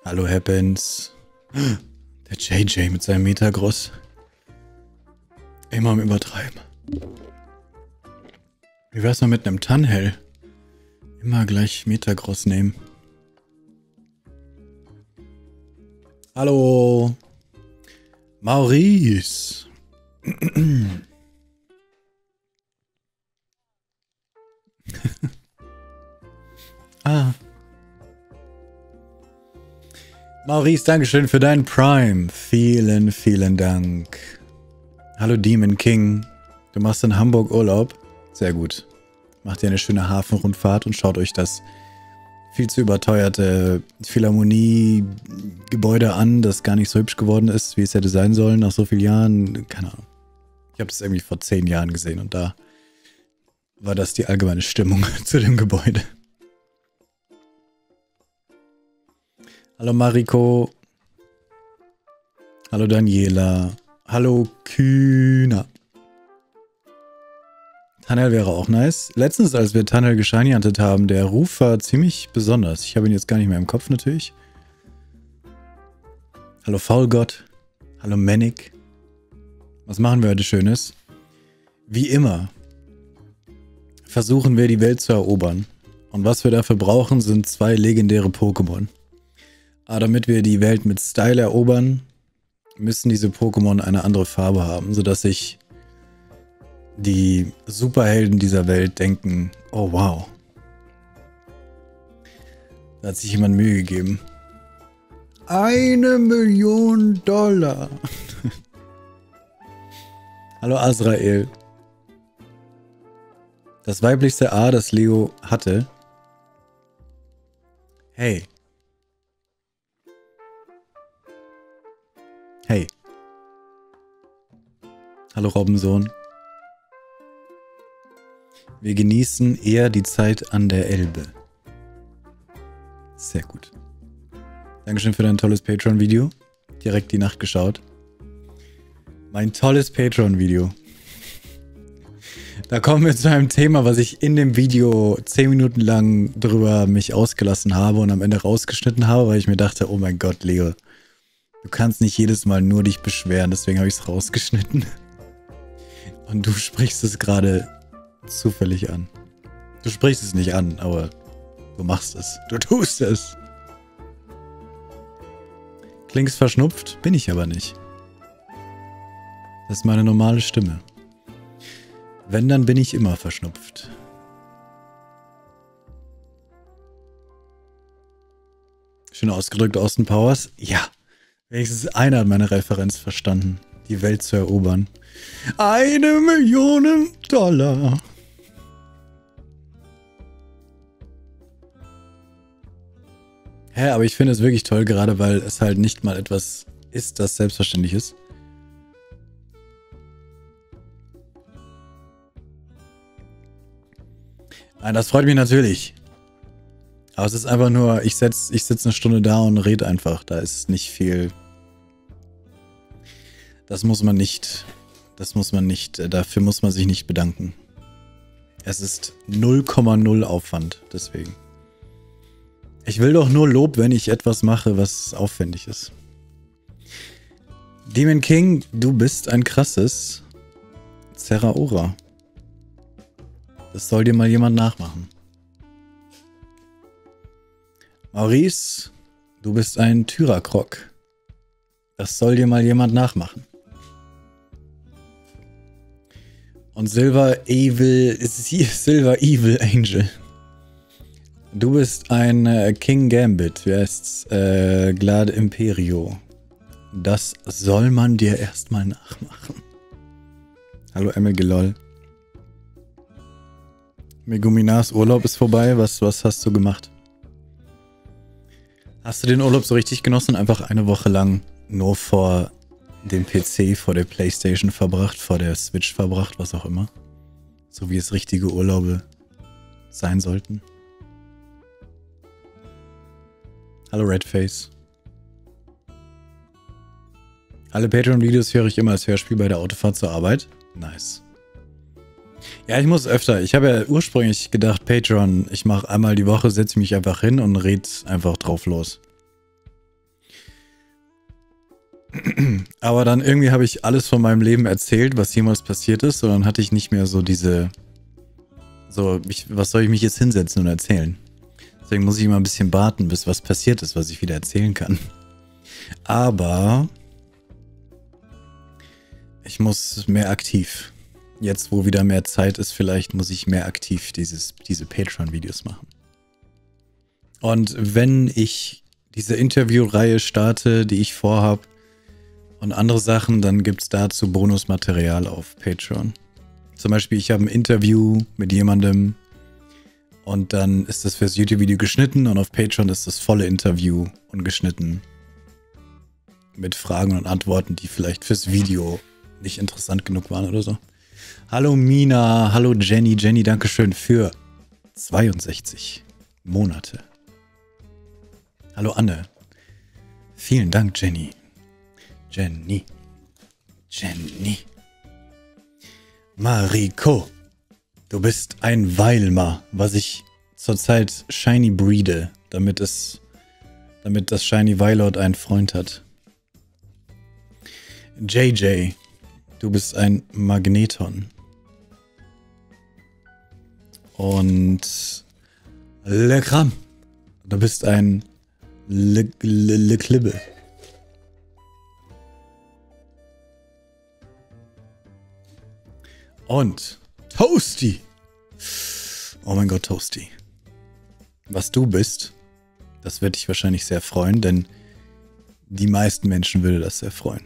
Hallo Happens. Der JJ mit seinem Metagross. Immer am Übertreiben. Wie wär's mal mit einem Tannhell? Immer gleich Metagross nehmen. Hallo. Maurice. Maurice, Dankeschön für deinen Prime. Vielen, vielen Dank. Hallo Demon King. Du machst in Hamburg Urlaub? Sehr gut. Macht ihr eine schöne Hafenrundfahrt und schaut euch das viel zu überteuerte Philharmonie-Gebäude an, das gar nicht so hübsch geworden ist, wie es hätte sein sollen nach so vielen Jahren. Keine Ahnung. Ich habe das irgendwie vor 10 Jahren gesehen und da war das die allgemeine Stimmung zu dem Gebäude. Hallo Mariko. Hallo Daniela. Hallo Kühner. Tunnel wäre auch nice. Letztens, als wir Tunnel gescheinjantet haben, der Ruf war ziemlich besonders. Ich habe ihn jetzt gar nicht mehr im Kopf natürlich. Hallo Faulgott. Hallo Manic. Was machen wir heute Schönes? Wie immer versuchen wir die Welt zu erobern. Und was wir dafür brauchen, sind 2 legendäre Pokémon. Aber damit wir die Welt mit Style erobern, müssen diese Pokémon eine andere Farbe haben, sodass sich die Superhelden dieser Welt denken, oh wow, da hat sich jemand Mühe gegeben. 1 Million $. Hallo Azrael. Das weiblichste A, das Leo hatte. Hey. Hey. Hallo Robbensohn. Wir genießen eher die Zeit an der Elbe. Sehr gut. Dankeschön für dein tolles Patreon-Video. Direkt die Nacht geschaut. Mein tolles Patreon-Video. Da kommen wir zu einem Thema, was ich in dem Video 10 Minuten lang drüber mich ausgelassen habe und am Ende rausgeschnitten habe, weil ich mir dachte, oh mein Gott, Leo, du kannst nicht jedes Mal nur dich beschweren, deswegen habe ich es rausgeschnitten. Und du sprichst es gerade zufällig an. Du sprichst es nicht an, aber du machst es. Du tust es. Klingst verschnupft? Bin ich aber nicht. Das ist meine normale Stimme. Wenn, dann bin ich immer verschnupft. Schön ausgedrückt, Austin Powers. Ja, wenigstens einer hat meine Referenz verstanden. Die Welt zu erobern. 1 Million $. Hä, aber ich finde es wirklich toll, gerade weil es halt nicht mal etwas ist, das selbstverständlich ist. Nein, das freut mich natürlich. Aber es ist einfach nur, ich sitze eine Stunde da und rede einfach. Da ist nicht viel. Das muss man nicht, dafür muss man sich nicht bedanken. Es ist 0,0 Aufwand, deswegen. Ich will doch nur Lob, wenn ich etwas mache, was aufwendig ist. Demon King, du bist ein krasses Zeraora. Das soll dir mal jemand nachmachen. Maurice, du bist ein Tyrakrok. Das soll dir mal jemand nachmachen. Und Silver Evil Angel. Du bist ein King Gambit. Wie heißt's? Glad Imperio. Das soll man dir erstmal nachmachen. Hallo Emmegelol. Meguminas Urlaub ist vorbei. Was hast du gemacht? Hast du den Urlaub so richtig genossen? Einfach eine Woche lang nur vor dem PC, vor der Playstation verbracht, vor der Switch verbracht, was auch immer. So wie es richtige Urlaube sein sollten. Hallo Redface. Alle Patreon-Videos höre ich immer als Hörspiel bei der Autofahrt zur Arbeit. Nice. Ja, ich muss öfter. Ich habe ja ursprünglich gedacht, Patreon, ich mache einmal die Woche, setze mich einfach hin und red einfach drauf los. Aber dann irgendwie habe ich alles von meinem Leben erzählt, was jemals passiert ist. Und dann hatte ich nicht mehr so diese... was soll ich mich jetzt hinsetzen und erzählen? Deswegen muss ich immer ein bisschen warten, bis was passiert ist, was ich wieder erzählen kann. Aber ich muss mehr aktiv. Jetzt, wo wieder mehr Zeit ist, vielleicht muss ich mehr aktiv diese Patreon-Videos machen. Und wenn ich diese Interviewreihe starte, die ich vorhabe, und andere Sachen, dann gibt es dazu Bonusmaterial auf Patreon. Zum Beispiel, ich habe ein Interview mit jemandem und dann ist das fürs YouTube-Video geschnitten und auf Patreon ist das volle Interview ungeschnitten. Mit Fragen und Antworten, die vielleicht fürs Video nicht interessant genug waren oder so. Hallo Mina, hallo Jenny. Jenny, dankeschön für 62 Monate. Hallo Anne. Vielen Dank, Jenny. Jenny. Mariko. Du bist ein Weilmer, was ich zurzeit Shiny breede, damit das Shiny Violet einen Freund hat. JJ. Du bist ein Magneton. Und Lekram. Du bist ein Klibbe. Und Toasty. Oh mein Gott, Toasty. Was du bist, das wird dich wahrscheinlich sehr freuen, denn die meisten Menschen würde das sehr freuen.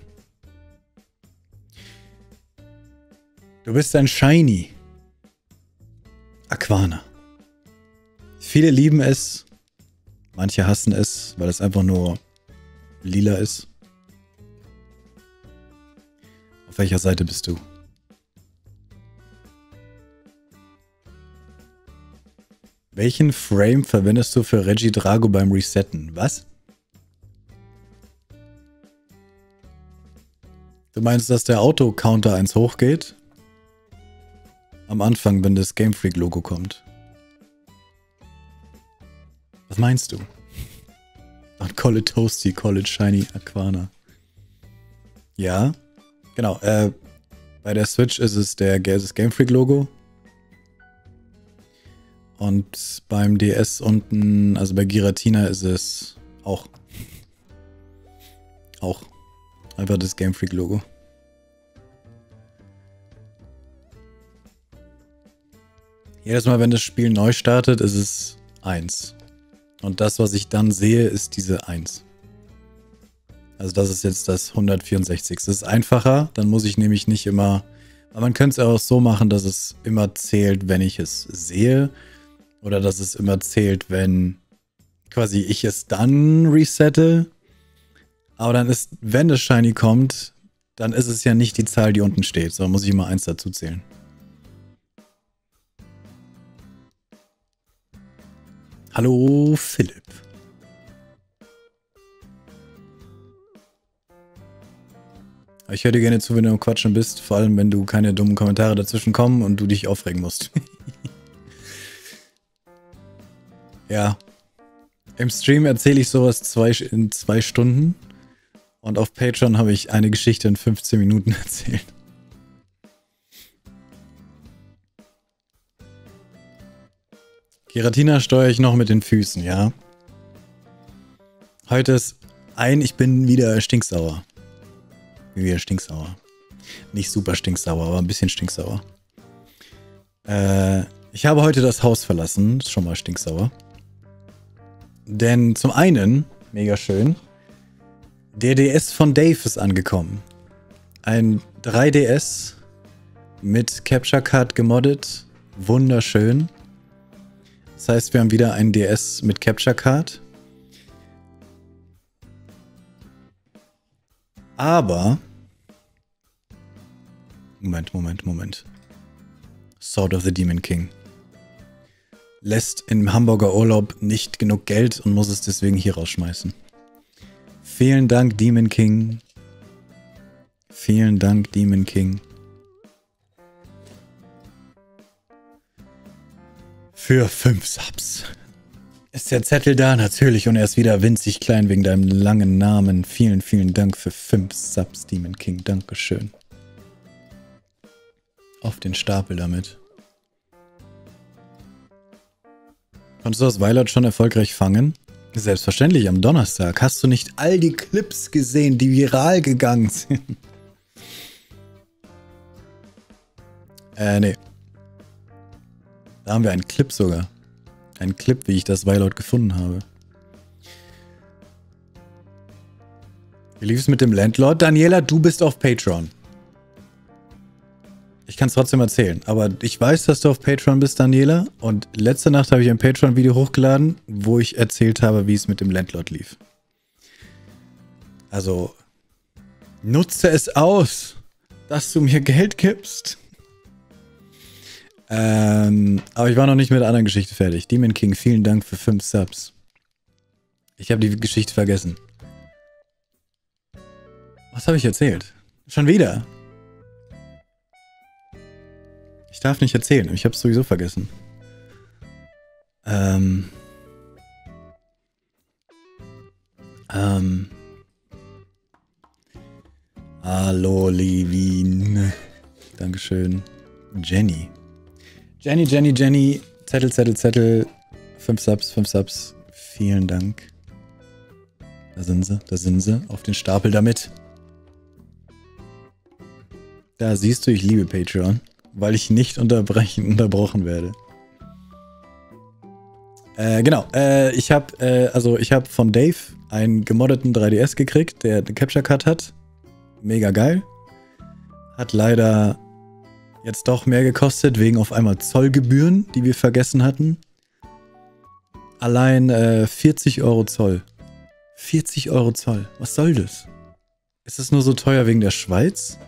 Du bist ein Shiny Aquana. Viele lieben es, manche hassen es, weil es einfach nur lila ist. Auf welcher Seite bist du? Welchen Frame verwendest du für Regidrago beim Resetten? Was? Du meinst, dass der Auto-Counter 1 hochgeht? Am Anfang, wenn das Game Freak-Logo kommt. Was meinst du? Don't call it Toasty, call it Shiny Aquana. Ja, genau. Bei der Switch ist es das Game Freak-Logo. Und beim DS unten, also bei Giratina, ist es auch einfach das Game Freak Logo. Jedes Mal, wenn das Spiel neu startet, ist es 1. Und das, was ich dann sehe, ist diese 1. Also das ist jetzt das 164. Das ist einfacher, dann muss ich nämlich nicht immer... Aber man könnte es auch so machen, dass es immer zählt, wenn ich es sehe. Oder dass es immer zählt, wenn quasi ich es dann resette. Aber dann ist, wenn das Shiny kommt, dann ist es ja nicht die Zahl, die unten steht. Sondern muss ich immer 1 dazu zählen. Hallo Philipp. Ich höre dir gerne zu, wenn du am Quatschen bist. Vor allem, wenn du keine dummen Kommentare dazwischen kommen und du dich aufregen musst. Ja. Im Stream erzähle ich sowas in 2 Stunden. Und auf Patreon habe ich eine Geschichte in 15 Minuten erzählt. Giratina steuere ich noch mit den Füßen, ja. Heute ist ich bin wieder stinksauer. Wieder stinksauer. Nicht super stinksauer, aber ein bisschen stinksauer. Ich habe heute das Haus verlassen. Ist schon mal stinksauer. Denn zum einen, mega schön, der DS von Dave ist angekommen. Ein 3DS mit Capture Card gemoddet. Wunderschön. Das heißt, wir haben wieder einen DS mit Capture Card. Aber... Moment. Sword of the Demon King. Lässt im Hamburger Urlaub nicht genug Geld und muss es deswegen hier rausschmeißen. Vielen Dank, Demon King. Vielen Dank, Demon King. Für 5 Subs. Ist der Zettel da? Natürlich. Und er ist wieder winzig klein wegen deinem langen Namen. Vielen, vielen Dank für 5 Subs, Demon King. Dankeschön. Auf den Stapel damit. Konntest du das Violet schon erfolgreich fangen? Selbstverständlich, am Donnerstag. Hast du nicht all die Clips gesehen, die viral gegangen sind? Nee. Da haben wir einen Clip sogar. Ein Clip, wie ich das Violet gefunden habe. Wie lief es mit dem Landlord? Daniela, du bist auf Patreon. Ich kann es trotzdem erzählen. Aber ich weiß, dass du auf Patreon bist, Daniela. Und letzte Nacht habe ich ein Patreon-Video hochgeladen, wo ich erzählt habe, wie es mit dem Landlord lief. Also, nutze es aus, dass du mir Geld gibst. Aber ich war noch nicht mit der anderen Geschichte fertig. Demon King, vielen Dank für 5 Subs. Ich habe die Geschichte vergessen. Was habe ich erzählt? Schon wieder? Ich darf nicht erzählen, ich habe es sowieso vergessen. Hallo, Levin. Dankeschön. Jenny. Jenny. Zettel. 5 Subs. Vielen Dank. Da sind sie. Auf den Stapel damit. Da siehst du, ich liebe Patreon. Weil ich nicht unterbrochen werde. Genau. Ich habe von Dave einen gemoddeten 3DS gekriegt, der eine Capture Card hat. Mega geil. Hat leider jetzt doch mehr gekostet, wegen auf einmal Zollgebühren, die wir vergessen hatten. Allein 40 Euro Zoll. 40 Euro Zoll. Was soll das? Ist es nur so teuer wegen der Schweiz?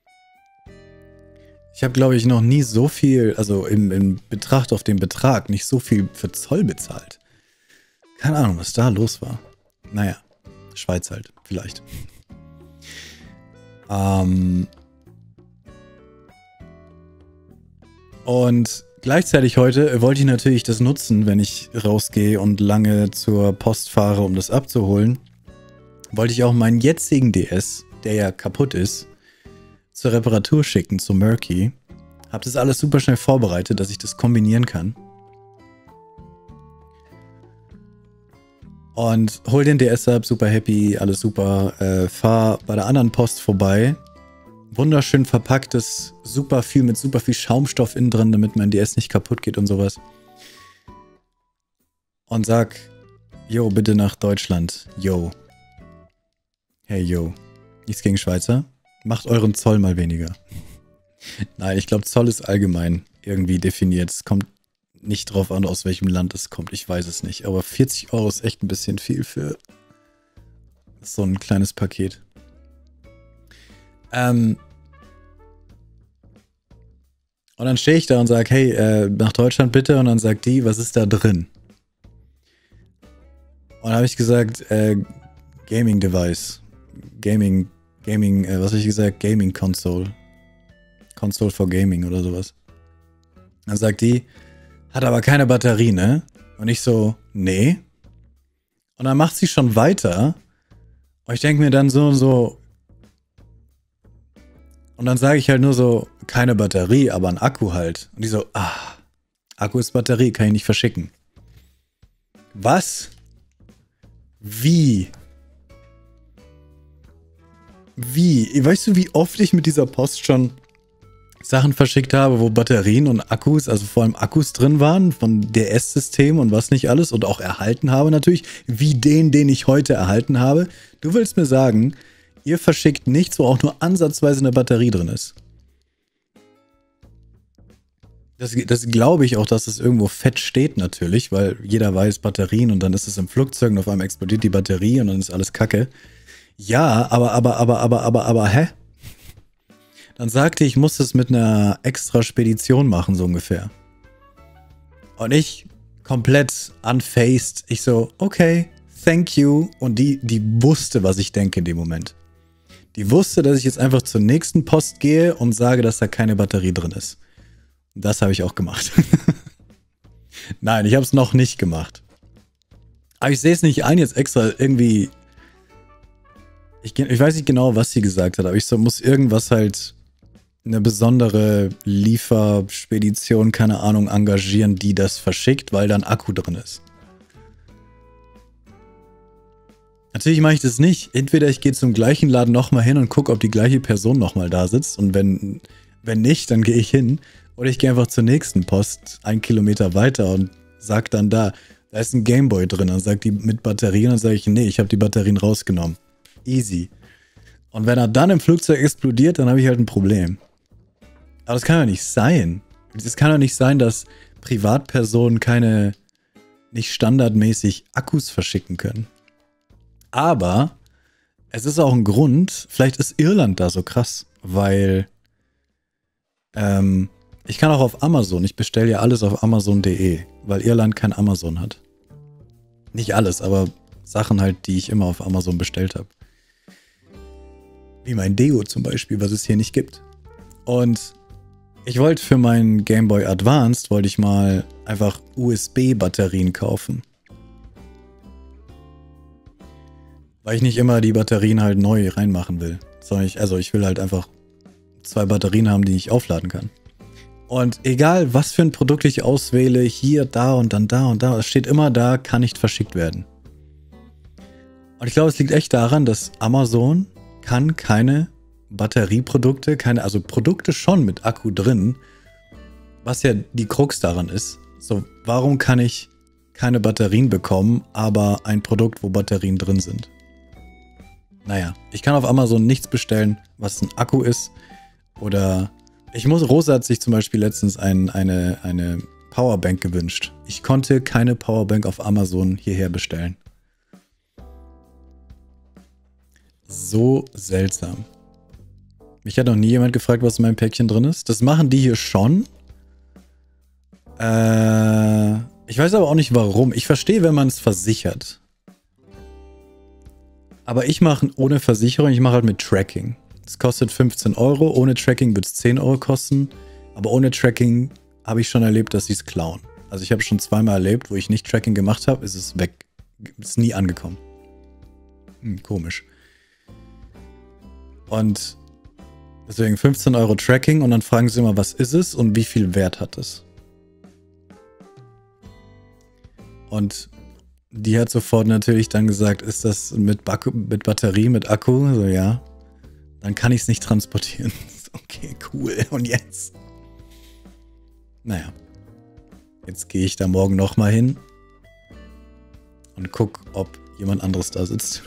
Ich habe, glaube ich, noch nie so viel, also im Betracht auf den Betrag, nicht so viel für Zoll bezahlt. Keine Ahnung, was da los war. Naja, Schweiz halt, vielleicht. Und gleichzeitig heute wollte ich natürlich das nutzen, wenn ich rausgehe und lange zur Post fahre, um das abzuholen. Wollte ich auch meinen jetzigen DS, der ja kaputt ist, zur Reparatur schicken, zu Murky. Hab das alles super schnell vorbereitet, dass ich das kombinieren kann. Und hol den DS ab, super happy, alles super. Fahr bei der anderen Post vorbei. Wunderschön verpacktes, mit super viel Schaumstoff innen drin, damit mein DS nicht kaputt geht und sowas. Und sag, yo, bitte nach Deutschland. Yo. Hey, yo. Nichts gegen Schweizer. Macht euren Zoll mal weniger. Nein, ich glaube, Zoll ist allgemein irgendwie definiert. Es kommt nicht drauf an, aus welchem Land es kommt. Ich weiß es nicht. Aber 40 Euro ist echt ein bisschen viel für so ein kleines Paket. Und dann stehe ich da und sage, hey, nach Deutschland bitte. Und dann sagt die, was ist da drin? Und dann habe ich gesagt, Gaming Device. Gaming, was habe ich gesagt? Gaming Console. Console for Gaming oder sowas. Dann sagt die, hat aber keine Batterie, ne? Und ich so, nee. Und dann macht sie schon weiter. Und ich denke mir dann so. Und dann sage ich halt nur so, keine Batterie, aber ein Akku halt. Und die so, Akku ist Batterie, kann ich nicht verschicken. Was? Wie? Weißt du, wie oft ich mit dieser Post schon Sachen verschickt habe, wo Batterien und Akkus, also vor allem Akkus drin waren, von DS-System und was nicht alles und auch erhalten habe natürlich, wie den ich heute erhalten habe. Du willst mir sagen, ihr verschickt nichts, wo auch nur ansatzweise eine Batterie drin ist. Das glaube ich auch, dass es irgendwo fett steht natürlich, weil jeder weiß Batterien und dann ist es im Flugzeug und auf einmal explodiert die Batterie und dann ist alles Kacke. Ja, aber, hä? Dann sagte ich muss es mit einer extra Spedition machen, so ungefähr. Und ich komplett unfazed. Ich so, okay, thank you. Und die wusste, was ich denke in dem Moment. Die wusste, dass ich jetzt einfach zur nächsten Post gehe und sage, dass da keine Batterie drin ist. Und das habe ich auch gemacht. Nein, ich habe es noch nicht gemacht. Aber ich sehe es nicht ein, jetzt extra irgendwie. Ich weiß nicht genau, was sie gesagt hat, aber ich muss irgendwas halt eine besondere Lieferspedition, keine Ahnung, engagieren, die das verschickt, weil da ein Akku drin ist. Natürlich mache ich das nicht. Entweder ich gehe zum gleichen Laden nochmal hin und gucke, ob die gleiche Person nochmal da sitzt. Und wenn nicht, dann gehe ich hin. Oder ich gehe einfach zur nächsten Post 1 Kilometer weiter und sag dann da ist ein Gameboy drin. Dann sagt die mit Batterien, dann sage ich, nee, ich habe die Batterien rausgenommen. Easy. Und wenn er dann im Flugzeug explodiert, dann habe ich halt ein Problem. Aber das kann doch nicht sein. Es kann doch nicht sein, dass Privatpersonen nicht standardmäßig Akkus verschicken können. Aber es ist auch ein Grund, vielleicht ist Irland da so krass, weil ich kann auch auf Amazon, ich bestelle ja alles auf Amazon.de, weil Irland kein Amazon hat. Nicht alles, aber Sachen halt, die ich immer auf Amazon bestellt habe. Wie mein Deo zum Beispiel, was es hier nicht gibt. Und ich wollte für meinen Game Boy Advanced, wollte ich mal einfach USB-Batterien kaufen. Weil ich nicht immer die Batterien halt neu reinmachen will. Sondern ich will halt einfach 2 Batterien haben, die ich aufladen kann. Und egal, was für ein Produkt ich auswähle, hier, da und dann da und da, es steht immer da, kann nicht verschickt werden. Und ich glaube, es liegt echt daran, dass Amazon kann keine Batterieprodukte, also Produkte schon mit Akku drin, was ja die Krux daran ist. So, warum kann ich keine Batterien bekommen, aber ein Produkt, wo Batterien drin sind? Naja, ich kann auf Amazon nichts bestellen, was ein Akku ist. Oder Rosa hat sich zum Beispiel letztens eine Powerbank gewünscht. Ich konnte keine Powerbank auf Amazon hierher bestellen. So seltsam. Mich hat noch nie jemand gefragt, was in meinem Päckchen drin ist. Das machen die hier schon. Ich weiß aber auch nicht warum. Ich verstehe, wenn man es versichert. Aber ich mache ohne Versicherung, ich mache halt mit Tracking. Das kostet 15 Euro. Ohne Tracking wird es 10 Euro kosten. Aber ohne Tracking habe ich schon erlebt, dass sie es klauen. Also ich habe schon zweimal erlebt, wo ich nicht Tracking gemacht habe, ist es weg. Ist nie angekommen. Komisch. Und deswegen 15 Euro Tracking und dann fragen sie immer, was ist es und wie viel Wert hat es? Und die hat sofort natürlich dann gesagt, ist das mit Batterie, mit Akku? So, ja. Dann kann ich es nicht transportieren. Okay, cool. Und jetzt? Naja. Jetzt gehe ich da morgen nochmal hin und guck, ob jemand anderes da sitzt.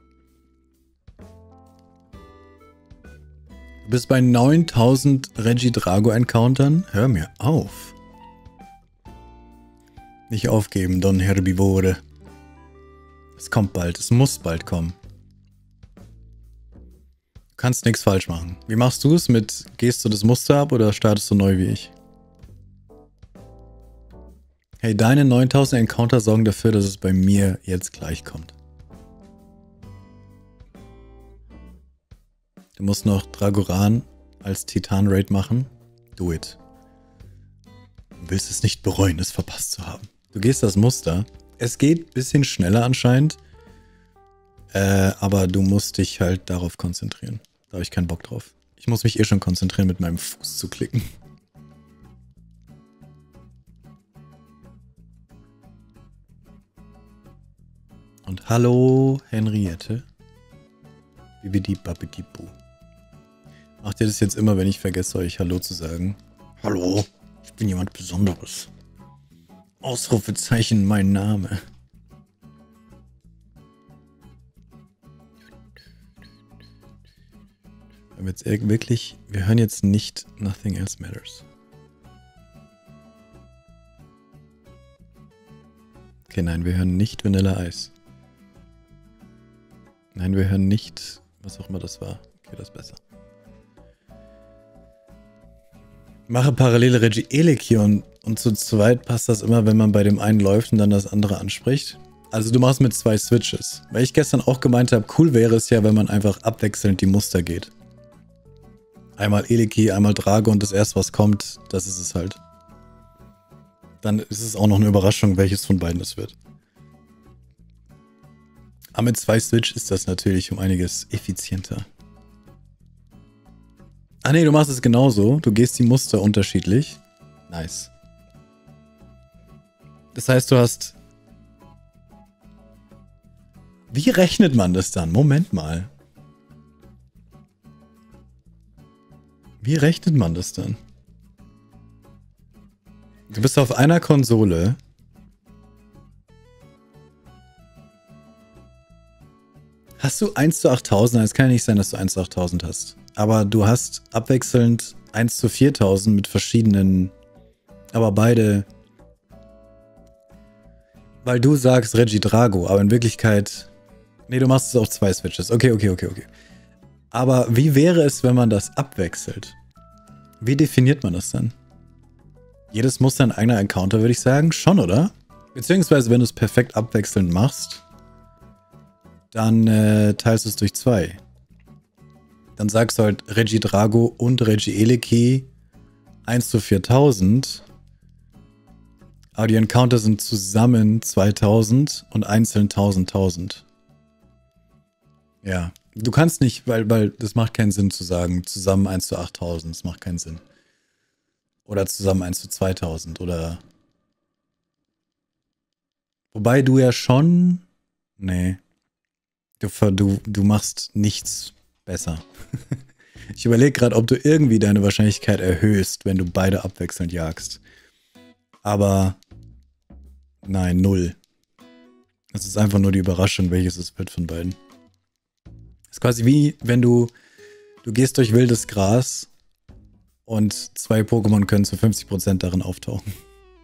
Du bist bei 9000 Regidrago-Encountern? Hör mir auf. Nicht aufgeben, Don Herbivore. Es kommt bald, es muss bald kommen. Du kannst nichts falsch machen. Wie machst du es? Gehst du das Muster ab oder startest du neu wie ich? Hey, deine 9000 Encounter sorgen dafür, dass es bei mir jetzt gleich kommt. Du musst noch Dragoran als Titan-Raid machen. Do it. Du willst es nicht bereuen, es verpasst zu haben. Du gehst das Muster. Es geht ein bisschen schneller anscheinend. Aber du musst dich halt darauf konzentrieren. Da habe ich keinen Bock drauf. Ich muss mich schon konzentrieren, mit meinem Fuß zu klicken. Und hallo, Henriette. Bibidi babidi bu. Macht ihr das jetzt immer, wenn ich vergesse, euch Hallo zu sagen? Hallo, ich bin jemand Besonderes. Ausrufezeichen, mein Name. Aber jetzt wirklich, wir hören jetzt nicht Nothing Else Matters. Okay, nein, wir hören nicht Vanilla Ice. Nein, wir hören nicht, was auch immer das war. Okay, das ist besser. Mache parallele Regie Elek und zu zweit passt das immer, wenn man bei dem einen läuft und dann das andere anspricht. Also du machst mit 2 Switches. Weil ich gestern auch gemeint habe, cool wäre es ja, wenn man einfach abwechselnd die Muster geht. Einmal Eleki, einmal Drago und das erste, was kommt, das ist es halt. Dann ist es auch noch eine Überraschung, welches von beiden es wird. Aber mit 2 Switch ist das natürlich um einiges effizienter. Ah nee, du machst es genauso. Du gehst die Muster unterschiedlich. Nice. Das heißt, du hast... Wie rechnet man das dann? Moment mal. Wie rechnet man das dann? Du bist auf einer Konsole. Hast du 1:8000? Es kann ja nicht sein, dass du 1:8000 hast. Aber du hast abwechselnd 1:4000 mit verschiedenen... Aber beide... Weil du sagst Regidrago, aber in Wirklichkeit... Nee, du machst es auf 2 Switches. Okay. Aber wie wäre es, wenn man das abwechselt? Wie definiert man das dann? Jedes Muster ein eigener Encounter, würde ich sagen. Schon, oder? Beziehungsweise, wenn du es perfekt abwechselnd machst, dann teilst du es durch 2. Dann sagst du halt Regidrago und Regieleki 1:4000. Aber die Encounter sind zusammen 2000 und einzeln 1000. Ja. Du kannst nicht, weil das macht keinen Sinn zu sagen, zusammen 1:8000. Das macht keinen Sinn. Oder zusammen 1:2000 oder... Wobei du ja schon... Nee. Du machst nichts besser. Ich überlege gerade, ob du irgendwie deine Wahrscheinlichkeit erhöhst, wenn du beide abwechselnd jagst. Aber... Nein, 0. Es ist einfach nur die Überraschung, welches es wird von beiden. Es ist quasi wie, wenn du gehst durch wildes Gras und 2 Pokémon können zu 50% darin auftauchen.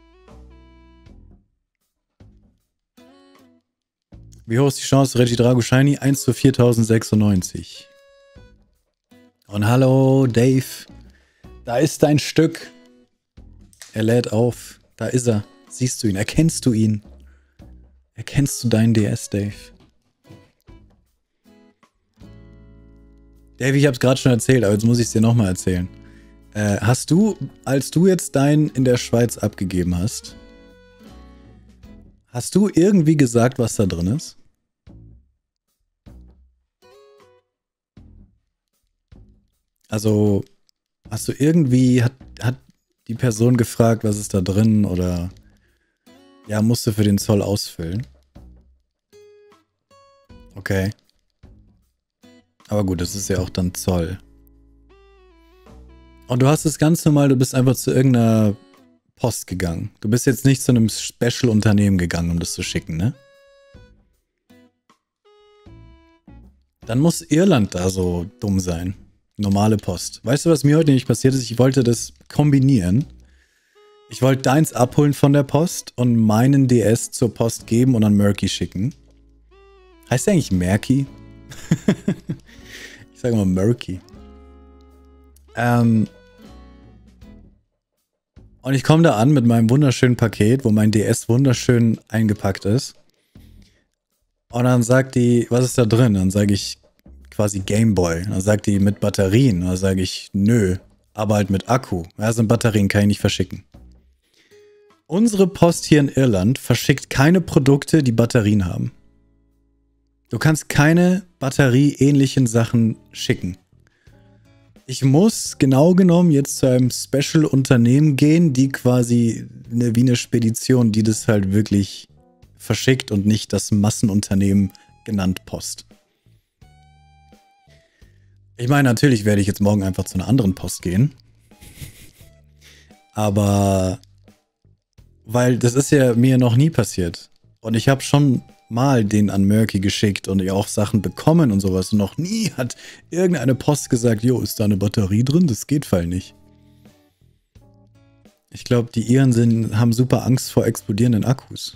Wie hoch ist die Chance, Regidrago Shiny? 1:4096. Und hallo, Dave. Da ist dein Stück. Er lädt auf. Da ist er. Siehst du ihn? Erkennst du ihn? Erkennst du deinen DS, Dave? Dave, ich hab's gerade schon erzählt, aber jetzt muss ich es dir nochmal erzählen. Hast du, als du jetzt deinen in der Schweiz abgegeben hast, hast du irgendwie gesagt, was da drin ist? Also, hast du irgendwie, hat die Person gefragt, was ist da drin oder ja, musst du für den Zoll ausfüllen? Okay. Aber gut, das ist ja auch dann Zoll. Und du hast es ganz normal, du bist einfach zu irgendeiner Post gegangen. Du bist jetzt nicht zu einem Special-Unternehmen gegangen, um das zu schicken, ne? Dann muss Irland da so dumm sein. Normale Post. Weißt du, was mir heute nicht passiert ist? Ich wollte das kombinieren. Ich wollte deins abholen von der Post und meinen DS zur Post geben und an Murky schicken. Heißt der eigentlich Murky? Ich sage mal Murky. Und ich komme da an mit meinem wunderschönen Paket, wo mein DS wunderschön eingepackt ist. Und dann sagt die, was ist da drin? Dann sage ich quasi Gameboy. Dann sagt die mit Batterien. Dann sage ich, nö, aber halt mit Akku. Ja, sind Batterien, kann ich nicht verschicken. Unsere Post hier in Irland verschickt keine Produkte, die Batterien haben. Du kannst keine batterieähnlichen Sachen schicken. Ich muss genau genommen jetzt zu einem Special-Unternehmen gehen, die quasi wie eine Spedition, die das halt wirklich verschickt und nicht das Massenunternehmen genannt Post. Ich meine, natürlich werde ich jetzt morgen einfach zu einer anderen Post gehen. Aber weil das ist ja mir noch nie passiert. Und ich habe schon mal den an Murky geschickt und ja auch Sachen bekommen und sowas. Und noch nie hat irgendeine Post gesagt, jo, ist da eine Batterie drin? Das geht voll nicht. Ich glaube, die Iren haben super Angst vor explodierenden Akkus.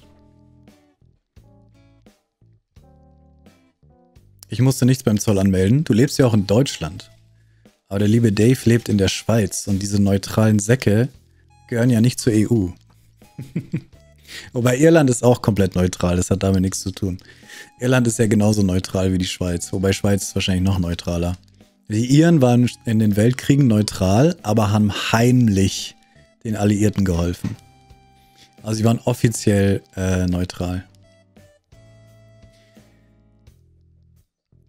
Ich musste nichts beim Zoll anmelden. Du lebst ja auch in Deutschland. Aber der liebe Dave lebt in der Schweiz und diese neutralen Säcke gehören ja nicht zur EU. Wobei Irland ist auch komplett neutral, das hat damit nichts zu tun. Irland ist ja genauso neutral wie die Schweiz, wobei Schweiz ist wahrscheinlich noch neutraler. Die Iren waren in den Weltkriegen neutral, aber haben heimlich den Alliierten geholfen. Also sie waren offiziell neutral.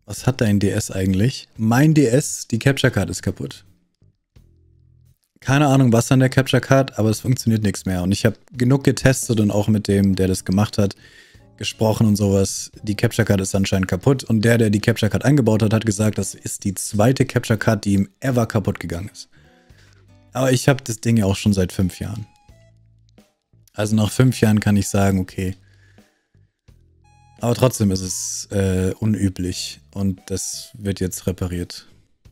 Was hat dein DS eigentlich? Mein DS, die Capture Card ist kaputt. Keine Ahnung, was an der Capture Card, aber es funktioniert nichts mehr. Und ich habe genug getestet und auch mit dem, der das gemacht hat, gesprochen und sowas. Die Capture Card ist anscheinend kaputt. Und der die Capture Card eingebaut hat, hat gesagt, das ist die zweite Capture Card, die ihm ever kaputt gegangen ist. Aber ich habe das Ding ja auch schon seit 5 Jahren. Also nach 5 Jahren kann ich sagen, okay. Aber trotzdem ist es unüblich. Und das wird jetzt repariert.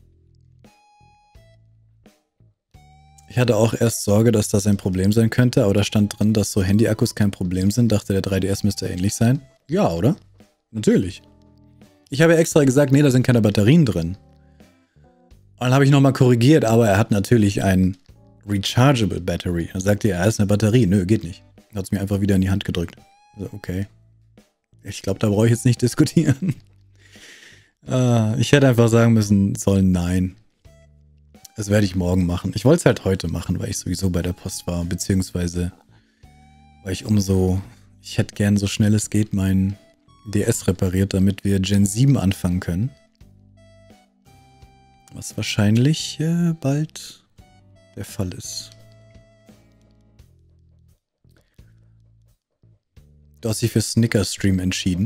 Ich hatte auch erst Sorge, dass das ein Problem sein könnte, aber da stand drin, dass so Handy-Akkus kein Problem sind. Dachte, der 3DS müsste ähnlich sein. Ja, oder? Natürlich. Ich habe ja extra gesagt, nee, da sind keine Batterien drin. Und dann habe ich nochmal korrigiert, aber er hat natürlich ein Rechargeable Battery. Dann sagte er, ist eine Batterie. Nö, geht nicht. Hat es mir einfach wieder in die Hand gedrückt. Also, okay. Ich glaube, da brauche ich jetzt nicht diskutieren. Ich hätte einfach sagen müssen sollen, nein. Das werde ich morgen machen. Ich wollte es halt heute machen, weil ich sowieso bei der Post war. Beziehungsweise, weil ich hätte gern so schnell es geht meinen DS repariert, damit wir Gen 7 anfangen können. Was wahrscheinlich bald der Fall ist. Du hast dich für Snicker-Stream entschieden.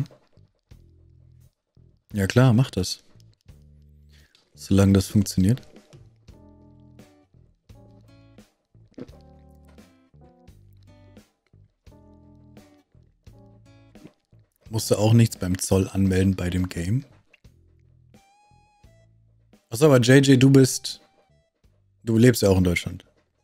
Ja klar, mach das. Solange das funktioniert. Musst du auch nichts beim Zoll anmelden bei dem Game? Achso, aber JJ, du lebst ja auch in Deutschland.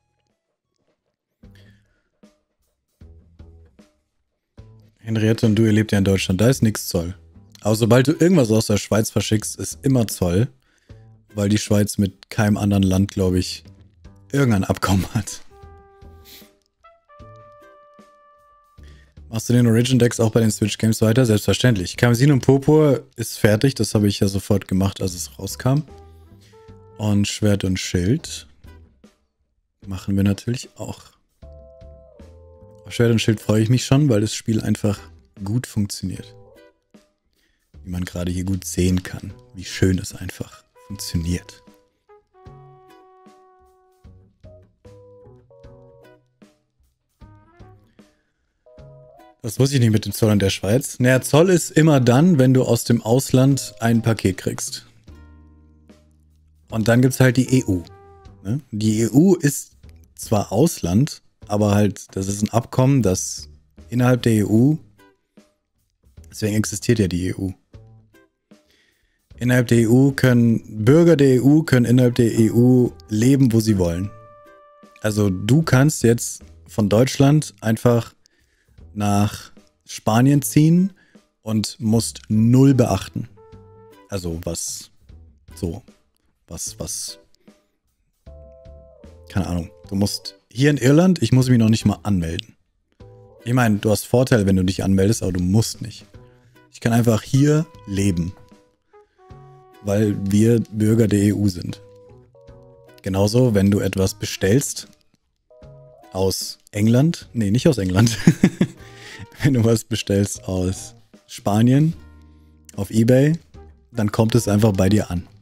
Henriette und du, ihr lebt ja in Deutschland, da ist nichts Zoll. Aber sobald du irgendwas aus der Schweiz verschickst, ist immer Zoll. Weil die Schweiz mit keinem anderen Land, glaube ich, irgendein Abkommen hat. Machst du den Origin Decks auch bei den Switch Games weiter? Selbstverständlich. Kamezin und Purpur ist fertig. Das habe ich ja sofort gemacht, als es rauskam. Und Schwert und Schild machen wir natürlich auch. Auf Schwert und Schild freue ich mich schon, weil das Spiel einfach gut funktioniert. Wie man gerade hier gut sehen kann, wie schön es einfach funktioniert. Das wusste ich nicht mit dem Zoll in der Schweiz. Naja, Zoll ist immer dann, wenn du aus dem Ausland ein Paket kriegst. Und dann gibt es halt die EU. Ne? Die EU ist zwar Ausland, aber halt, das ist ein Abkommen, das innerhalb der EU, deswegen existiert ja die EU. Innerhalb der EU können Bürger der EU können innerhalb der EU leben, wo sie wollen. Also du kannst jetzt von Deutschland einfach nach Spanien ziehen und musst 0 beachten. Also keine Ahnung. Du musst hier in Irland, ich muss mich noch nicht mal anmelden. Ich meine, du hast Vorteil, wenn du dich anmeldest, aber du musst nicht. Ich kann einfach hier leben. Weil wir Bürger der EU sind. Genauso, wenn du etwas bestellst aus England, nee, nicht aus England, wenn du was bestellst aus Spanien auf eBay, dann kommt es einfach bei dir an.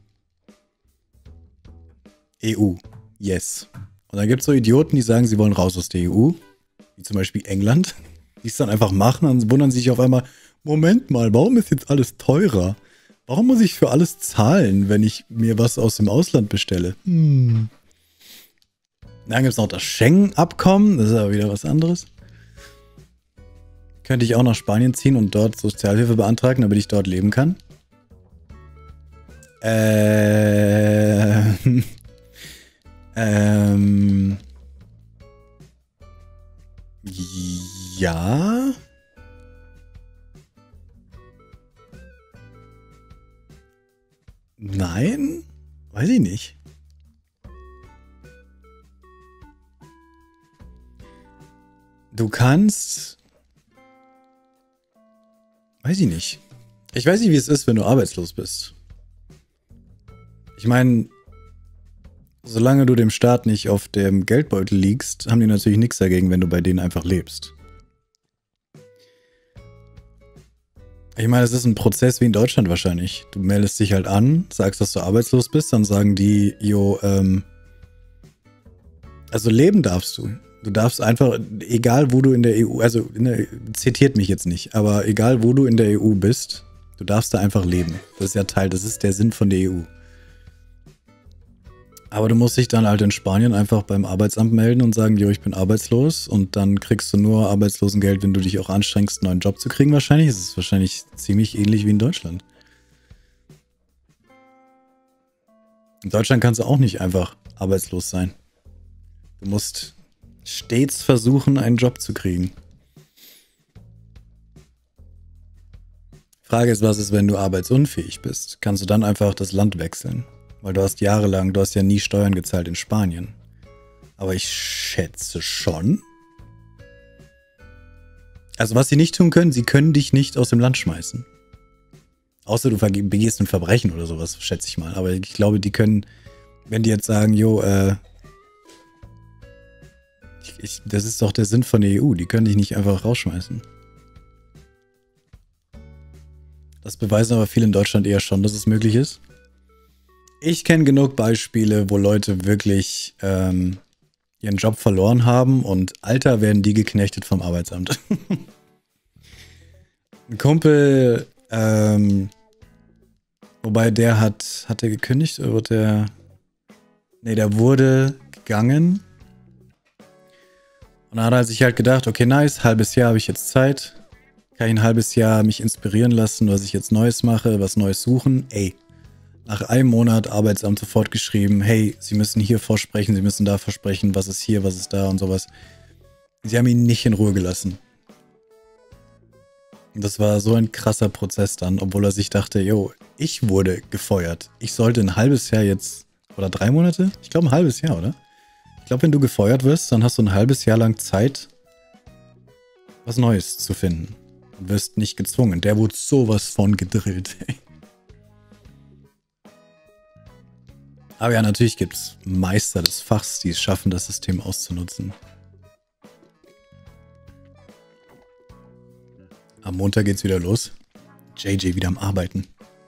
EU, yes. Und dann gibt es so Idioten, die sagen, sie wollen raus aus der EU, wie zum Beispiel England, die es dann einfach machen und wundern sich auf einmal, Moment mal, warum ist jetzt alles teurer? Warum muss ich für alles zahlen, wenn ich mir was aus dem Ausland bestelle? Dann gibt es noch das Schengen-Abkommen, das ist aber wieder was anderes. Könnte ich auch nach Spanien ziehen und dort Sozialhilfe beantragen, damit ich dort leben kann? Ja. Nein? Weiß ich nicht. Du kannst... Weiß ich nicht. Ich weiß nicht, wie es ist, wenn du arbeitslos bist. Ich meine, solange du dem Staat nicht auf dem Geldbeutel liegst, haben die natürlich nichts dagegen, wenn du bei denen einfach lebst. Ich meine, es ist ein Prozess wie in Deutschland wahrscheinlich. Du meldest dich halt an, sagst, dass du arbeitslos bist, dann sagen die, jo, also leben darfst du. Du darfst einfach, egal wo du in der EU, also zitiert mich jetzt nicht, aber egal wo du in der EU bist, du darfst da einfach leben. Das ist ja Teil, das ist der Sinn von der EU. Aber du musst dich dann halt in Spanien einfach beim Arbeitsamt melden und sagen, jo, ich bin arbeitslos, und dann kriegst du nur Arbeitslosengeld, wenn du dich auch anstrengst, einen neuen Job zu kriegen wahrscheinlich. Es ist wahrscheinlich ziemlich ähnlich wie in Deutschland. In Deutschland kannst du auch nicht einfach arbeitslos sein. Du musst stets versuchen, einen Job zu kriegen. Frage ist, was ist, wenn du arbeitsunfähig bist? Kannst du dann einfach das Land wechseln? Weil du hast jahrelang, du hast ja nie Steuern gezahlt in Spanien. Aber ich schätze schon. Also was sie nicht tun können, sie können dich nicht aus dem Land schmeißen. Außer du begehst ein Verbrechen oder sowas, schätze ich mal. Aber ich glaube, die können, wenn die jetzt sagen, jo, das ist doch der Sinn von der EU, die können dich nicht einfach rausschmeißen. Das beweisen aber viele in Deutschland eher schon, dass es möglich ist. Ich kenne genug Beispiele, wo Leute wirklich ihren Job verloren haben und Alter werden die geknechtet vom Arbeitsamt. Ein Kumpel, wobei der hat er gekündigt oder wird der... Nee, der wurde gegangen. Und dann hat er sich halt gedacht, okay, nice, halbes Jahr habe ich jetzt Zeit. Kann ich ein halbes Jahr mich inspirieren lassen, was ich jetzt Neues mache, was Neues suchen. Ey, nach einem Monat Arbeitsamt sofort geschrieben, hey, Sie müssen hier vorsprechen, Sie müssen da vorsprechen, was ist hier, was ist da und sowas. Sie haben ihn nicht in Ruhe gelassen. Und das war so ein krasser Prozess dann, obwohl er sich dachte, yo, ich wurde gefeuert. Ich sollte ein halbes Jahr jetzt, oder 3 Monate? Ich glaube ein halbes Jahr, oder? Ich glaube, wenn du gefeuert wirst, dann hast du ein halbes Jahr lang Zeit, was Neues zu finden. Und wirst nicht gezwungen. Der wurde sowas von gedrillt. Aber ja, natürlich gibt es Meister des Fachs, die es schaffen, das System auszunutzen. Am Montag geht's wieder los. JJ wieder am Arbeiten.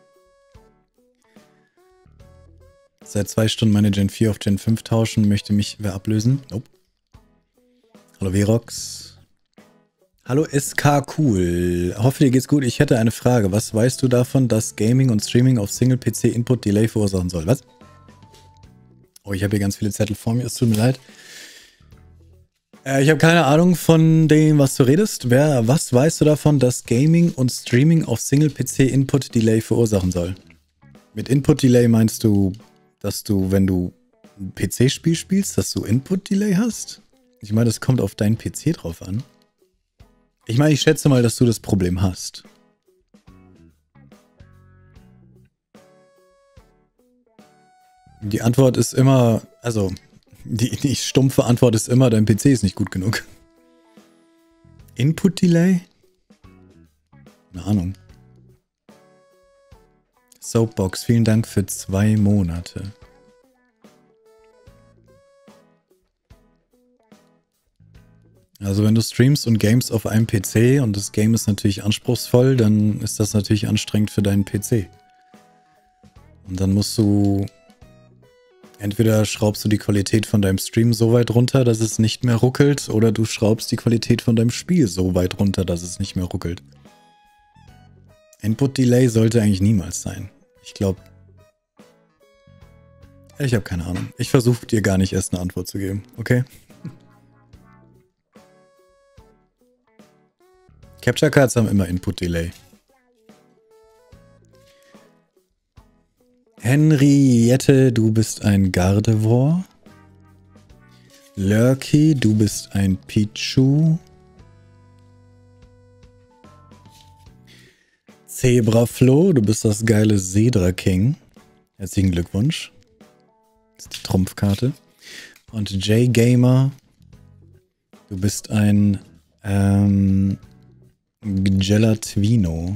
Seit 2 Stunden meine Gen 4 auf Gen 5 tauschen. Möchte mich wer ablösen? Nope. Hallo Verox. Hallo SK Cool. Hoffe dir geht's gut. Ich hätte eine Frage. Was weißt du davon, dass Gaming und Streaming auf Single-PC Input-Delay verursachen soll? Was? Oh, ich habe hier ganz viele Zettel vor mir. Es tut mir leid. Ich habe keine Ahnung von dem, was du redest. Was weißt du davon, dass Gaming und Streaming auf Single-PC Input-Delay verursachen soll? Mit Input-Delay meinst du, dass du, wenn du ein PC-Spiel spielst, dass du Input-Delay hast? Ich meine, das kommt auf deinen PC drauf an. Ich meine, ich schätze mal, dass du das Problem hast. Die Antwort ist immer, also die stumpfe Antwort ist immer, dein PC ist nicht gut genug. Input-Delay? Keine Ahnung. Soapbox, vielen Dank für 2 Monate. Also wenn du streamst und games auf einem PC und das Game ist natürlich anspruchsvoll, dann ist das natürlich anstrengend für deinen PC. Und dann musst du... Entweder schraubst du die Qualität von deinem Stream so weit runter, dass es nicht mehr ruckelt, oder du schraubst die Qualität von deinem Spiel so weit runter, dass es nicht mehr ruckelt. Input-Delay sollte eigentlich niemals sein. Ich glaube... Ich habe keine Ahnung. Ich versuche dir gar nicht erst eine Antwort zu geben, okay? Capture Cards haben immer Input-Delay. Henriette, du bist ein Gardevoir. Lurky, du bist ein Pichu. Zebraflo, du bist das geile Sedra King. Herzlichen Glückwunsch. Das ist die Trumpfkarte. Und J-Gamer, du bist ein Gelatvino.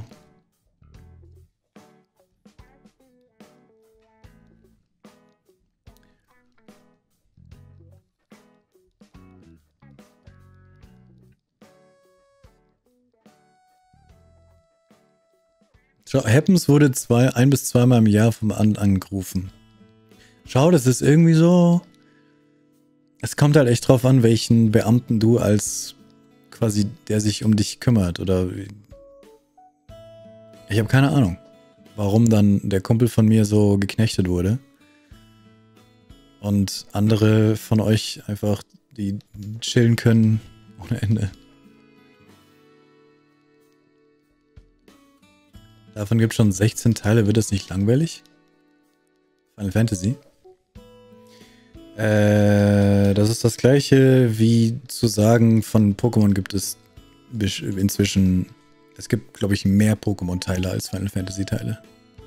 Schau, Happens wurde ein- bis zweimal im Jahr vom Amt angerufen. Schau, das ist irgendwie so. Es kommt halt echt drauf an, welchen Beamten du als quasi, der sich um dich kümmert. Oder ich habe keine Ahnung, warum dann der Kumpel von mir so geknechtet wurde. Und andere von euch einfach, die chillen können ohne Ende. Davon gibt es schon 16 Teile. Wird das nicht langweilig? Final Fantasy? Das ist das gleiche wie zu sagen, von Pokémon gibt es inzwischen, es gibt, glaube ich, mehr Pokémon-Teile als Final Fantasy-Teile.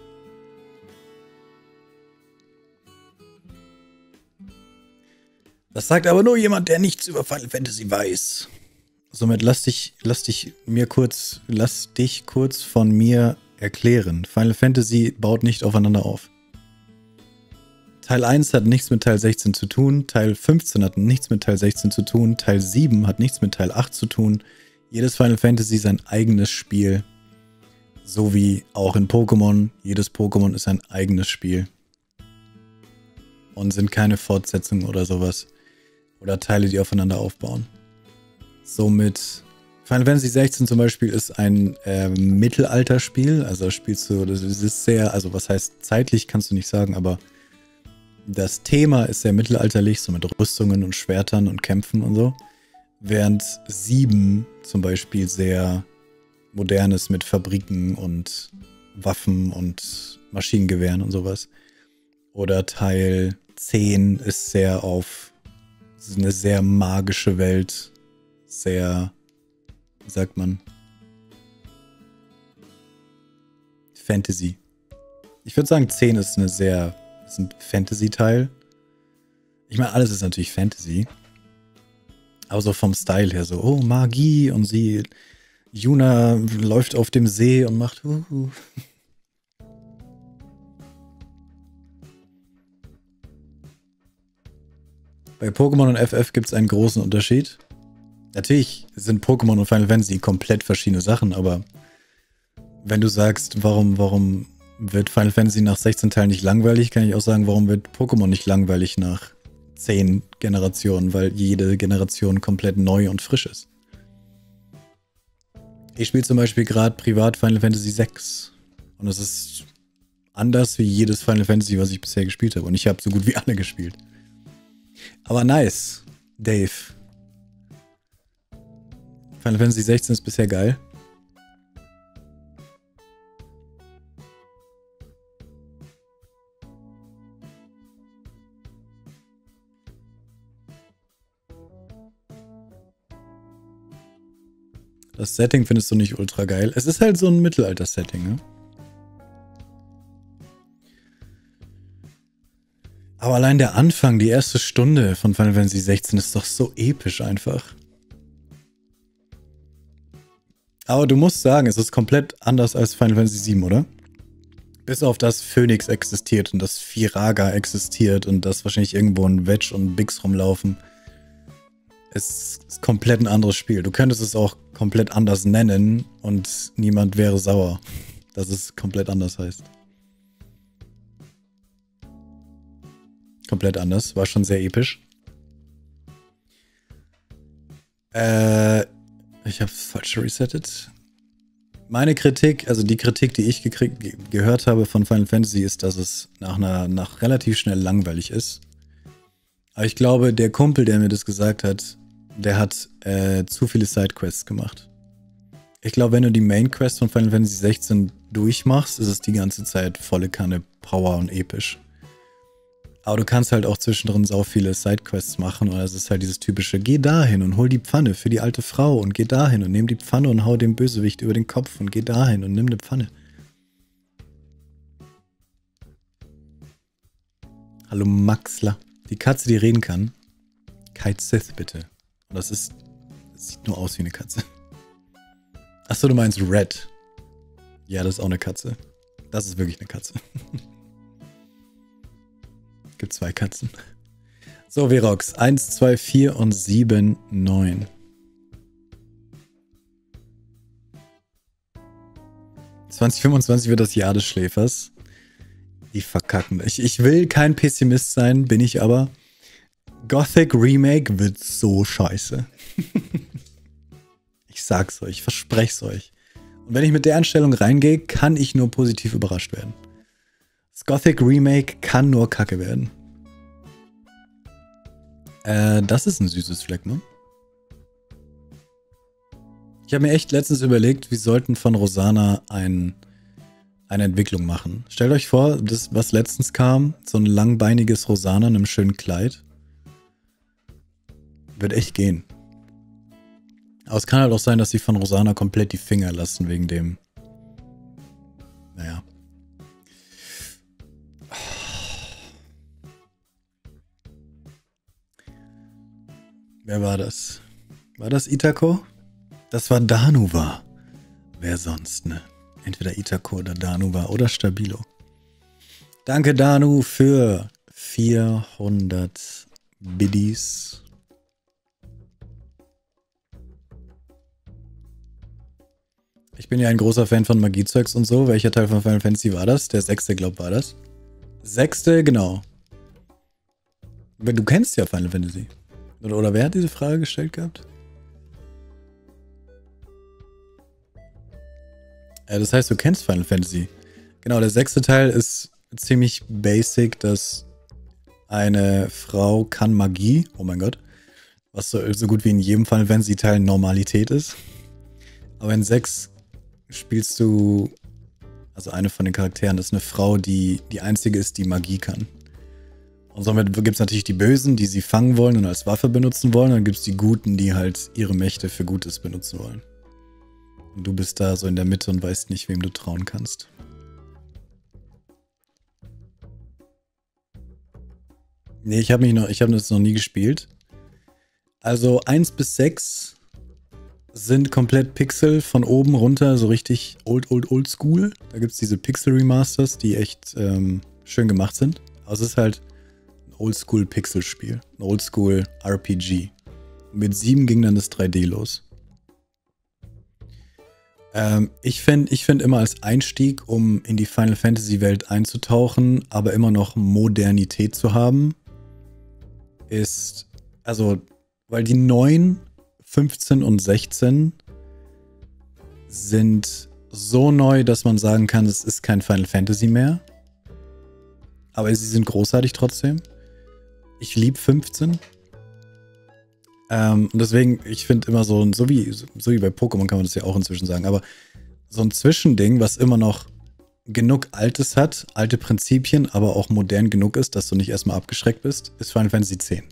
Das sagt aber nur jemand, der nichts über Final Fantasy weiß. Somit lass dich kurz von mir erklären. Final Fantasy baut nicht aufeinander auf. Teil 1 hat nichts mit Teil 16 zu tun, Teil 15 hat nichts mit Teil 16 zu tun, Teil 7 hat nichts mit Teil 8 zu tun. Jedes Final Fantasy ist ein eigenes Spiel. So wie auch in Pokémon. Jedes Pokémon ist ein eigenes Spiel. Und sind keine Fortsetzungen oder sowas. Oder Teile, die aufeinander aufbauen. Somit Final Fantasy 16 zum Beispiel ist ein Mittelalterspiel. Also spielst du, das ist sehr, also was heißt zeitlich, kannst du nicht sagen, aber das Thema ist sehr mittelalterlich, so mit Rüstungen und Schwertern und Kämpfen und so. Während 7 zum Beispiel sehr modern ist mit Fabriken und Waffen und Maschinengewehren und sowas. Oder Teil 10 ist sehr auf eine sehr magische Welt. Sehr, wie sagt man? Fantasy. Ich würde sagen, 10 ist ein Fantasy-Teil. Ich meine, alles ist natürlich Fantasy. Aber so vom Style her so, oh, Magie und Yuna läuft auf dem See und macht Bei Pokémon und FF gibt es einen großen Unterschied. Natürlich sind Pokémon und Final Fantasy komplett verschiedene Sachen, aber wenn du sagst, warum wird Final Fantasy nach 16 Teilen nicht langweilig, kann ich auch sagen, warum wird Pokémon nicht langweilig nach 10 Generationen, weil jede Generation komplett neu und frisch ist. Ich spiele zum Beispiel gerade privat Final Fantasy 6 und es ist anders wie jedes Final Fantasy, was ich bisher gespielt habe und ich habe so gut wie alle gespielt. Aber nice, Dave. Final Fantasy 16 ist bisher geil. Das Setting findest du nicht ultra geil. Es ist halt so ein Mittelalter-Setting, ne? Aber allein der Anfang, die erste Stunde von Final Fantasy 16 ist doch so episch einfach. Aber du musst sagen, es ist komplett anders als Final Fantasy 7, oder? Bis auf das Phoenix existiert und das Firaga existiert und dass wahrscheinlich irgendwo ein Wedge und ein Bix rumlaufen. Es ist komplett ein anderes Spiel. Du könntest es auch komplett anders nennen und niemand wäre sauer, dass es komplett anders heißt. Komplett anders. War schon sehr episch. Ich habe falsch resettet. Meine Kritik, also die Kritik, die ich gehört habe von Final Fantasy, ist, dass es nach relativ schnell langweilig ist. Aber ich glaube, der Kumpel, der mir das gesagt hat, der hat zu viele Sidequests gemacht. Ich glaube, wenn du die Main Quest von Final Fantasy 16 durchmachst, ist es die ganze Zeit volle Kanne Power und episch. Aber du kannst halt auch zwischendrin sau viele Sidequests machen und es ist halt dieses typische, geh dahin und hol die Pfanne für die alte Frau und geh dahin und nimm die Pfanne und hau dem Bösewicht über den Kopf und geh dahin und nimm eine Pfanne. Hallo Maxler. Die Katze, die reden kann. Kite Sith, bitte. Und das sieht nur aus wie eine Katze. Achso, du meinst Red. Ja, das ist auch eine Katze. Das ist wirklich eine Katze. Gibt 2 Katzen. So, Verox. 1, 2, 4 und 7, 9. 2025 wird das Jahr des Schläfers. Die verkacken. Ich will kein Pessimist sein, bin ich aber. Gothic Remake wird so scheiße. Ich sag's euch, ich verspreche euch. Und wenn ich mit der Einstellung reingehe, kann ich nur positiv überrascht werden. Das Gothic Remake kann nur kacke werden. Das ist ein süßes Fleckmann. Ich habe mir echt letztens überlegt, wir sollten von Rosana eine Entwicklung machen. Stellt euch vor, das, was letztens kam, so ein langbeiniges Rosana in einem schönen Kleid. Wird echt gehen. Aber es kann halt auch sein, dass sie von Rosana komplett die Finger lassen wegen dem. Naja. Wer war das? War das Itako? Das war Danuva. Wer sonst, ne? Entweder Itako oder Danuva oder Stabilo. Danke, Danu, für 400 Biddies. Ich bin ja ein großer Fan von Magiezeugs und so. Welcher Teil von Final Fantasy war das? Der 6. glaub war das. 6. genau. Du kennst ja Final Fantasy. Oder wer hat diese Frage gestellt gehabt? Ja, das heißt, du kennst Final Fantasy. Genau, der 6. Teil ist ziemlich basic, dass eine Frau kann Magie. Oh mein Gott. Was so gut wie in jedem Final Fantasy Teil Normalität ist. Aber in 6 spielst du, also eine von den Charakteren, das ist eine Frau, die die einzige ist, die Magie kann. Und somit gibt es natürlich die Bösen, die sie fangen wollen und als Waffe benutzen wollen. Und dann gibt es die Guten, die halt ihre Mächte für Gutes benutzen wollen. Und du bist da so in der Mitte und weißt nicht, wem du trauen kannst. Nee, ich habe das noch nie gespielt. Also 1 bis 6 sind komplett Pixel von oben runter, so richtig old school. Da gibt es diese Pixel Remasters, die echt schön gemacht sind. Aber es ist halt ein Oldschool Pixel-Spiel, ein Oldschool RPG. Und mit 7 ging dann das 3D los. Ich find immer als Einstieg, um in die Final Fantasy Welt einzutauchen, aber immer noch Modernität zu haben, ist, also, weil die 9, 15 und 16 sind so neu, dass man sagen kann, es ist kein Final Fantasy mehr. Aber sie sind großartig trotzdem. Ich liebe 15. Und deswegen, ich finde immer so wie bei Pokémon kann man das ja auch inzwischen sagen, aber so ein Zwischending, was immer noch genug Altes hat, alte Prinzipien, aber auch modern genug ist, dass du nicht erstmal abgeschreckt bist, ist Final Fantasy X.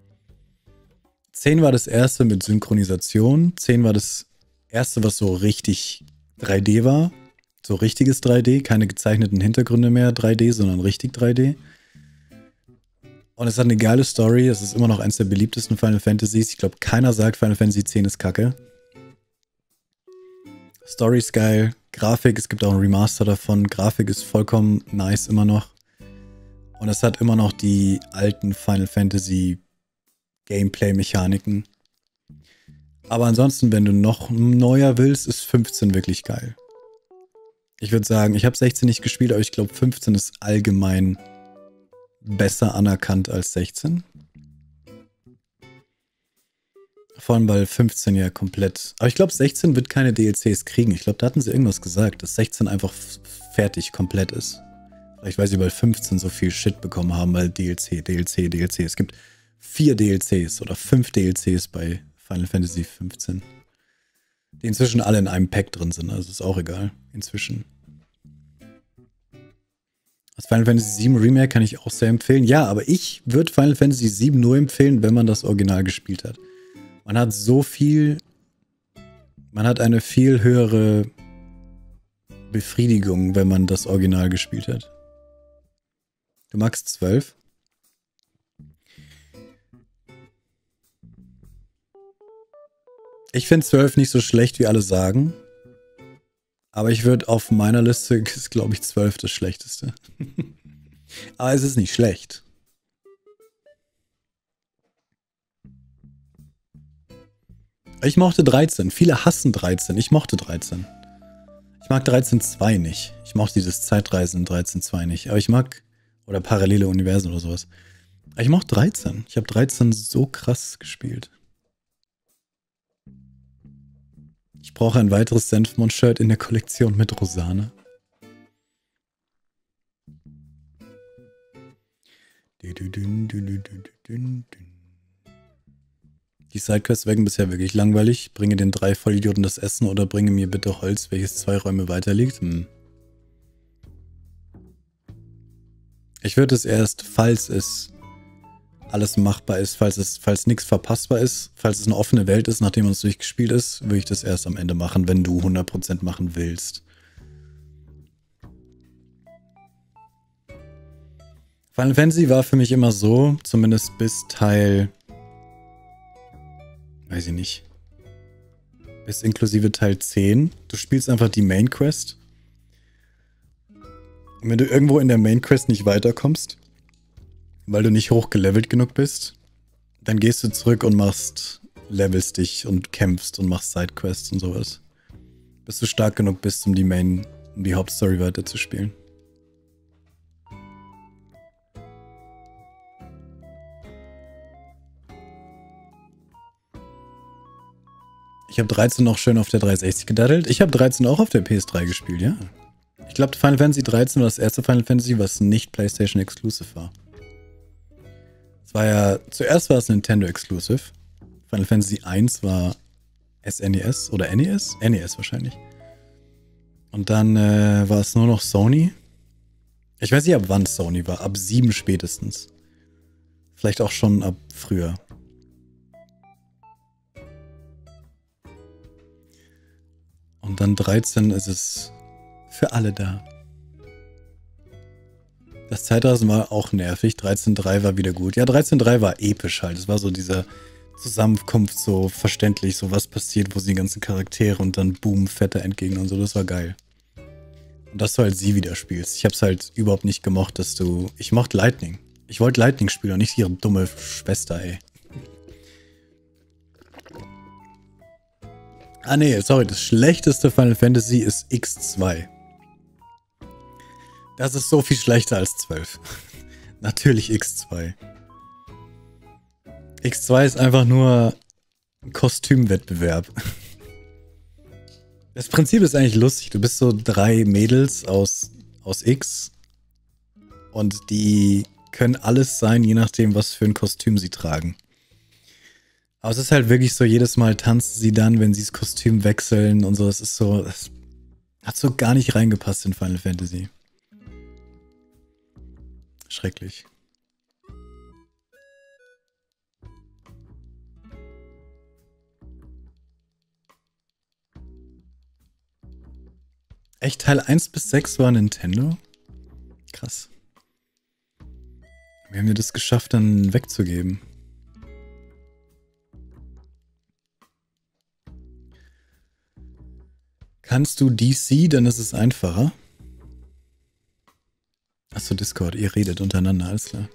10 war das erste mit Synchronisation. 10 war das erste, was so richtig 3D war. So richtiges 3D, keine gezeichneten Hintergründe mehr 3D, sondern richtig 3D. Und es hat eine geile Story. Es ist immer noch eines der beliebtesten Final Fantasies. Ich glaube, keiner sagt, Final Fantasy X ist kacke. Story ist geil. Grafik, es gibt auch ein Remaster davon. Grafik ist vollkommen nice immer noch. Und es hat immer noch die alten Final Fantasy Gameplay-Mechaniken. Aber ansonsten, wenn du noch neuer willst, ist 15 wirklich geil. Ich würde sagen, ich habe 16 nicht gespielt, aber ich glaube 15 ist allgemein besser anerkannt als 16. Vor allem, weil 15 ja komplett... Aber ich glaube, 16 wird keine DLCs kriegen. Ich glaube, da hatten sie irgendwas gesagt, dass 16 einfach fertig, komplett ist. Vielleicht weil sie bei 15 so viel Shit bekommen haben, weil DLC. Es gibt 4 DLCs oder 5 DLCs bei Final Fantasy 15. Die inzwischen alle in einem Pack drin sind, also ist auch egal. Inzwischen. Das Final Fantasy 7 Remake kann ich auch sehr empfehlen. Ja, aber ich würde Final Fantasy 7 nur empfehlen, wenn man das Original gespielt hat. Man hat so viel... Man hat eine viel höhere Befriedigung, wenn man das Original gespielt hat. Du magst 12? Ich finde 12 nicht so schlecht, wie alle sagen. Aber ich würde auf meiner Liste, ist glaube ich 12 das Schlechteste. Aber es ist nicht schlecht. Ich mochte 13. Viele hassen 13. Ich mochte 13. Ich mag 13.2 nicht. Ich mochte dieses Zeitreisen in 13.2 nicht. Aber ich mag, oder parallele Universen oder sowas. Aber ich mochte 13. Ich habe 13 so krass gespielt. Ich brauche ein weiteres Senfmond-Shirt in der Kollektion mit Rosane. Die Sidequests wirken bisher wirklich langweilig. Bringe den 3 Vollidioten das Essen oder bringe mir bitte Holz, welches 2 Räume weiter liegt. Ich würde es erst, falls es alles machbar ist, falls nichts verpassbar ist, falls es eine offene Welt ist, nachdem es durchgespielt ist, würde ich das erst am Ende machen, wenn du 100% machen willst. Final Fantasy war für mich immer so, zumindest bis Teil, weiß ich nicht, bis inklusive Teil 10. Du spielst einfach die Main Quest. Und wenn du irgendwo in der Main Quest nicht weiterkommst, weil du nicht hochgelevelt genug bist, dann gehst du zurück und levelst dich und kämpfst und machst Sidequests und sowas. Bis du stark genug bist, um die Hauptstory weiterzuspielen. Ich habe 13 noch schön auf der 360 gedaddelt. Ich habe 13 auch auf der PS3 gespielt, ja. Ich glaube, Final Fantasy 13 war das erste Final Fantasy, was nicht PlayStation Exclusive war. Zuerst war es Nintendo Exclusive. Final Fantasy 1 war SNES oder NES? NES wahrscheinlich. Und dann war es nur noch Sony. Ich weiß nicht, ab wann Sony war. Ab 7 spätestens. Vielleicht auch schon ab früher. Und dann 13 ist es für alle da. Das Zeitreisen war auch nervig. 13.3 war wieder gut. Ja, 13.3 war episch halt. Es war so diese Zusammenkunft, so verständlich, so was passiert, wo sind die ganzen Charaktere und dann boom, fetter Endgegner und so. Das war geil. Und dass du halt sie wieder spielst. Ich hab's halt überhaupt nicht gemocht, ich mochte Lightning. Ich wollte Lightning spielen und nicht ihre dumme Schwester, ey. Ah nee, sorry, das schlechteste Final Fantasy ist X2. Das ist so viel schlechter als 12. Natürlich X2. X2 ist einfach nur ein Kostümwettbewerb. Das Prinzip ist eigentlich lustig. Du bist so 3 Mädels aus X und die können alles sein, je nachdem, was für ein Kostüm sie tragen. Aber es ist halt wirklich so, jedes Mal tanzt sie dann, wenn sie das Kostüm wechseln und so. Das hat so gar nicht reingepasst in Final Fantasy. Schrecklich. Echt, Teil 1 bis 6 war Nintendo? Krass. Wir haben ja das geschafft, dann wegzugeben. Kannst du DC, dann ist es einfacher. Achso, Discord, ihr redet untereinander, alles klar.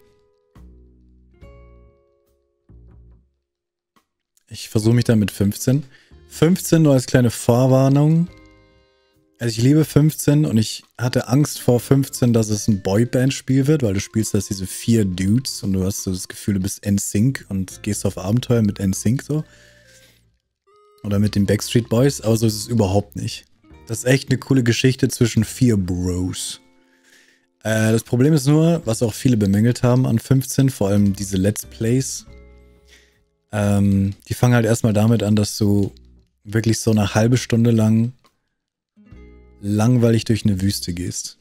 Ich versuche mich dann mit 15. 15 nur als kleine Vorwarnung. Also ich liebe 15 und ich hatte Angst vor 15, dass es ein Boyband-Spiel wird, weil du spielst das diese 4 Dudes und du hast so das Gefühl, du bist NSYNC und gehst auf Abenteuer mit NSYNC so. Oder mit den Backstreet Boys, aber so ist es überhaupt nicht. Das ist echt eine coole Geschichte zwischen 4 Bros. Das Problem ist nur, was auch viele bemängelt haben an 15, vor allem diese Let's Plays. Die fangen halt erstmal damit an, dass du wirklich so eine halbe Stunde lang langweilig durch eine Wüste gehst.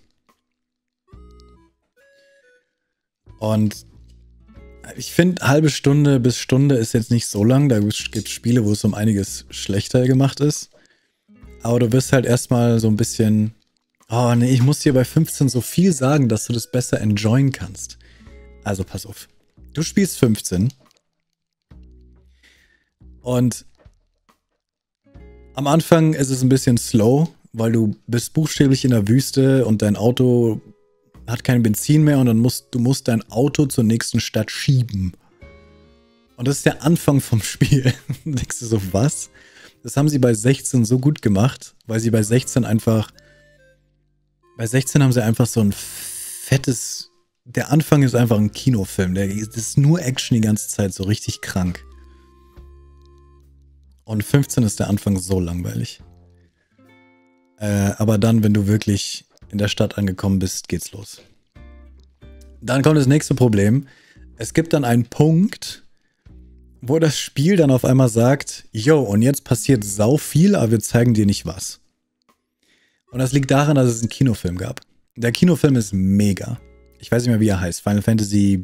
Und ich finde, halbe Stunde bis Stunde ist jetzt nicht so lang. Da gibt es Spiele, wo es um einiges schlechter gemacht ist. Aber du wirst halt erstmal so ein bisschen... Oh nee, ich muss dir bei 15 so viel sagen, dass du das besser enjoyen kannst. Also pass auf. Du spielst 15. Und am Anfang ist es ein bisschen slow, weil du bist buchstäblich in der Wüste und dein Auto hat kein Benzin mehr und dann musst du dein Auto zur nächsten Stadt schieben. Und das ist der Anfang vom Spiel. Denkst du so, was? Das haben sie bei 16 so gut gemacht, weil sie bei 16 einfach. Bei 16 haben sie einfach so ein fettes. Der Anfang ist einfach ein Kinofilm. Das ist nur Action die ganze Zeit, so richtig krank. Und 15 ist der Anfang so langweilig. Aber dann, wenn du wirklich in der Stadt angekommen bist, geht's los. Dann kommt das nächste Problem. Es gibt dann einen Punkt, wo das Spiel dann auf einmal sagt, yo, und jetzt passiert sau viel, aber wir zeigen dir nicht was. Und das liegt daran, dass es einen Kinofilm gab. Der Kinofilm ist mega. Ich weiß nicht mehr, wie er heißt. Final Fantasy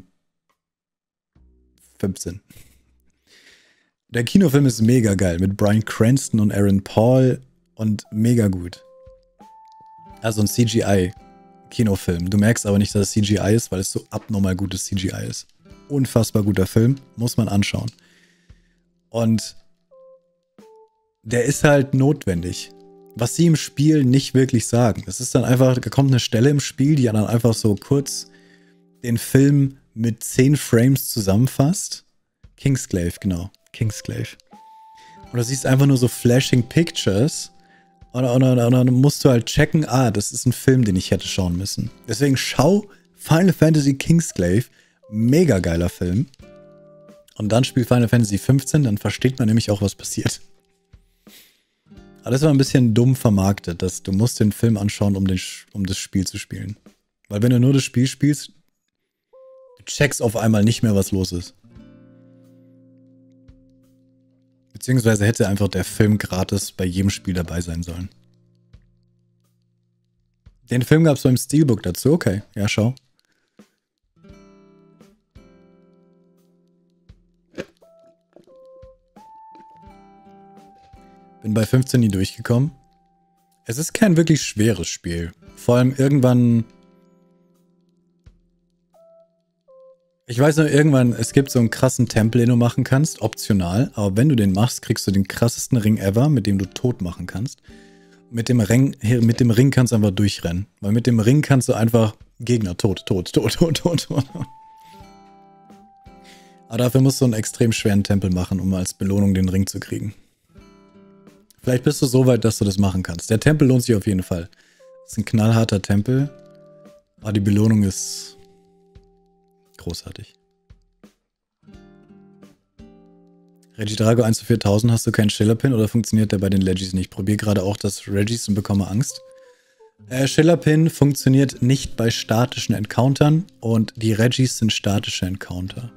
15. Der Kinofilm ist mega geil. Mit Bryan Cranston und Aaron Paul und mega gut. Also ein CGI-Kinofilm. Du merkst aber nicht, dass es CGI ist, weil es so abnormal gutes CGI ist. Unfassbar guter Film. Muss man anschauen. Und der ist halt notwendig. Was sie im Spiel nicht wirklich sagen. Es ist dann einfach, da kommt eine Stelle im Spiel, die dann einfach so kurz den Film mit 10 Frames zusammenfasst. Kingsglaive, genau. Kingsglaive. Und du siehst einfach nur so flashing Pictures. Und dann musst du halt checken, das ist ein Film, den ich hätte schauen müssen. Deswegen schau Final Fantasy Kingsglaive. Mega geiler Film. Und dann spiel Final Fantasy 15, dann versteht man nämlich auch, was passiert. Aber das war ein bisschen dumm vermarktet, dass du musst den Film anschauen, um das Spiel zu spielen. Weil wenn du nur das Spiel spielst, du checkst auf einmal nicht mehr, was los ist. Beziehungsweise hätte einfach der Film gratis bei jedem Spiel dabei sein sollen. Den Film gab es beim Steelbook dazu, okay. Ja, schau. Bin bei 15 nie durchgekommen. Es ist kein wirklich schweres Spiel. Vor allem irgendwann... Ich weiß noch, irgendwann, es gibt so einen krassen Tempel, den du machen kannst, optional. Aber wenn du den machst, kriegst du den krassesten Ring ever, mit dem du tot machen kannst. Mit dem Ring kannst du einfach durchrennen. Weil mit dem Ring kannst du einfach Gegner tot. Aber dafür musst du einen extrem schweren Tempel machen, um als Belohnung den Ring zu kriegen. Vielleicht bist du so weit, dass du das machen kannst. Der Tempel lohnt sich auf jeden Fall. Das ist ein knallharter Tempel. Aber die Belohnung ist großartig. Regidrago 1 zu 4000, hast du keinen Schillerpin oder funktioniert der bei den Legis nicht? Probier gerade auch das Regis und bekomme Angst. Schillerpin funktioniert nicht bei statischen Encountern und die Regis sind statische Encounter.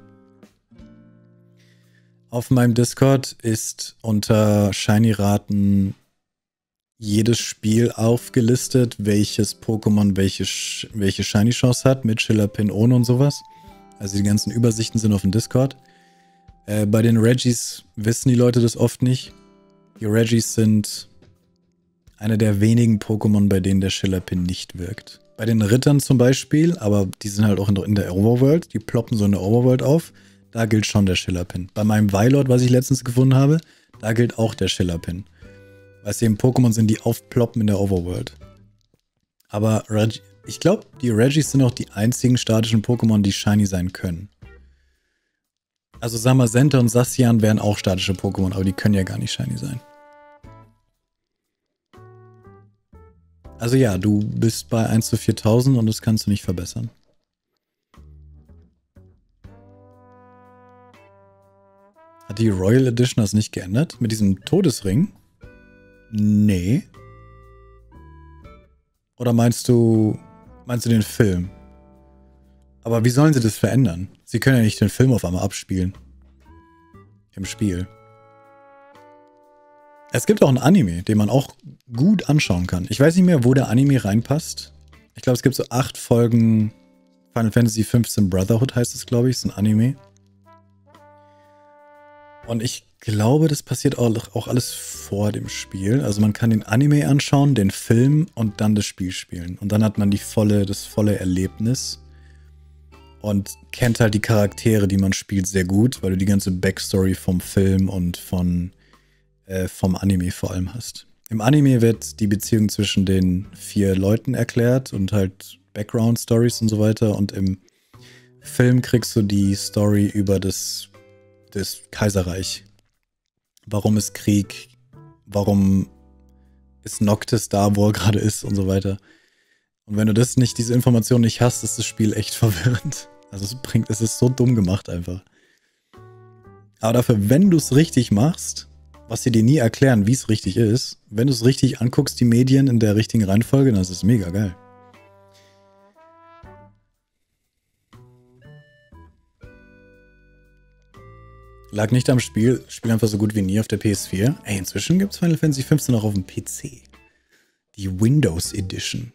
Auf meinem Discord ist unter Shiny-Raten jedes Spiel aufgelistet, welches Pokémon welche Shiny-Chance hat, mit Schillerpin, ohne und sowas. Also die ganzen Übersichten sind auf dem Discord. Bei den Regis wissen die Leute das oft nicht. Die Regis sind eine der wenigen Pokémon, bei denen der Schillerpin nicht wirkt. Bei den Rittern zum Beispiel, aber die sind halt auch in der Overworld, die ploppen so in der Overworld auf. Da gilt schon der Schillerpin. Bei meinem Weilord, was ich letztens gefunden habe, da gilt auch der Schillerpin. Weil es eben Pokémon sind, die aufploppen in der Overworld. Aber ich glaube, die Regis sind auch die einzigen statischen Pokémon, die shiny sein können. Also Samazenta und Sassian wären auch statische Pokémon, aber die können ja gar nicht shiny sein. Also ja, du bist bei 1 zu 4000 und das kannst du nicht verbessern. Hat die Royal Edition das nicht geändert? Mit diesem Todesring? Nee. Oder meinst du den Film? Aber wie sollen sie das verändern? Sie können ja nicht den Film auf einmal abspielen. Im Spiel. Es gibt auch einen Anime, den man auch gut anschauen kann. Ich weiß nicht mehr, wo der Anime reinpasst. Ich glaube, es gibt so 8 Folgen Final Fantasy 15 Brotherhood heißt es, glaube ich. Ist ein Anime. Und ich glaube, das passiert auch alles vor dem Spiel. Also man kann den Anime anschauen, den Film und dann das Spiel spielen. Und dann hat man das volle Erlebnis. Und kennt halt die Charaktere, die man spielt, sehr gut, weil du die ganze Backstory vom Film und vom Anime vor allem hast. Im Anime wird die Beziehung zwischen den 4 Leuten erklärt und halt Background-Stories und so weiter. Und im Film kriegst du die Story über das Kaiserreich. Warum es Krieg warum ist Noctis da, wo er gerade ist und so weiter. Und wenn du diese Information nicht hast, ist das Spiel echt verwirrend. Also es ist so dumm gemacht einfach. Aber dafür, wenn du es richtig machst, was sie dir nie erklären, wie es richtig ist, wenn du es richtig anguckst, die Medien in der richtigen Reihenfolge, dann ist es mega geil. Lag nicht am Spiel einfach so gut wie nie auf der PS4. Ey, inzwischen gibt es Final Fantasy 15 auch auf dem PC. Die Windows Edition.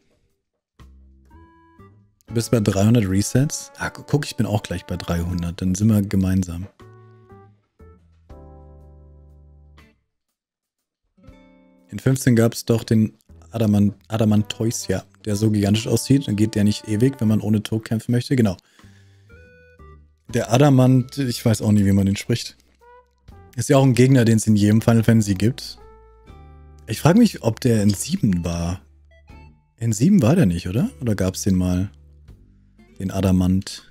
Du bist bei 300 Resets? Ah, guck, ich bin auch gleich bei 300. Dann sind wir gemeinsam. In 15 gab es doch den Adamantoisia, der so gigantisch aussieht. Dann geht der nicht ewig, wenn man ohne Tod kämpfen möchte. Genau. Der Adamant, ich weiß auch nie, wie man den spricht. Ist ja auch ein Gegner, den es in jedem Final Fantasy gibt. Ich frage mich, ob der in 7 war. In 7 war der nicht, oder? Oder gab es den mal? Den Adamant.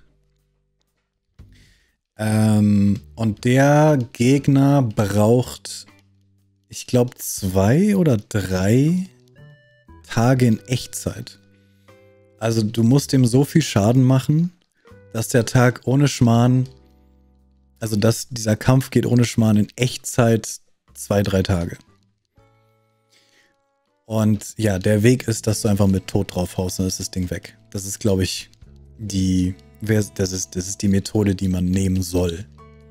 Und der Gegner braucht, ich glaube, 2 oder 3 Tage in Echtzeit. Also du musst ihm so viel Schaden machen, dass der Tag ohne Schmarrn, also dass dieser Kampf geht ohne Schmarrn in Echtzeit 2-3 Tage. Und ja, der Weg ist, dass du einfach mit Tod draufhaust und dann ist das Ding weg. Das ist, glaube ich, das ist die Methode, die man nehmen soll.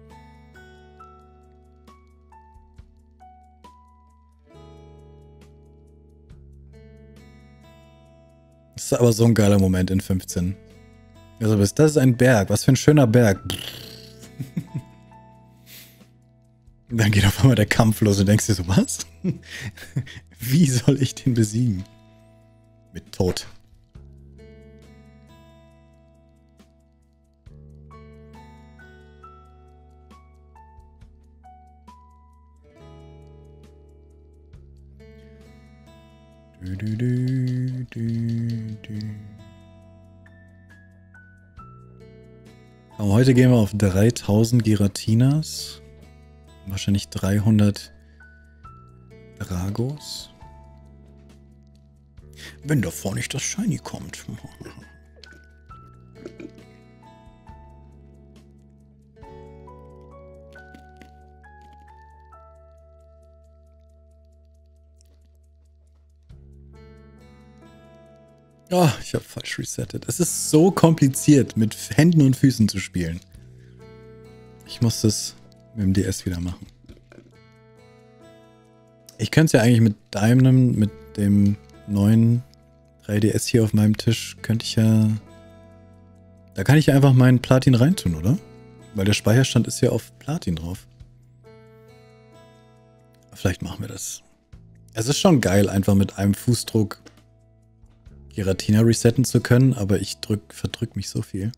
Das ist aber so ein geiler Moment in 15. Also das ist ein Berg. Was für ein schöner Berg. Dann geht auf einmal der Kampf los und denkst dir so, was? Wie soll ich den besiegen? Mit Tod. Aber heute gehen wir auf 3000 Giratinas. Wahrscheinlich 300 Dragos. Wenn davor nicht das Shiny kommt. Oh, ich habe falsch resettet. Es ist so kompliziert, mit Händen und Füßen zu spielen. Ich muss das mit dem DS wieder machen. Ich könnte es ja eigentlich mit dem neuen 3DS hier auf meinem Tisch, könnte ich ja... Da kann ich ja einfach meinen Platin reintun, oder? Weil der Speicherstand ist ja auf Platin drauf. Vielleicht machen wir das. Es ist schon geil, einfach mit einem Fußdruck Giratina resetten zu können, aber ich verdrück mich so viel.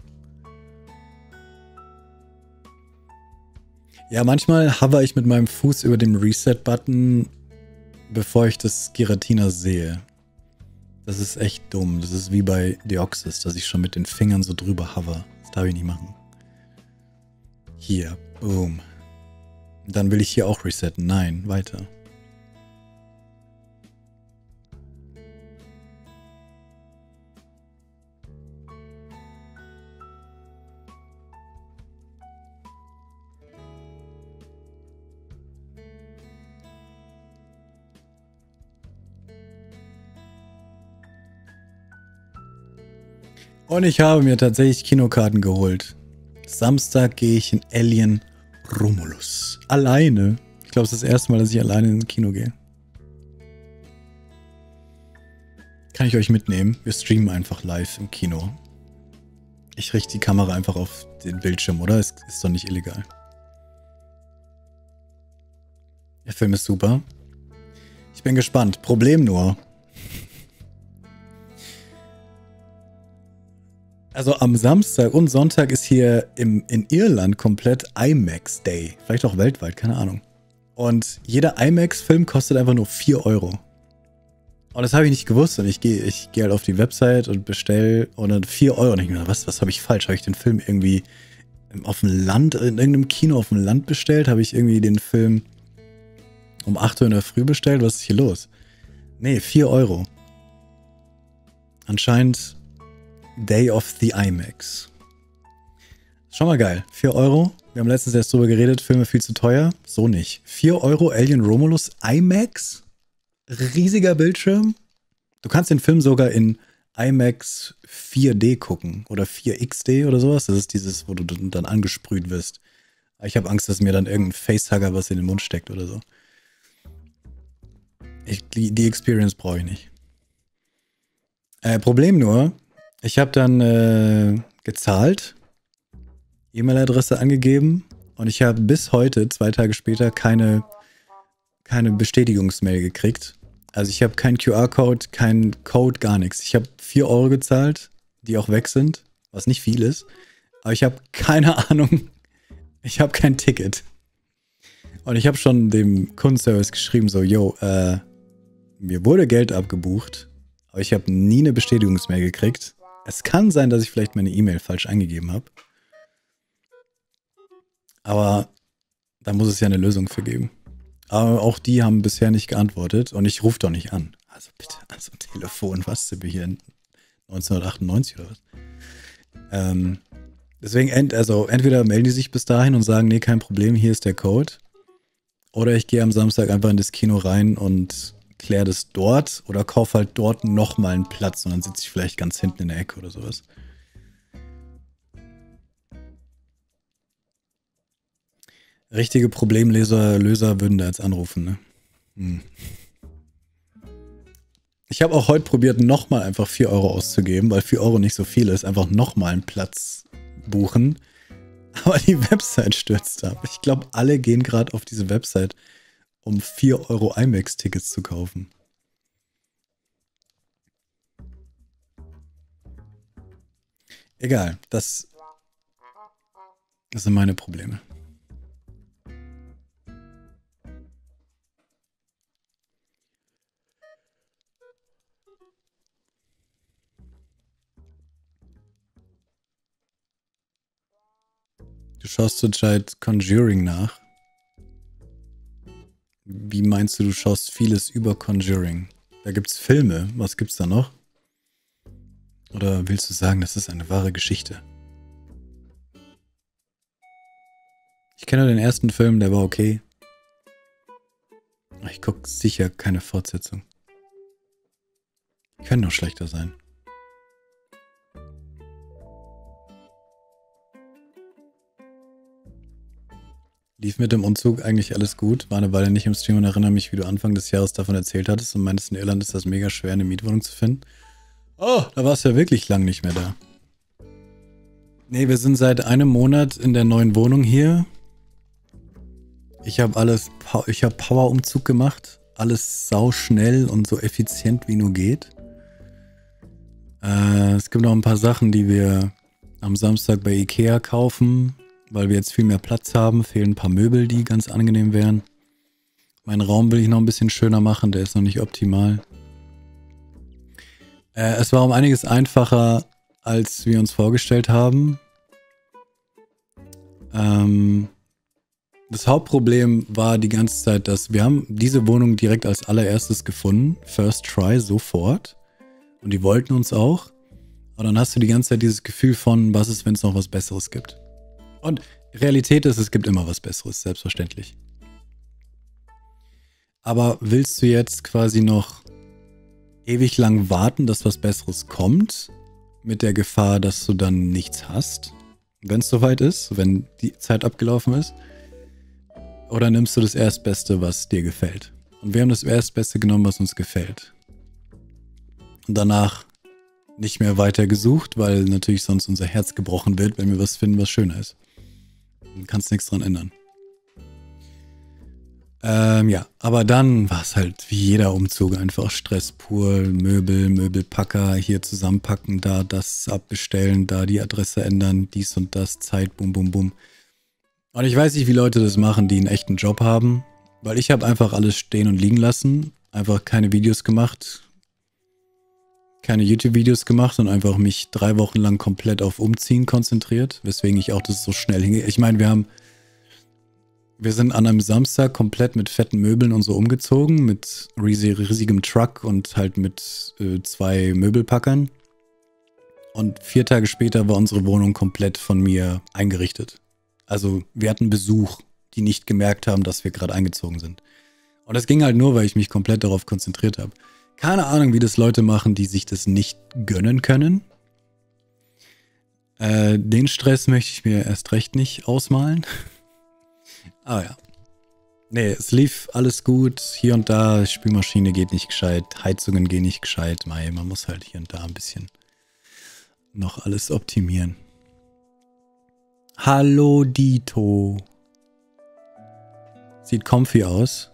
Ja, manchmal hover ich mit meinem Fuß über dem Reset-Button, bevor ich das Giratina sehe. Das ist echt dumm. Das ist wie bei Deoxys, dass ich schon mit den Fingern so drüber hover. Das darf ich nicht machen. Hier, boom. Dann will ich hier auch resetten. Nein, weiter. Und ich habe mir tatsächlich Kinokarten geholt. Samstag gehe ich in Alien Romulus. Alleine. Ich glaube, es ist das erste Mal, dass ich alleine ins Kino gehe. Kann ich euch mitnehmen? Wir streamen einfach live im Kino. Ich richte die Kamera einfach auf den Bildschirm, oder? Ist doch nicht illegal. Der Film ist super. Ich bin gespannt. Problem nur. Also am Samstag und Sonntag ist hier in Irland komplett IMAX Day. Vielleicht auch weltweit, keine Ahnung. Und jeder IMAX-Film kostet einfach nur 4 Euro. Und das habe ich nicht gewusst. Und ich gehe halt auf die Website und bestelle und dann 4 Euro. Und ich mir, was habe ich falsch? Habe ich den Film irgendwie auf dem Land, in irgendeinem Kino auf dem Land bestellt? Habe ich irgendwie den Film Um 8 Uhr in der Früh bestellt? Was ist hier los? Nee, 4 Euro. Anscheinend Day of the IMAX. Schon mal geil. 4 Euro. Wir haben letztens erst drüber geredet, Filme viel zu teuer. So nicht. 4 Euro Alien Romulus IMAX? Riesiger Bildschirm. Du kannst den Film sogar in IMAX 4D gucken. Oder 4XD oder sowas. Das ist dieses, wo du dann angesprüht wirst. Ich habe Angst, dass mir dann irgendein Facehugger was in den Mund steckt oder so. Die Experience brauche ich nicht. Problem nur, ich habe dann gezahlt, E-Mail-Adresse angegeben und ich habe bis heute, 2 Tage später, keine Bestätigungsmail gekriegt. Also ich habe keinen QR-Code, keinen Code, gar nichts. Ich habe 4 Euro gezahlt, die auch weg sind, was nicht viel ist. Aber ich habe keine Ahnung, ich habe kein Ticket. Und ich habe schon dem Kundenservice geschrieben, so, yo, mir wurde Geld abgebucht, aber ich habe nie eine Bestätigungsmail gekriegt. Es kann sein, dass ich vielleicht meine E-Mail falsch eingegeben habe. Aber da muss es ja eine Lösung für geben. Aber auch die haben bisher nicht geantwortet und ich rufe doch nicht an. Also bitte, also Telefon, was sind wir hier in 1998 oder was? Deswegen, entweder melden die sich bis dahin und sagen, nee, kein Problem, hier ist der Code. Oder ich gehe am Samstag einfach in das Kino rein und kläre das dort oder kaufe halt dort nochmal einen Platz und dann sitze ich vielleicht ganz hinten in der Ecke oder sowas. Richtige Problemlöser würden da jetzt anrufen, ne? Ich habe auch heute probiert, nochmal einfach 4 Euro auszugeben, weil 4 Euro nicht so viel ist. Einfach nochmal einen Platz buchen. Aber die Website stürzt ab. Ich glaube, alle gehen gerade auf diese Website, um 4 Euro IMAX-Tickets zu kaufen. Egal, das sind meine Probleme. Du schaust zurzeit Conjuring nach. Wie meinst du schaust vieles über Conjuring? Da gibt's Filme. Was gibt's da noch? Oder willst du sagen, das ist eine wahre Geschichte? Ich kenne den ersten Film, der war okay. Ich gucke sicher keine Fortsetzung. Kann noch schlechter sein. Lief mit dem Umzug eigentlich alles gut? War eine Weile nicht im Stream und erinnere mich, wie du Anfang des Jahres davon erzählt hattest und meintest, in Irland ist das mega schwer, eine Mietwohnung zu finden. Oh, da warst du ja wirklich lang nicht mehr da. Nee, wir sind seit einem Monat in der neuen Wohnung hier. Ich habe Power-Umzug gemacht. Alles sauschnell und so effizient wie nur geht. Es gibt noch ein paar Sachen, die wir am Samstag bei Ikea kaufen. Weil wir jetzt viel mehr Platz haben, fehlen ein paar Möbel, die ganz angenehm wären. Meinen Raum will ich noch ein bisschen schöner machen, der ist noch nicht optimal. Es war um einiges einfacher, als wir uns vorgestellt haben. Das Hauptproblem war die ganze Zeit, dass wir haben diese Wohnung direkt als allererstes gefunden. First try, sofort. Und die wollten uns auch. Und dann hast du die ganze Zeit dieses Gefühl von, was ist, wenn es noch was Besseres gibt. Und Realität ist, es gibt immer was Besseres, selbstverständlich. Aber willst du jetzt quasi noch ewig lang warten, dass was Besseres kommt, mit der Gefahr, dass du dann nichts hast, wenn es soweit ist, wenn die Zeit abgelaufen ist? Oder nimmst du das Erstbeste, was dir gefällt? Und wir haben das Erstbeste genommen, was uns gefällt. Und danach nicht mehr weiter gesucht, weil natürlich sonst unser Herz gebrochen wird, wenn wir was finden, was schöner ist. Dann kannst nichts dran ändern. Ja, aber dann war es halt wie jeder Umzug einfach Stress pur, Möbelpacker, hier zusammenpacken, da das abbestellen, da die Adresse ändern, dies und das, Zeit, bum, bum, bum. Und ich weiß nicht, wie Leute das machen, die einen echten Job haben, weil ich habe einfach alles stehen und liegen lassen, einfach keine Videos gemacht, keine YouTube-Videos gemacht und einfach mich 3 Wochen lang komplett auf Umziehen konzentriert, weswegen ich auch das so schnell hingehe. Ich meine, wir haben Wir sind an einem Samstag komplett mit fetten Möbeln und so umgezogen, mit riesigem Truck und halt mit 2 Möbelpackern. Und 4 Tage später war unsere Wohnung komplett von mir eingerichtet. Also wir hatten Besuch, die nicht gemerkt haben, dass wir gerade eingezogen sind. Und das ging halt nur, weil ich mich komplett darauf konzentriert habe. Keine Ahnung, wie das Leute machen, die sich das nicht gönnen können. Den Stress möchte ich mir erst recht nicht ausmalen. Aber ja. Nee, es lief alles gut. Hier und da, Spülmaschine geht nicht gescheit, Heizungen gehen nicht gescheit. Man muss halt hier und da ein bisschen noch alles optimieren. Hallo Dito. Sieht comfy aus.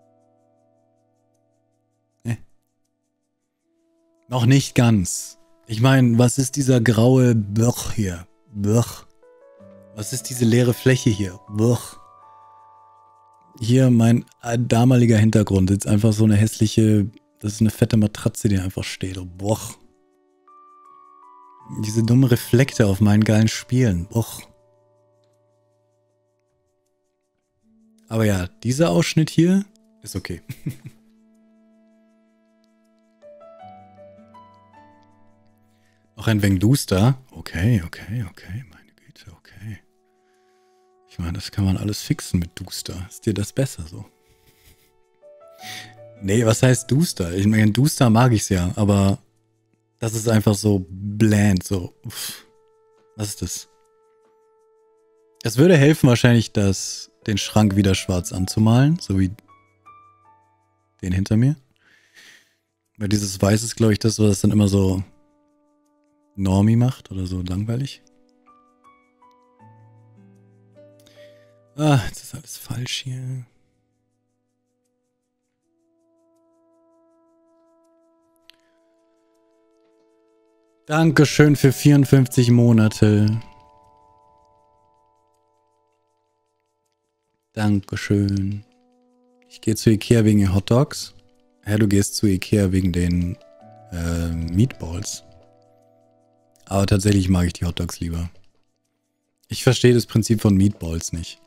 Noch nicht ganz. Ich meine, was ist dieser graue Bloch hier? Bloch. Was ist diese leere Fläche hier? Bloch. Hier mein damaliger Hintergrund. Jetzt einfach so eine hässliche, das ist eine fette Matratze, die einfach steht. Bloch. Diese dummen Reflekte auf meinen geilen Spielen. Bloch. Aber ja, dieser Ausschnitt hier ist okay. Noch ein wenig duster. Okay, meine Güte, okay. Ich meine, das kann man alles fixen mit duster. Ist dir das besser so? Nee, was heißt duster? Ich meine, duster mag ich's ja, aber das ist einfach so bland, so. Uff. Was ist das? Es würde helfen wahrscheinlich, den Schrank wieder schwarz anzumalen, so wie den hinter mir. Weil dieses Weiß ist, glaube ich, das, was dann immer so Normie macht oder so langweilig. Ah, jetzt ist alles falsch hier. Dankeschön für 54 Monate. Dankeschön. Ich gehe zu Ikea wegen den Hotdogs. Ja, du gehst zu Ikea wegen den Meatballs. Aber tatsächlich mag ich die Hotdogs lieber. Ich verstehe das Prinzip von Meatballs nicht.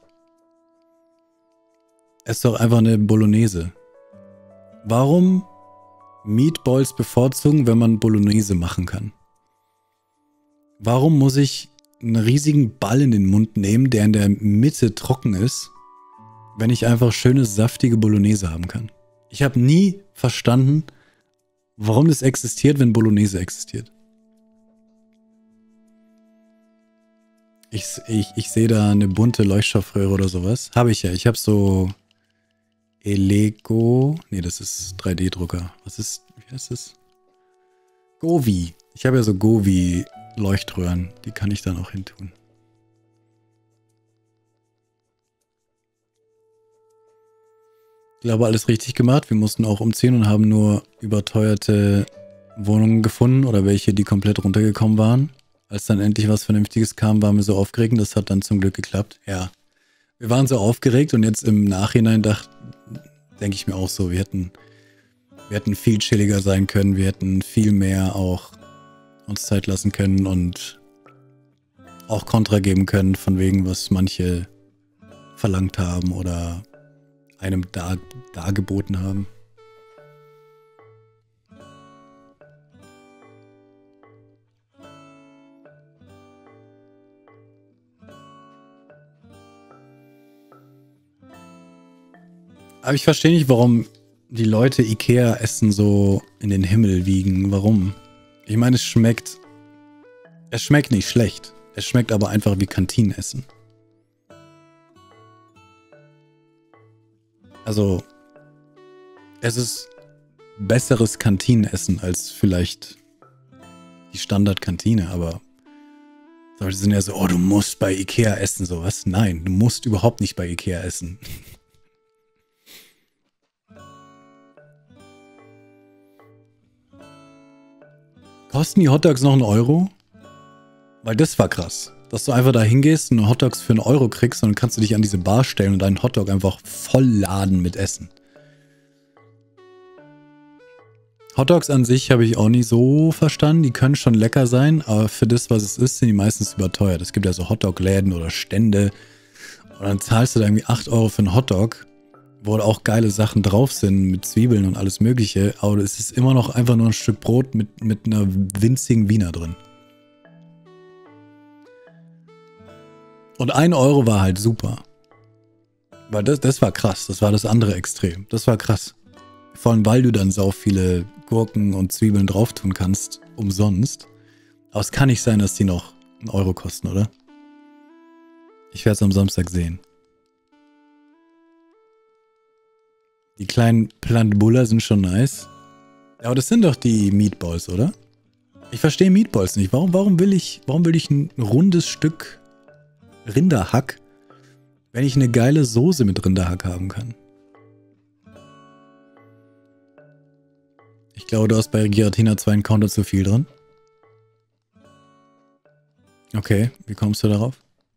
Es ist doch einfach eine Bolognese. Warum Meatballs bevorzugen, wenn man Bolognese machen kann? Warum muss ich einen riesigen Ball in den Mund nehmen, der in der Mitte trocken ist, wenn ich einfach schöne, saftige Bolognese haben kann? Ich habe nie verstanden, warum das existiert, wenn Bolognese existiert. Ich sehe da eine bunte Leuchtstoffröhre oder sowas. Habe ich ja. Ich habe so Eleco. Nee, das ist 3D-Drucker. Wie heißt das? Govi. Ich habe ja so Govi-Leuchtröhren. Die kann ich dann auch hintun. Ich glaube, alles richtig gemacht. Wir mussten auch umziehen und haben nur überteuerte Wohnungen gefunden oder welche, die komplett runtergekommen waren. Als dann endlich was Vernünftiges kam, waren wir so aufgeregt und das hat dann zum Glück geklappt. Ja, wir waren so aufgeregt und jetzt im Nachhinein denke ich mir auch so, wir hätten viel chilliger sein können, wir hätten viel mehr auch uns Zeit lassen können und auch Kontra geben können, von wegen, was manche verlangt haben oder einem dargeboten haben. Aber ich verstehe nicht, warum die Leute Ikea-Essen so in den Himmel wiegen. Warum? Ich meine, es schmeckt nicht schlecht. Es schmeckt aber einfach wie Kantinenessen. Also, es ist besseres Kantinenessen als vielleicht die Standardkantine, aber Leute sind ja so, oh, du musst bei Ikea essen, sowas. Nein, du musst überhaupt nicht bei Ikea essen. Kosten die Hotdogs noch 1 Euro? Weil das war krass. Dass du einfach da hingehst und Hotdogs für 1 Euro kriegst und dann kannst du dich an diese Bar stellen und deinen Hotdog einfach voll laden mit Essen. Hotdogs an sich habe ich auch nie so verstanden. Die können schon lecker sein, aber für das, was es ist, sind die meistens überteuert. Es gibt ja so Hotdog-Läden oder Stände Und dann zahlst du da irgendwie 8 Euro für einen Hotdog, wo auch geile Sachen drauf sind, mit Zwiebeln und alles mögliche, aber es ist immer noch einfach nur ein Stück Brot mit einer winzigen Wiener drin. Und 1 Euro war halt super. Weil das war krass, das war das andere Extrem. Das war krass. Vor allem, weil du dann sau viele Gurken und Zwiebeln drauf tun kannst, umsonst. Aber es kann nicht sein, dass die noch 1 Euro kosten, oder? Ich werde es am Samstag sehen. Die kleinen Plantbuller sind schon nice. Aber das sind doch die Meatballs, oder? Ich verstehe Meatballs nicht. Warum will ich ein rundes Stück Rinderhack, wenn ich eine geile Soße mit Rinderhack haben kann? Ich glaube, du hast bei Giratina 2 Encounter zu viel drin. Okay, wie kommst du darauf?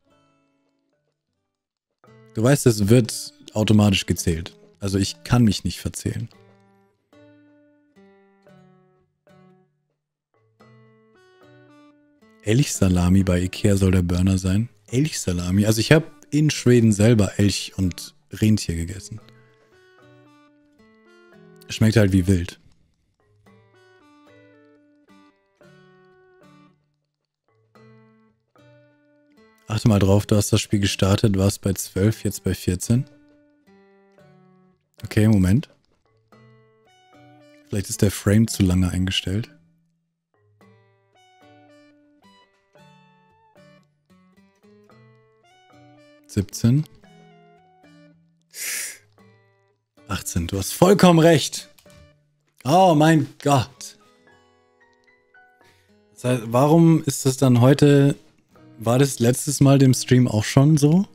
Du weißt, es wird automatisch gezählt. Also ich kann mich nicht verzählen. Elchsalami bei Ikea soll der Burner sein. Elchsalami. Also ich habe in Schweden selber Elch und Rentier gegessen. Schmeckt halt wie wild. Achte mal drauf, du hast das Spiel gestartet, warst bei 12, jetzt bei 14. Okay, Moment. Vielleicht ist der Frame zu lange eingestellt. (17) 18, du hast vollkommen recht. Oh mein Gott. Das heißt, warum ist das dann heute... War das letztes Mal dem Stream auch schon so?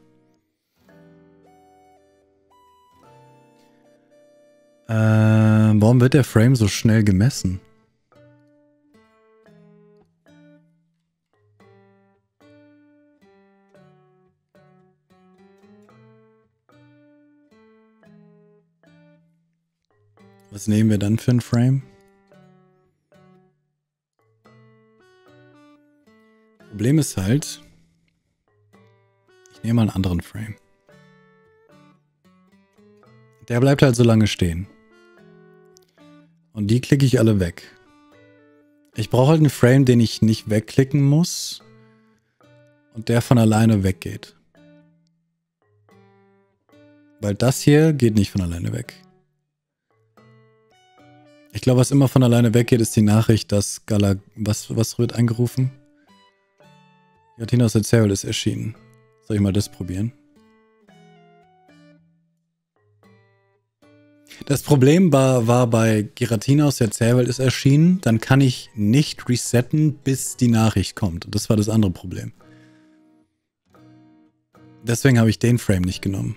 Warum wird der Frame so schnell gemessen? Was nehmen wir dann für einen Frame? Problem ist halt, ich nehme mal einen anderen Frame. Der bleibt halt so lange stehen. Und die klicke ich alle weg. Ich brauche halt einen Frame, den ich nicht wegklicken muss und der von alleine weggeht. Weil das hier geht nicht von alleine weg. Ich glaube, was immer von alleine weggeht, ist die Nachricht, dass was wird eingerufen? Giratinas Erzähl ist erschienen. Soll ich mal das probieren? Das Problem war bei Giratinas Erzählwelt ist erschienen, dann kann ich nicht resetten, bis die Nachricht kommt. Und das war das andere Problem. Deswegen habe ich den Frame nicht genommen.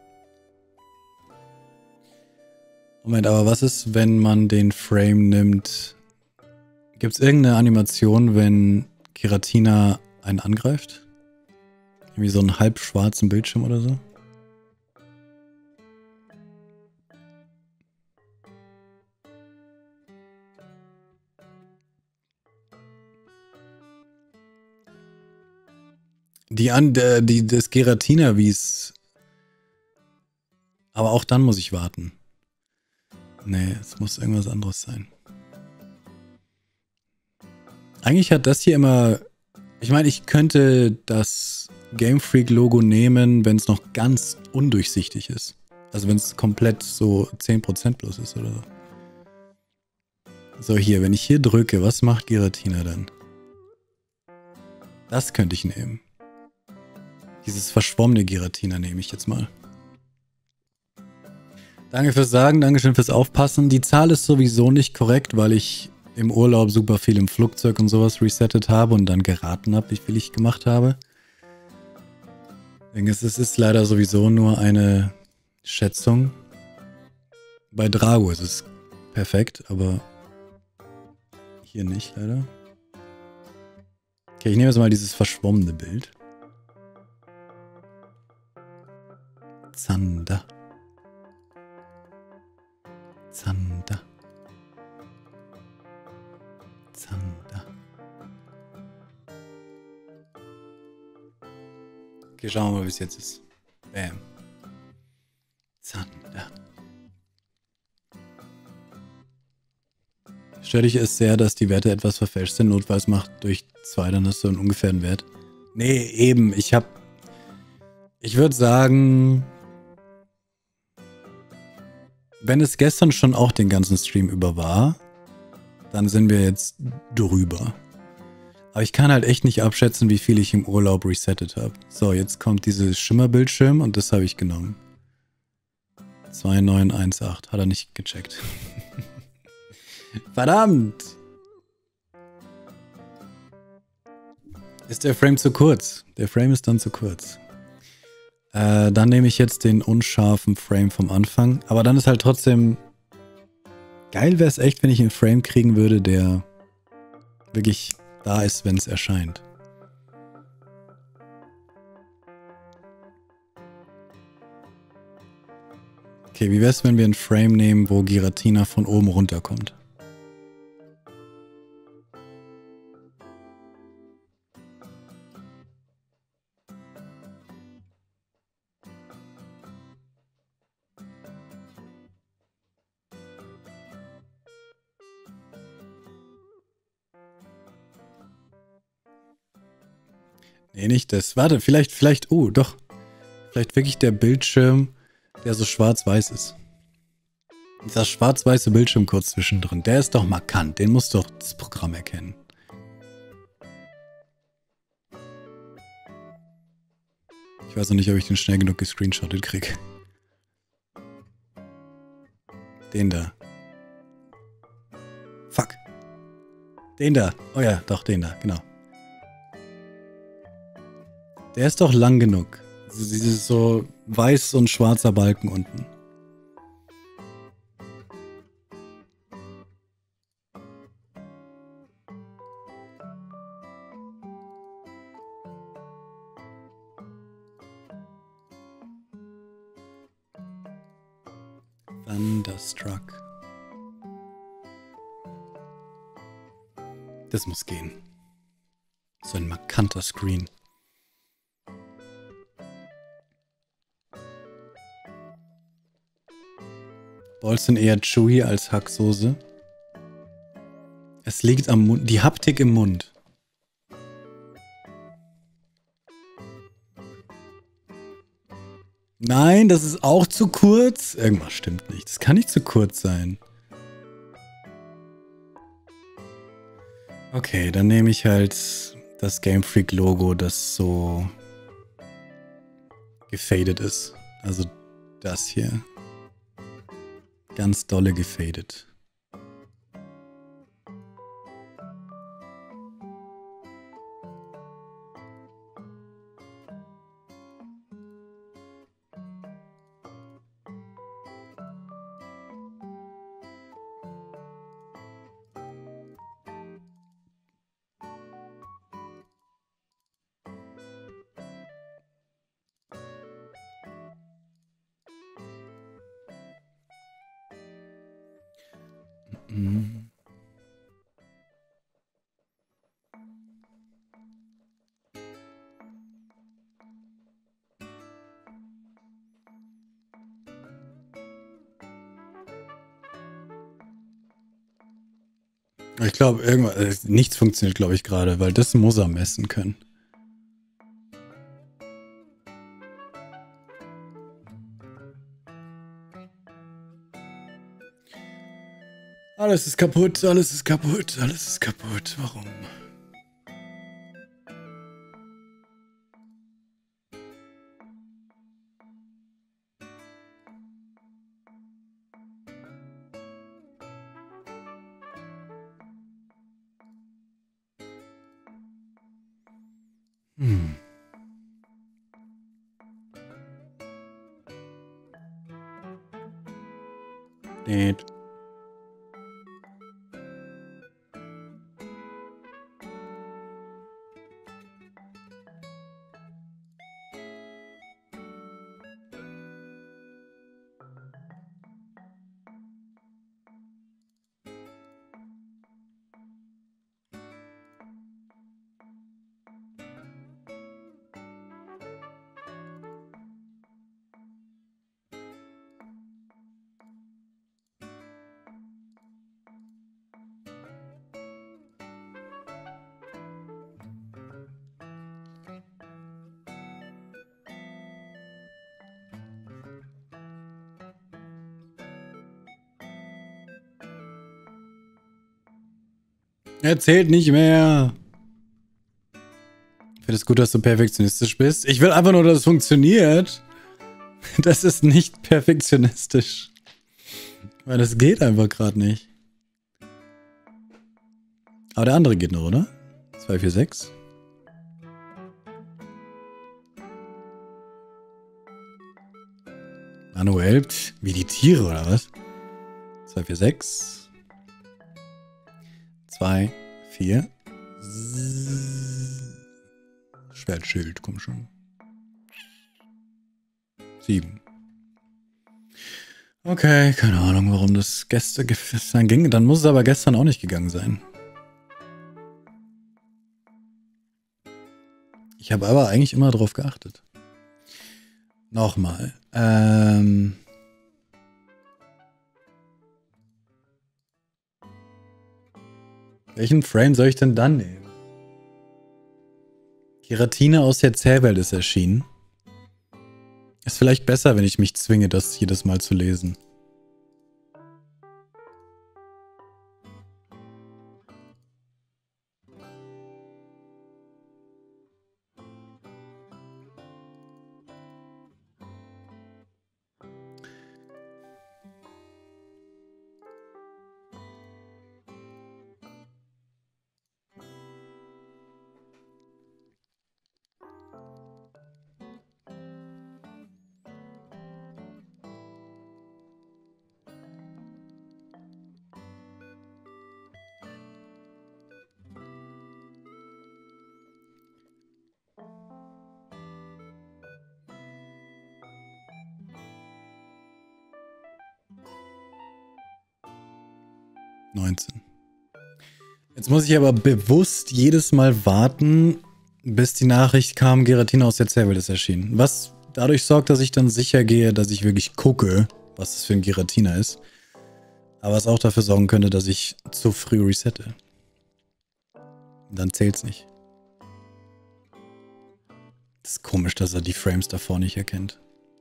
Moment, aber was ist, wenn man den Frame nimmt? Gibt es irgendeine Animation, wenn Giratina einen angreift? Irgendwie so einen halb schwarzen Bildschirm oder so? Das Giratina, wie es... Aber auch dann muss ich warten. Nee, es muss irgendwas anderes sein. Eigentlich hat das hier immer... Ich meine, ich könnte das Game Freak Logo nehmen, wenn es noch ganz undurchsichtig ist. Also wenn es komplett so 10% bloß ist oder so. So, hier, wenn ich hier drücke, was macht Giratina dann? Das könnte ich nehmen. Dieses verschwommene Giratina nehme ich jetzt mal. Danke fürs Sagen, Dankeschön fürs Aufpassen. Die Zahl ist sowieso nicht korrekt, weil ich im Urlaub super viel im Flugzeug und sowas resettet habe und dann geraten habe, wie viel ich gemacht habe. Es ist leider sowieso nur eine Schätzung. Bei Drago ist es perfekt, aber hier nicht leider. Okay, ich nehme jetzt mal dieses verschwommene Bild. Zander. Zander. Zander. Okay, schauen wir mal, wie es jetzt ist. Bam. Zander. Stört dich es sehr, dass die Werte etwas verfälscht sind? Notfalls macht durch 2, dann hast du einen ungefähren Wert. Nee, eben. Ich würde sagen, wenn es gestern schon auch den ganzen Stream über war, dann sind wir jetzt drüber. Aber ich kann halt echt nicht abschätzen, wie viel ich im Urlaub resettet habe. So, jetzt kommt dieses Schimmerbildschirm und das habe ich genommen. 2918, hat er nicht gecheckt. Verdammt! Ist der Frame zu kurz? Der Frame ist dann zu kurz. Dann nehme ich jetzt den unscharfen Frame vom Anfang. Aber dann ist halt trotzdem... Geil wäre es echt, wenn ich einen Frame kriegen würde, der wirklich da ist, wenn es erscheint. Okay, wie wäre es, wenn wir einen Frame nehmen, wo Giratina von oben runterkommt? Nee, nicht das. Warte, vielleicht, doch. Vielleicht wirklich der Bildschirm, der so schwarz-weiß ist. Dieser schwarz-weiße Bildschirm kurz zwischendrin, der ist doch markant. Den muss doch das Programm erkennen. Ich weiß noch nicht, ob ich den schnell genug gescreenshottet kriege. Den da. Fuck. Den da. Oh ja, doch, den da, genau. Der ist doch lang genug. Dieses so weiß und schwarzer Balken unten. Thunderstruck. Das muss gehen. So ein markanter Screen. Balls sind eher chewy als Hacksoße. Es liegt am Mund, die Haptik im Mund. Nein, das ist auch zu kurz. Irgendwas stimmt nicht. Das kann nicht zu kurz sein. Okay, dann nehme ich halt das Game Freak Logo, das so gefadet ist. Also das hier. Ganz dolle gefadet. Mhm. Ich glaube, irgendwas, nichts funktioniert, glaube ich, gerade, weil das muss er messen können. Alles ist kaputt, alles ist kaputt, alles ist kaputt. Warum? Nicht. Er zählt nicht mehr. Ich finde es gut, dass du perfektionistisch bist. Ich will einfach nur, dass es funktioniert. Das ist nicht perfektionistisch. Weil das geht einfach gerade nicht. Aber der andere geht noch, oder? 246. Manuel, wie die Tiere, oder was? 246. 2, 4. Schwertschild, komm schon. 7. Okay, keine Ahnung, warum das gestern ging. Dann muss es aber gestern auch nicht gegangen sein. Ich habe aber eigentlich immer drauf geachtet. Nochmal. Welchen Frame soll ich denn dann nehmen? Giratina aus der Zählwelt ist erschienen. Ist vielleicht besser, wenn ich mich zwinge, das jedes Mal zu lesen. Jetzt muss ich aber bewusst jedes Mal warten, bis die Nachricht kam, Giratina aus der Zählwelt ist erschienen. Was dadurch sorgt, dass ich dann sicher gehe, dass ich wirklich gucke, was das für ein Giratina ist. Aber es auch dafür sorgen könnte, dass ich zu früh resette. Dann zählt's nicht. Das ist komisch, dass er die Frames davor nicht erkennt.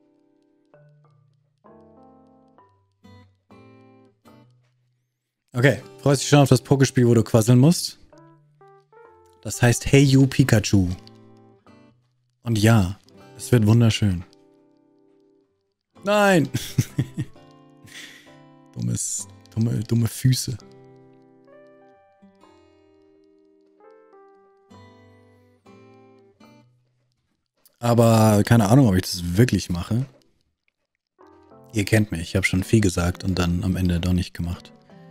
Okay, freust dich schon auf das Pokespiel, wo du quasseln musst? Das heißt Hey You Pikachu. Und ja, es wird wunderschön. Nein! dumme Füße. Aber keine Ahnung, ob ich das wirklich mache. Ihr kennt mich, ich habe schon viel gesagt und dann am Ende doch nicht gemacht.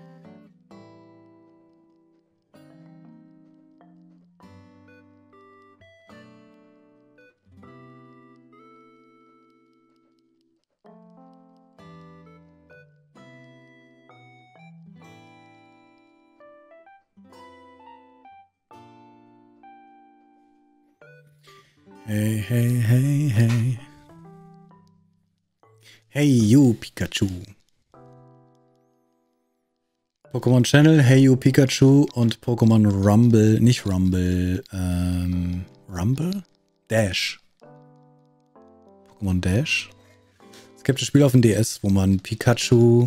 Hey, hey, hey, hey. Hey You Pikachu. Pokémon Channel, Hey You Pikachu und Pokémon Rumble, nicht Rumble, Rumble? Dash. Pokémon Dash. Es gibt ein Spiel auf dem DS, wo man Pikachu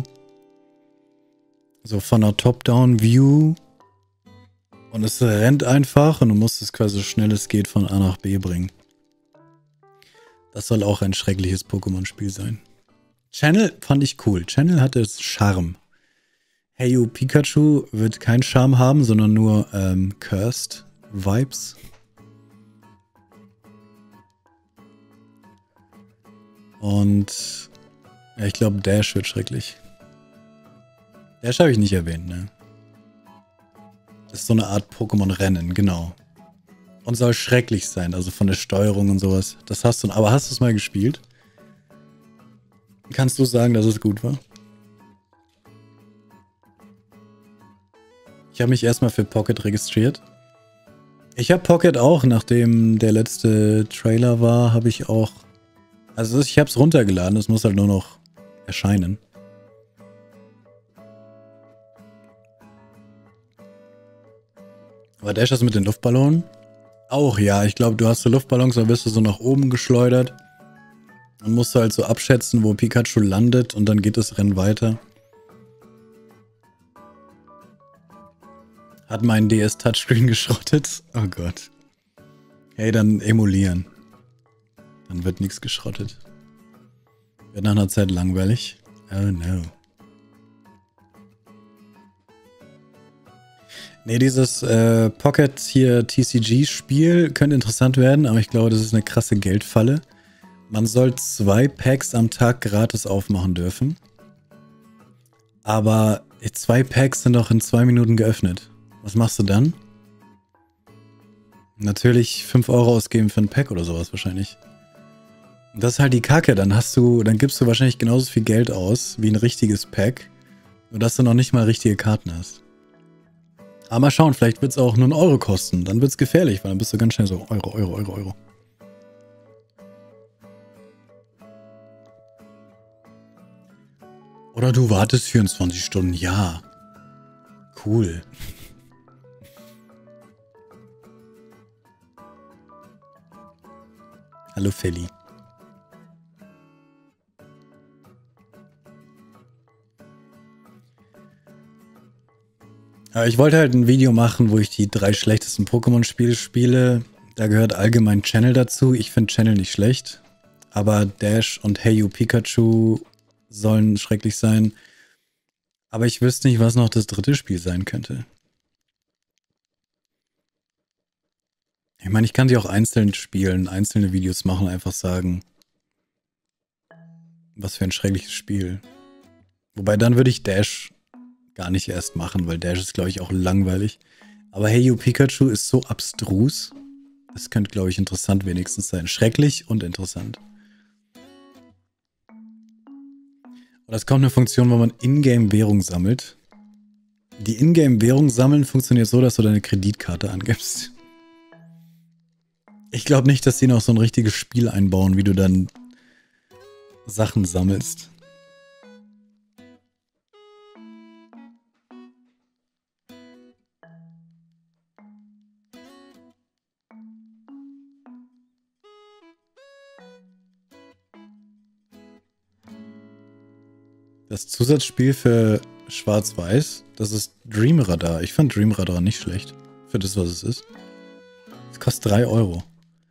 so von einer Top-Down-View und es rennt einfach und du musst es quasi so schnell es geht von A nach B bringen. Das soll auch ein schreckliches Pokémon-Spiel sein. Channel fand ich cool. Channel hatte Charme. Hey You Pikachu wird keinen Charme haben, sondern nur Cursed Vibes. Und ja, ich glaube Dash wird schrecklich. Dash habe ich nicht erwähnt, ne? Das ist so eine Art Pokémon-Rennen, genau. Und soll schrecklich sein, also von der Steuerung und sowas. Das hast du, aber hast du es mal gespielt? Kannst du sagen, dass es gut war? Ich habe mich erstmal für Pocket registriert. Ich habe Pocket auch, nachdem der letzte Trailer war, habe ich auch... Also ich habe es runtergeladen, es muss halt nur noch erscheinen. Aber Dash ist mit den Luftballonen? Auch, ja. Ich glaube, du hast so Luftballons, dann wirst du so nach oben geschleudert. Dann musst du halt so abschätzen, wo Pikachu landet und dann geht das Rennen weiter. Hat mein DS Touchscreen geschrottet? Oh Gott. Hey, dann emulieren. Dann wird nichts geschrottet. Wird nach einer Zeit langweilig. Oh no. Nee, dieses Pocket hier TCG-Spiel könnte interessant werden, aber ich glaube, das ist eine krasse Geldfalle. Man soll 2 Packs am Tag gratis aufmachen dürfen. Aber 2 Packs sind doch in 2 Minuten geöffnet. Was machst du dann? Natürlich 5 Euro ausgeben für ein Pack oder sowas wahrscheinlich. Und das ist halt die Kacke. Dann gibst du wahrscheinlich genauso viel Geld aus wie ein richtiges Pack. Nur dass du noch nicht mal richtige Karten hast. Aber mal schauen, vielleicht wird es auch nur 1 Euro kosten. Dann wird es gefährlich, weil dann bist du ganz schnell so Euro. Oder du wartest 24 Stunden. Ja. Cool. Hallo Feli. Aber ich wollte halt ein Video machen, wo ich die 3 schlechtesten Pokémon-Spiele spiele. Da gehört allgemein Channel dazu. Ich finde Channel nicht schlecht. Aber Dash und Hey You Pikachu sollen schrecklich sein. Aber ich wüsste nicht, was noch das 3. Spiel sein könnte. Ich meine, ich kann die auch einzeln spielen, einzelne Videos machen, einfach sagen, was für ein schreckliches Spiel. Wobei dann würde ich Dash gar nicht erst machen, weil Dash ist, glaube ich, auch langweilig. Aber Hey You Pikachu ist so abstrus. Das könnte, glaube ich, interessant wenigstens sein. Schrecklich und interessant. Und es kommt eine Funktion, wo man Ingame-Währung sammelt. Die Ingame-Währung sammeln funktioniert so, dass du deine Kreditkarte angibst. Ich glaube nicht, dass die noch so ein richtiges Spiel einbauen, wie du dann Sachen sammelst. Das Zusatzspiel für Schwarz-Weiß, das ist Dream Radar. Ich fand Dream Radar nicht schlecht. Für das, was es ist. Es kostet 3 Euro.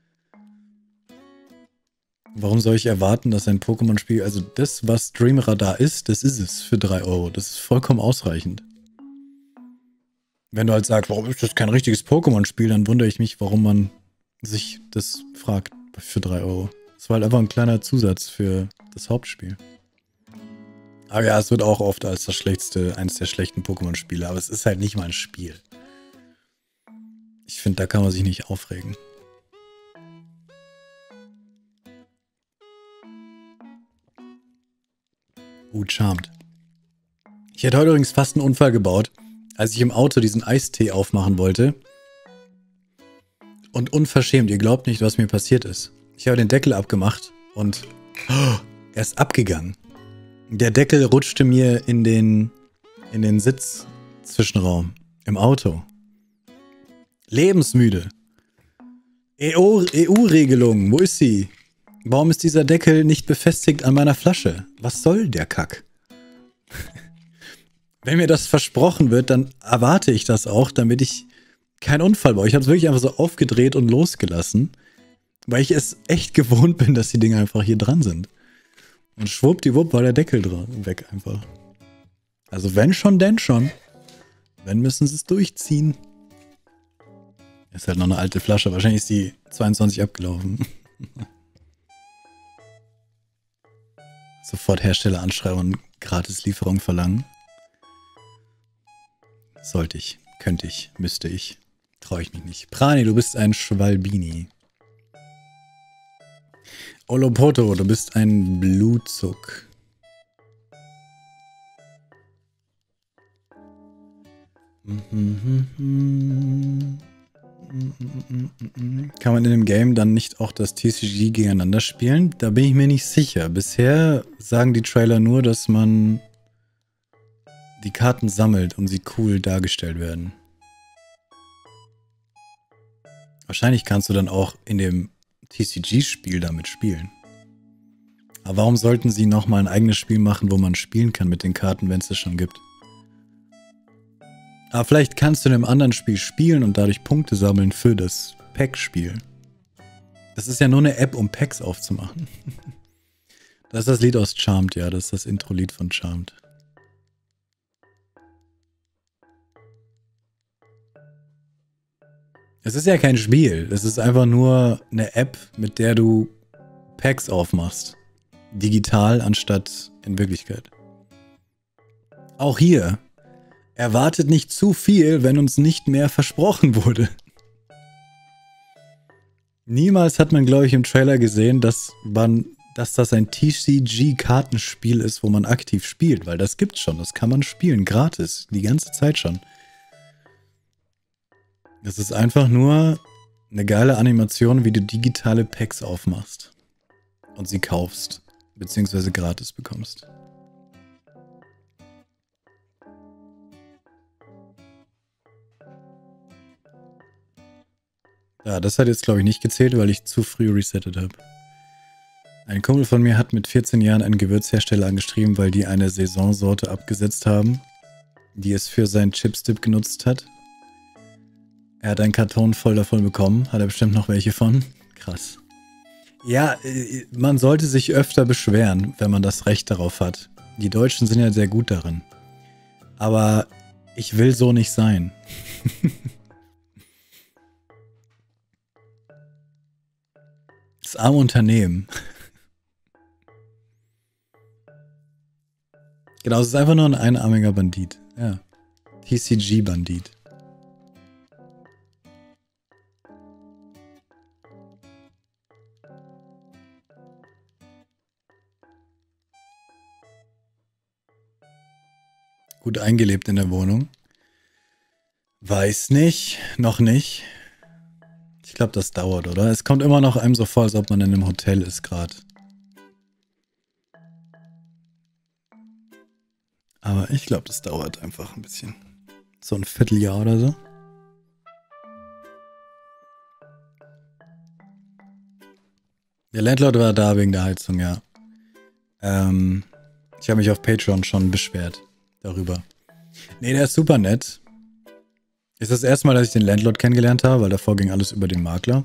Warum soll ich erwarten, dass ein Pokémon-Spiel, also das, was Dream Radar ist, das ist es für 3 Euro. Das ist vollkommen ausreichend. Wenn du halt sagst, warum ist das kein richtiges Pokémon-Spiel, dann wundere ich mich, warum man sich das fragt für 3 Euro. Das war halt einfach ein kleiner Zusatz für das Hauptspiel. Aber ja, es wird auch oft als das schlechteste, eines der schlechten Pokémon-Spiele, aber es ist halt nicht mal ein Spiel. Ich finde, da kann man sich nicht aufregen. Charmed. Ich hätte heute übrigens fast einen Unfall gebaut, als ich im Auto diesen Eistee aufmachen wollte. Und unverschämt, ihr glaubt nicht, was mir passiert ist. Ich habe den Deckel abgemacht und er ist abgegangen. Der Deckel rutschte mir in den Sitzzwischenraum im Auto. Lebensmüde. EU-Regelung, wo ist sie? Warum ist dieser Deckel nicht befestigt an meiner Flasche? Was soll der Kack? Wenn mir das versprochen wird, dann erwarte ich das auch, damit ich keinen Unfall baue. Ich habe es wirklich einfach so aufgedreht und losgelassen, weil ich es echt gewohnt bin, dass die Dinge einfach hier dran sind. Und schwuppdiwupp war der Deckel dran, weg einfach. Also wenn schon, denn schon. Wenn, müssen sie es durchziehen. Ist halt noch eine alte Flasche. Wahrscheinlich ist die 22 abgelaufen. Sofort Hersteller anschreiben und Gratislieferung verlangen. Sollte ich, könnte ich, müsste ich. Traue ich mich nicht. Prani, du bist ein Schwalbini. Olopoto, du bist ein Blutzuck. Kann man in dem Game dann nicht auch das TCG gegeneinander spielen? Da bin ich mir nicht sicher. Bisher sagen die Trailer nur, dass man die Karten sammelt und sie cool dargestellt werden. Wahrscheinlich kannst du dann auch in dem TCG-Spiel damit spielen. Aber warum sollten sie nochmal ein eigenes Spiel machen, wo man spielen kann mit den Karten, wenn es das schon gibt? Aber vielleicht kannst du in einem anderen Spiel spielen und dadurch Punkte sammeln für das Pack-Spiel. Das ist ja nur eine App, um Packs aufzumachen. Das ist das Lied aus Charmed, ja. Das ist das Intro-Lied von Charmed. Es ist ja kein Spiel. Es ist einfach nur eine App, mit der du Packs aufmachst. Digital anstatt in Wirklichkeit. Auch hier. Erwartet nicht zu viel, wenn uns nicht mehr versprochen wurde. Niemals hat man, glaube ich, im Trailer gesehen, dass das ein TCG-Kartenspiel ist, wo man aktiv spielt. Weil das gibt's schon. Das kann man spielen. Gratis. Die ganze Zeit schon. Das ist einfach nur eine geile Animation, wie du digitale Packs aufmachst. Und sie kaufst. Beziehungsweise gratis bekommst. Ja, das hat jetzt, glaube ich, nicht gezählt, weil ich zu früh resettet habe. Ein Kumpel von mir hat mit 14 Jahren einen Gewürzhersteller angeschrieben, weil die eine Saisonsorte abgesetzt haben, die es für seinen Chipsdip genutzt hat. Er hat einen Karton voll davon bekommen. Hat er bestimmt noch welche von. Krass. Ja, man sollte sich öfter beschweren, wenn man das Recht darauf hat. Die Deutschen sind ja sehr gut darin. Aber ich will so nicht sein. Das arme Unternehmen. Genau, es ist einfach nur ein einarmiger Bandit. Ja. TCG-Bandit. Gut eingelebt in der Wohnung. Weiß nicht. Noch nicht. Ich glaube, das dauert, oder? Es kommt immer noch einem so vor, als ob man in einem Hotel ist gerade. Aber ich glaube, das dauert einfach ein bisschen. So ein Vierteljahr oder so. Der Landlord war da wegen der Heizung, ja. Ich habe mich auf Patreon schon beschwert darüber. Nee, der ist super nett. Ist das erste Mal, dass ich den Landlord kennengelernt habe, weil davor ging alles über den Makler.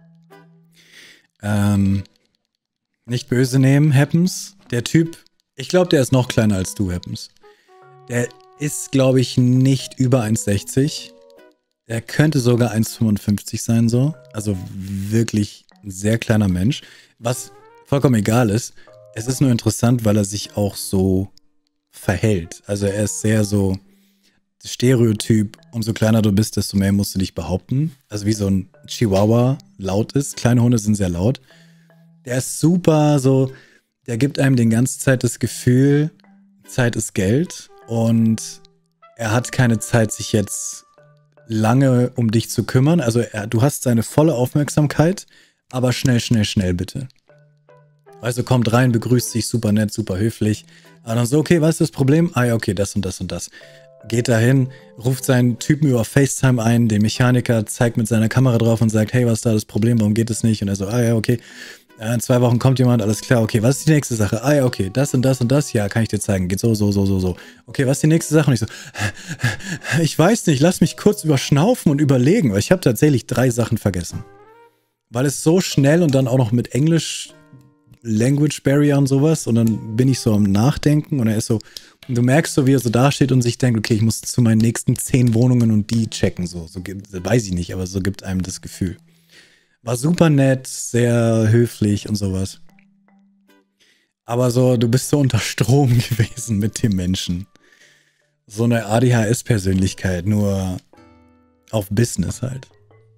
Nicht böse nehmen, Happens. Der Typ, ich glaube, der ist noch kleiner als du, Happens. Der ist, glaube ich, nicht über 1,60. Er könnte sogar 1,55 sein, so. Also wirklich ein sehr kleiner Mensch. Was vollkommen egal ist. Es ist nur interessant, weil er sich auch so verhält. Also er ist sehr so Stereotyp, umso kleiner du bist, desto mehr musst du dich behaupten. Also wie so ein Chihuahua laut ist. Kleine Hunde sind sehr laut. Der ist super so, der gibt einem die ganze Zeit das Gefühl, Zeit ist Geld und er hat keine Zeit, sich jetzt lange um dich zu kümmern. Also du hast seine volle Aufmerksamkeit, aber schnell, schnell, schnell bitte. Also kommt rein, begrüßt sich, super nett, super höflich. Aber dann so, okay, was ist das Problem? Ah ja, okay, das und das und das. Geht dahin, ruft seinen Typen über FaceTime ein, den Mechaniker, zeigt mit seiner Kamera drauf und sagt, hey, was ist da das Problem, warum geht es nicht? Und er so, ah ja, okay, in 2 Wochen kommt jemand, alles klar, okay, was ist die nächste Sache? Ah ja, okay, das und das und das, ja, kann ich dir zeigen, geht so, so, so, so, so. Okay, was ist die nächste Sache? Und ich so, ich weiß nicht, lass mich kurz überschnaufen und überlegen, weil ich habe tatsächlich 3 Sachen vergessen. Weil es so schnell und dann auch noch mit Englisch, Language Barrier und sowas und dann bin ich so am Nachdenken und er ist so, du merkst so, wie er so dasteht und sich denkt, okay, ich muss zu meinen nächsten 10 Wohnungen und die checken, so weiß ich nicht, aber so gibt einem das Gefühl. War super nett, sehr höflich und sowas. Aber so, du bist so unter Strom gewesen mit dem Menschen. So eine ADHS-Persönlichkeit, nur auf Business halt.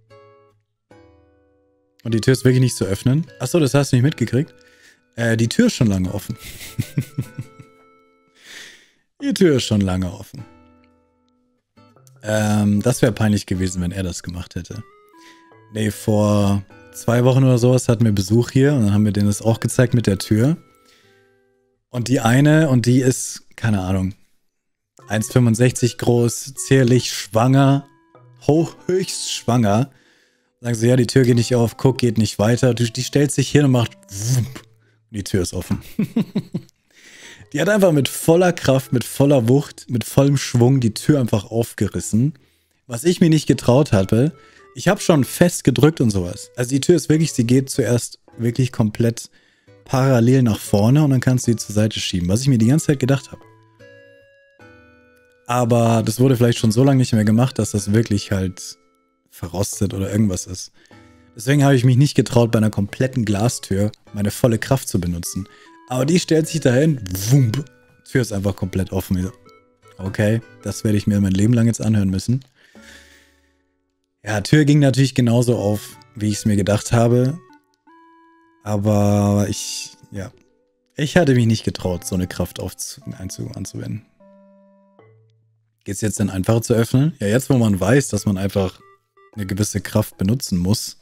Und die Tür ist wirklich nicht zu öffnen. Achso, das hast du nicht mitgekriegt. Die Tür ist schon lange offen. Die Tür ist schon lange offen. Das wäre peinlich gewesen, wenn er das gemacht hätte. Nee, vor 2 Wochen oder sowas hatten wir Besuch hier und dann haben wir denen das auch gezeigt mit der Tür. Und die eine, und die ist, keine Ahnung, 1,65 groß, zierlich, schwanger, höchst schwanger. Sagen sie, ja, die Tür geht nicht auf, guck, geht nicht weiter. Die stellt sich hin und macht wupp, die Tür ist offen. Die hat einfach mit voller Kraft, mit voller Wucht, mit vollem Schwung die Tür einfach aufgerissen. Was ich mir nicht getraut hatte. Ich habe schon fest gedrückt und sowas. Also die Tür ist wirklich, sie geht zuerst wirklich komplett parallel nach vorne und dann kannst du sie zur Seite schieben. Was ich mir die ganze Zeit gedacht habe. Aber das wurde vielleicht schon so lange nicht mehr gemacht, dass das wirklich halt verrostet oder irgendwas ist. Deswegen habe ich mich nicht getraut, bei einer kompletten Glastür meine volle Kraft zu benutzen. Aber die stellt sich dahin, wump, Tür ist einfach komplett offen. Okay, das werde ich mir mein Leben lang jetzt anhören müssen. Ja, Tür ging natürlich genauso auf, wie ich es mir gedacht habe. Aber ich hatte mich nicht getraut, so eine Kraft anzuwenden. Geht es jetzt denn einfacher zu öffnen? Ja, jetzt wo man weiß, dass man einfach eine gewisse Kraft benutzen muss.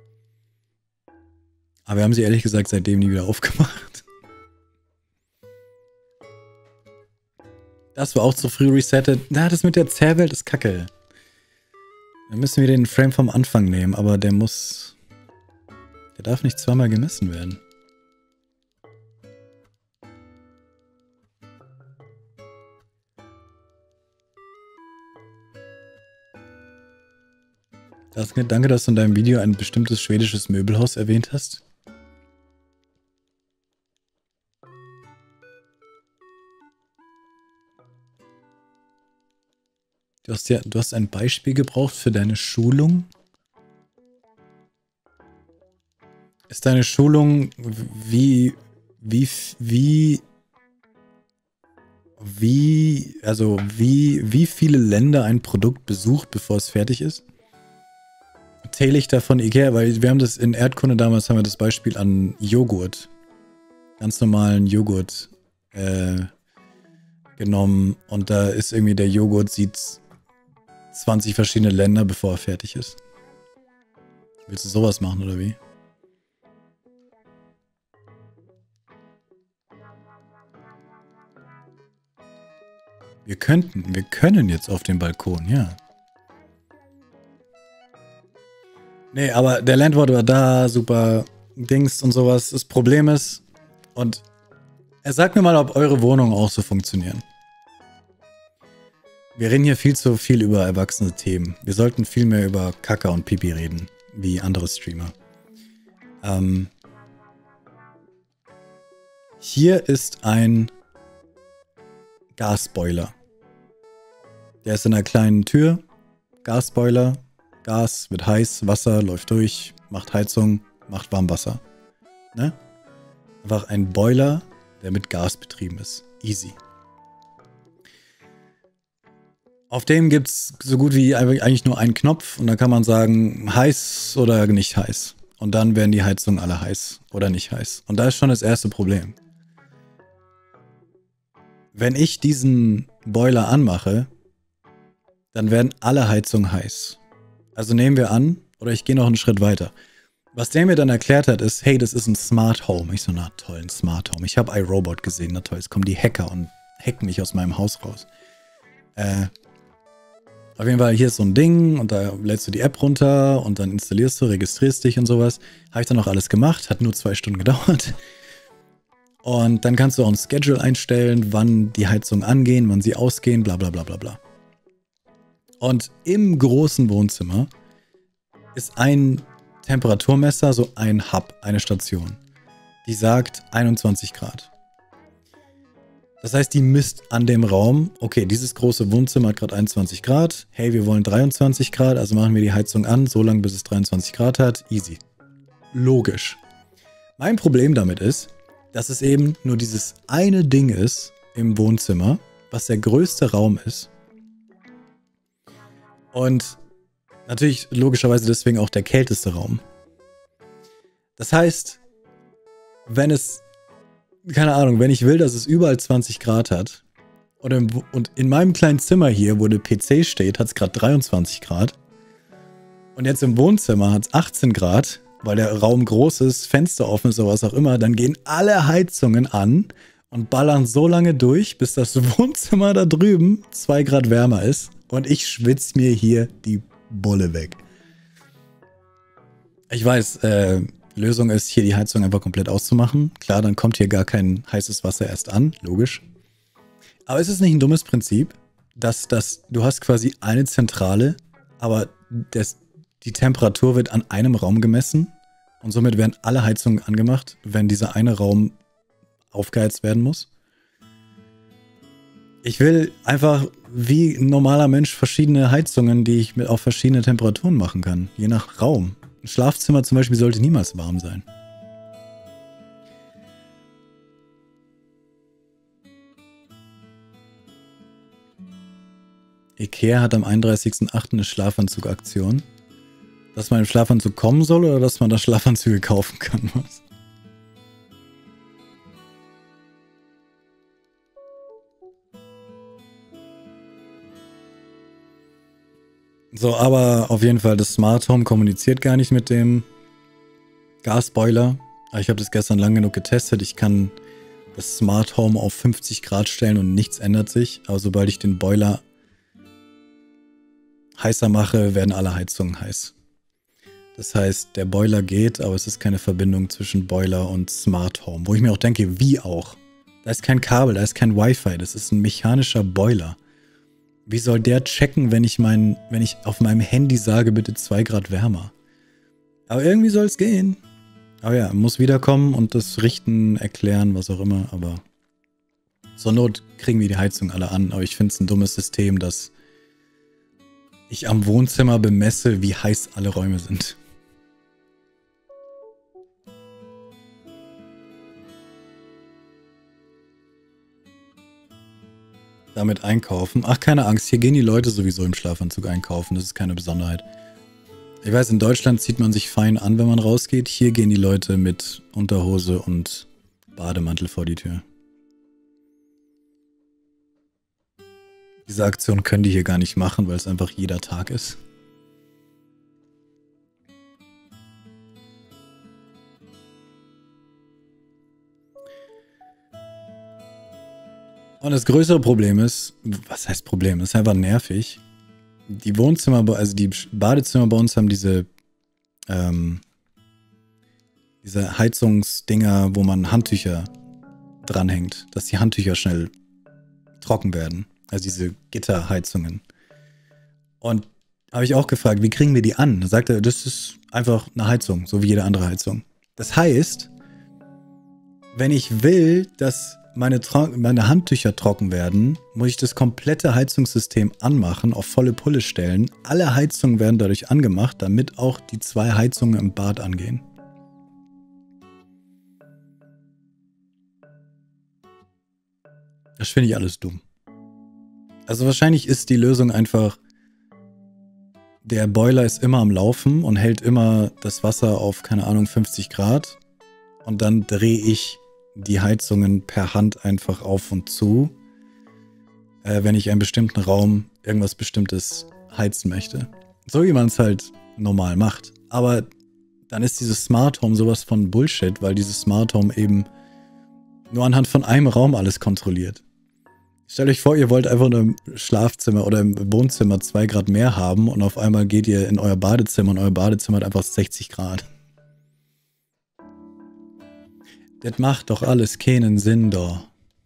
Aber wir haben sie ehrlich gesagt seitdem nie wieder aufgemacht. Das war auch zu früh resettet. Na, das mit der Zerrwelt ist kacke. Dann müssen wir den Frame vom Anfang nehmen, aber der darf nicht zweimal gemessen werden. Danke, dass du in deinem Video ein bestimmtes schwedisches Möbelhaus erwähnt hast. Du hast ein Beispiel gebraucht für deine Schulung? Ist deine Schulung wie viele Länder ein Produkt besucht, bevor es fertig ist? Teelichter von Ikea, weil wir haben das in Erdkunde damals, haben wir das Beispiel an Joghurt, ganz normalen Joghurt genommen und da ist irgendwie der Joghurt sieht 20 verschiedene Länder, bevor er fertig ist. Willst du sowas machen oder wie? Wir können jetzt auf den Balkon, ja. Nee, aber der Landwort war da, super Dings und sowas. Das Problem ist, und sagt mir mal, ob eure Wohnungen auch so funktionieren. Wir reden hier viel zu viel über erwachsene Themen. Wir sollten viel mehr über Kaka und Pipi reden, wie andere Streamer. Hier ist ein Gasboiler. Der ist in einer kleinen Tür. Gasboiler. Gas wird heiß, Wasser läuft durch, macht Heizung, macht Warmwasser. Ne? Einfach ein Boiler, der mit Gas betrieben ist. Easy. Auf dem gibt es so gut wie eigentlich nur einen Knopf und da kann man sagen, heiß oder nicht heiß. Und dann werden die Heizungen alle heiß oder nicht heiß. Und da ist schon das erste Problem. Wenn ich diesen Boiler anmache, dann werden alle Heizungen heiß. Also nehmen wir an, oder ich gehe noch einen Schritt weiter. Was der mir dann erklärt hat, ist, hey, das ist ein Smart Home. Ich so, na toll, ein Smart Home. Ich habe iRobot gesehen, na toll, jetzt kommen die Hacker und hacken mich aus meinem Haus raus. Auf jeden Fall, hier ist so ein Ding und da lädst du die App runter und dann installierst du, registrierst dich und sowas. Habe ich dann auch alles gemacht, hat nur 2 Stunden gedauert. Und dann kannst du auch ein Schedule einstellen, wann die Heizungen angehen, wann sie ausgehen, bla bla bla bla bla. Und im großen Wohnzimmer ist ein Temperaturmesser, so ein Hub, eine Station. Die sagt 21 Grad. Das heißt, die misst an dem Raum, okay, dieses große Wohnzimmer hat gerade 21 Grad. Hey, wir wollen 23 Grad, also machen wir die Heizung an, so lange bis es 23 Grad hat. Easy. Logisch. Mein Problem damit ist, dass es eben nur dieses eine Ding ist im Wohnzimmer, was der größte Raum ist. Und natürlich logischerweise deswegen auch der kälteste Raum. Das heißt, wenn es, keine Ahnung, wenn ich will, dass es überall 20 Grad hat und in meinem kleinen Zimmer hier, wo der PC steht, hat es gerade 23 Grad und jetzt im Wohnzimmer hat es 18 Grad, weil der Raum groß ist, Fenster offen ist oder was auch immer, dann gehen alle Heizungen an und ballern so lange durch, bis das Wohnzimmer da drüben 2 Grad wärmer ist. Und ich schwitze mir hier die Bulle weg. Ich weiß, Lösung ist, hier die Heizung einfach komplett auszumachen. Klar, dann kommt hier gar kein heißes Wasser erst an, logisch. Aber ist es nicht ein dummes Prinzip, dass du hast quasi eine Zentrale, aber die Temperatur wird an einem Raum gemessen und somit werden alle Heizungen angemacht, wenn dieser eine Raum aufgeheizt werden muss? Ich will einfach wie ein normaler Mensch verschiedene Heizungen, die ich mit auf verschiedene Temperaturen machen kann, je nach Raum. Ein Schlafzimmer zum Beispiel sollte niemals warm sein. Ikea hat am 31.08. eine Schlafanzugaktion. Dass man im Schlafanzug kommen soll oder dass man da Schlafanzüge kaufen kann? Was? So, aber auf jeden Fall, das Smart Home kommuniziert gar nicht mit dem Gasboiler. Ich habe das gestern lang genug getestet. Ich kann das Smart Home auf 50 Grad stellen und nichts ändert sich. Aber sobald ich den Boiler heißer mache, werden alle Heizungen heiß. Das heißt, der Boiler geht, aber es ist keine Verbindung zwischen Boiler und Smart Home. Wo ich mir auch denke, wie auch? Da ist kein Kabel, da ist kein Wi-Fi, das ist ein mechanischer Boiler. Wie soll der checken, wenn ich auf meinem Handy sage, bitte 2 Grad wärmer? Aber irgendwie soll es gehen. Aber ja, muss wiederkommen und das richten, erklären, was auch immer. Aber zur Not kriegen wir die Heizung alle an. Aber ich finde es ein dummes System, dass ich am Wohnzimmer bemesse, wie heiß alle Räume sind. Damit einkaufen. Ach, keine Angst, hier gehen die Leute sowieso im Schlafanzug einkaufen. Das ist keine Besonderheit. Ich weiß, in Deutschland zieht man sich fein an, wenn man rausgeht. Hier gehen die Leute mit Unterhose und Bademantel vor die Tür. Diese Aktion können die hier gar nicht machen, weil es einfach jeder Tag ist. Und das größere Problem ist, was heißt Problem? Das ist einfach nervig. Die Wohnzimmer, also die Badezimmer bei uns haben diese Heizungsdinger, wo man Handtücher dranhängt, dass die Handtücher schnell trocken werden. Also diese Gitterheizungen. Und habe ich auch gefragt, wie kriegen wir die an? Da sagt er, das ist einfach eine Heizung, so wie jede andere Heizung. Das heißt, wenn ich will, dass meine Handtücher trocken werden, muss ich das komplette Heizungssystem anmachen, auf volle Pulle stellen. Alle Heizungen werden dadurch angemacht, damit auch die 2 Heizungen im Bad angehen. Das finde ich alles dumm. Also wahrscheinlich ist die Lösung einfach, der Boiler ist immer am Laufen und hält immer das Wasser auf, keine Ahnung, 50 Grad. Und dann drehe ich die Heizungen per Hand einfach auf und zu, wenn ich einen bestimmten Raum irgendwas Bestimmtes heizen möchte. So wie man es halt normal macht. Aber dann ist dieses Smart Home sowas von Bullshit, weil dieses Smart Home eben nur anhand von einem Raum alles kontrolliert. Stellt euch vor, ihr wollt einfach nur im Schlafzimmer oder im Wohnzimmer 2 Grad mehr haben und auf einmal geht ihr in euer Badezimmer und euer Badezimmer hat einfach 60 Grad. Das macht doch alles keinen Sinn da.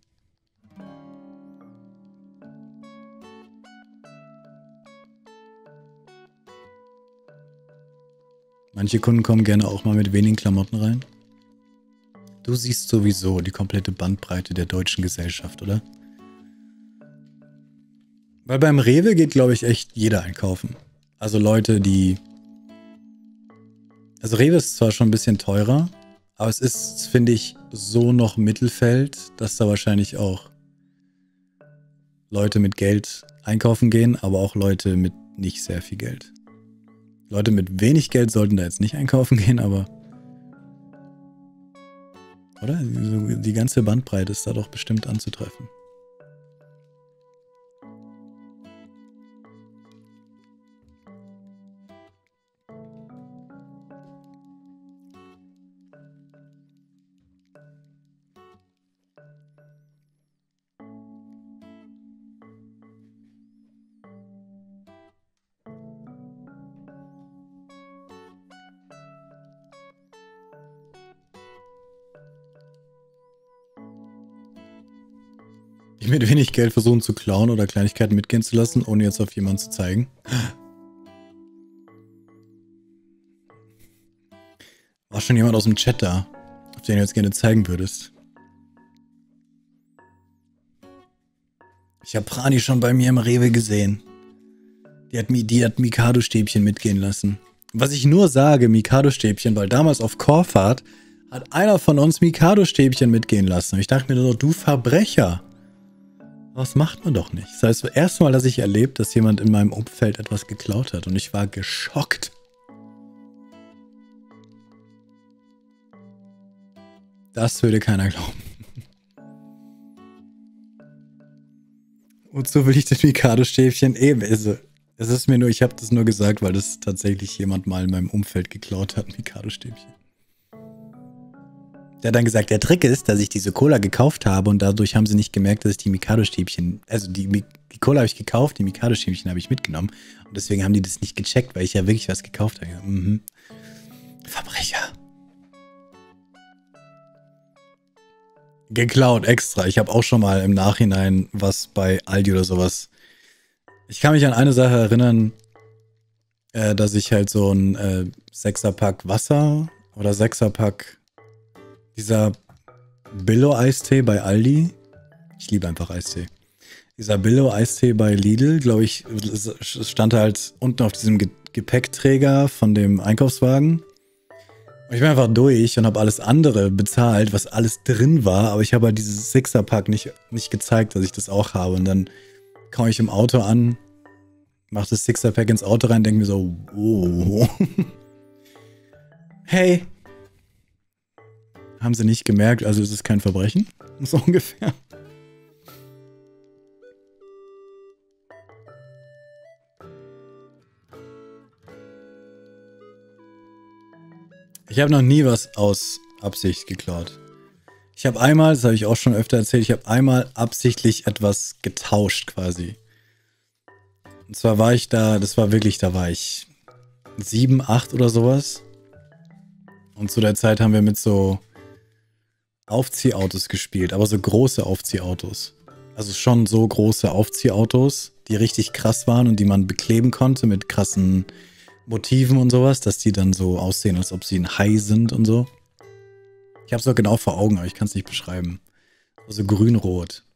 Manche Kunden kommen gerne auch mal mit wenigen Klamotten rein. Du siehst sowieso die komplette Bandbreite der deutschen Gesellschaft, oder? Weil beim Rewe geht, glaube ich, echt jeder einkaufen. Also Leute, die... Also Rewe ist zwar schon ein bisschen teurer, aber es ist, finde ich, so noch Mittelfeld, dass da wahrscheinlich auch Leute mit Geld einkaufen gehen, aber auch Leute mit nicht sehr viel Geld. Leute mit wenig Geld sollten da jetzt nicht einkaufen gehen, aber... Oder? Die ganze Bandbreite ist da doch bestimmt anzutreffen. Ich mit wenig Geld versuchen zu klauen oder Kleinigkeiten mitgehen zu lassen, ohne jetzt auf jemanden zu zeigen. War schon jemand aus dem Chat da, auf den du jetzt gerne zeigen würdest? Ich habe Prani schon bei mir im Rewe gesehen. Die hat Mikado-Stäbchen mitgehen lassen. Was ich nur sage, Mikado-Stäbchen, weil damals auf Chorfahrt hat einer von uns Mikado-Stäbchen mitgehen lassen. Und ich dachte mir so, du Verbrecher. Das macht man doch nicht. Das heißt, das erste Mal, dass ich erlebt, dass jemand in meinem Umfeld etwas geklaut hat. Und ich war geschockt. Das würde keiner glauben. Wozu will ich das Mikado-Stäbchen? Eben, es ist mir nur, ich habe das nur gesagt, weil das tatsächlich jemand mal in meinem Umfeld geklaut hat, Mikado-Stäbchen. Der hat dann gesagt, der Trick ist, dass ich diese Cola gekauft habe und dadurch haben sie nicht gemerkt, dass ich die Mikado-Stäbchen, also die Cola habe ich gekauft, die Mikado-Stäbchen habe ich mitgenommen und deswegen haben die das nicht gecheckt, weil ich ja wirklich was gekauft habe. Mhm. Verbrecher. Geklaut, extra. Ich habe auch schon mal im Nachhinein was bei Aldi oder sowas. Ich kann mich an eine Sache erinnern, dass ich halt so ein 6er-Pack Wasser oder 6er-Pack dieser Billo-Eistee bei Aldi. Ich liebe einfach Eistee. Dieser Billo-Eistee bei Lidl, glaube ich, stand halt unten auf diesem Gepäckträger von dem Einkaufswagen. Und ich bin einfach durch und habe alles andere bezahlt, was alles drin war, aber ich habe halt dieses Sixer-Pack nicht gezeigt, dass ich das auch habe. Und dann komme ich im Auto an, mache das Sixer-Pack ins Auto rein, denke mir so, oh. Hey. Haben sie nicht gemerkt, also ist es kein Verbrechen? So ungefähr. Ich habe noch nie was aus Absicht geklaut. Ich habe einmal, das habe ich auch schon öfter erzählt, ich habe einmal absichtlich etwas getauscht quasi. Und zwar war ich da, da war ich 7, 8 oder sowas. Und zu der Zeit haben wir mit so Aufziehautos gespielt, aber so große Aufziehautos. Also schon so große Aufziehautos, die richtig krass waren und die man bekleben konnte mit krassen Motiven und sowas, dass die dann so aussehen, als ob sie ein Hai sind und so. Ich habe es doch genau vor Augen, aber ich kann es nicht beschreiben. Also grün-rot.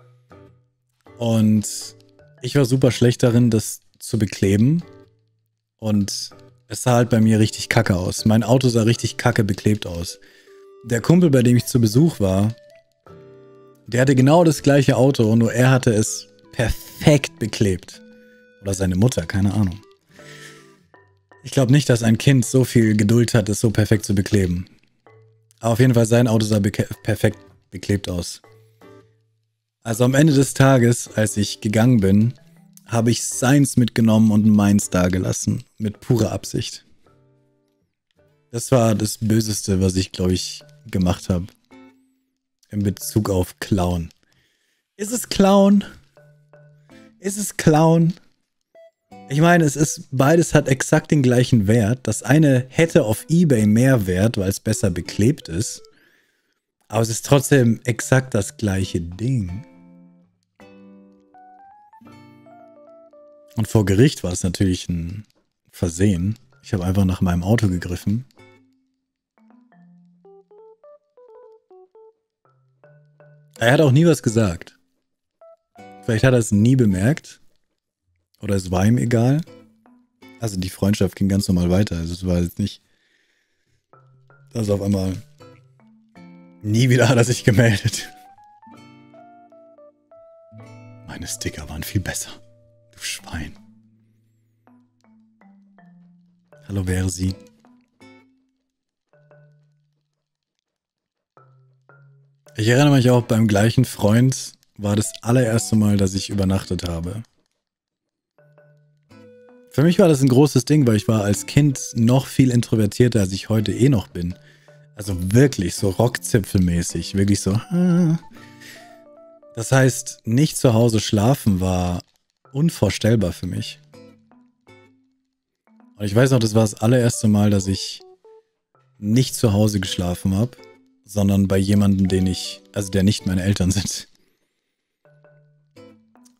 Und ich war super schlecht darin, das zu bekleben. Und es sah halt bei mir richtig kacke aus. Mein Auto sah richtig kacke beklebt aus. Der Kumpel, bei dem ich zu Besuch war, der hatte genau das gleiche Auto, nur er hatte es perfekt beklebt. Oder seine Mutter, keine Ahnung. Ich glaube nicht, dass ein Kind so viel Geduld hat, es so perfekt zu bekleben. Aber auf jeden Fall, sein Auto sah perfekt beklebt aus. Also am Ende des Tages, als ich gegangen bin, habe ich seins mitgenommen und meins dagelassen. Mit purer Absicht. Das war das Böseste, was ich, glaube ich, gemacht habe. In Bezug auf Klauen. Ist es Klauen? Ist es Klauen? Ich meine, beides hat exakt den gleichen Wert. Das eine hätte auf eBay mehr Wert, weil es besser beklebt ist. Aber es ist trotzdem exakt das gleiche Ding. Und vor Gericht war es natürlich ein Versehen. Ich habe einfach nach meinem Auto gegriffen. Er hat auch nie was gesagt. Vielleicht hat er es nie bemerkt. Oder es war ihm egal. Also die Freundschaft ging ganz normal weiter. Also es war jetzt nicht, dass auf einmal nie wieder hat er sich gemeldet. Meine Sticker waren viel besser. Du Schwein. Hallo, wäre sie. Ich erinnere mich auch, beim gleichen Freund war das allererste Mal, dass ich übernachtet habe. Für mich war das ein großes Ding, weil ich war als Kind noch viel introvertierter, als ich heute eh noch bin. Also wirklich so Rockzipfelmäßig, wirklich so. Das heißt, nicht zu Hause schlafen war unvorstellbar für mich. Und ich weiß noch, das war das allererste Mal, dass ich nicht zu Hause geschlafen habe, sondern bei jemandem, der nicht meine Eltern sind.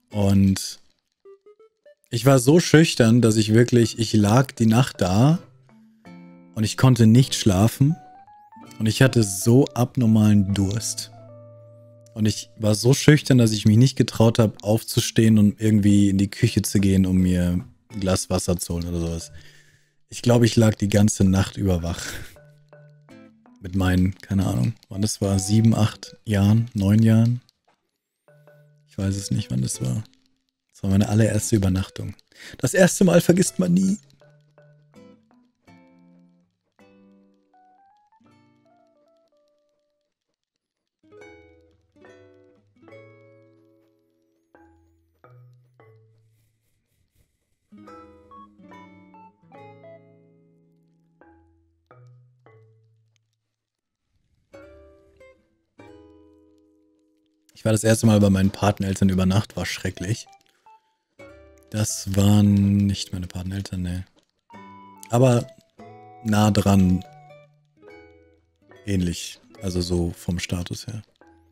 Und ich war so schüchtern, dass ich lag die Nacht da und ich konnte nicht schlafen und ich hatte so abnormalen Durst. Und ich war so schüchtern, dass ich mich nicht getraut habe, aufzustehen und irgendwie in die Küche zu gehen, um mir ein Glas Wasser zu holen oder sowas. Ich glaube, ich lag die ganze Nacht über wach. Mit meinen, keine Ahnung, wann das war, 7, 8 Jahren, 9 Jahren. Ich weiß es nicht, wann das war. Das war meine allererste Übernachtung. Das erste Mal vergisst man nie. Ich war das erste Mal bei meinen Pateneltern über Nacht, war schrecklich. Das waren nicht meine Pateneltern, ne. Aber nah dran ähnlich. Also so vom Status her.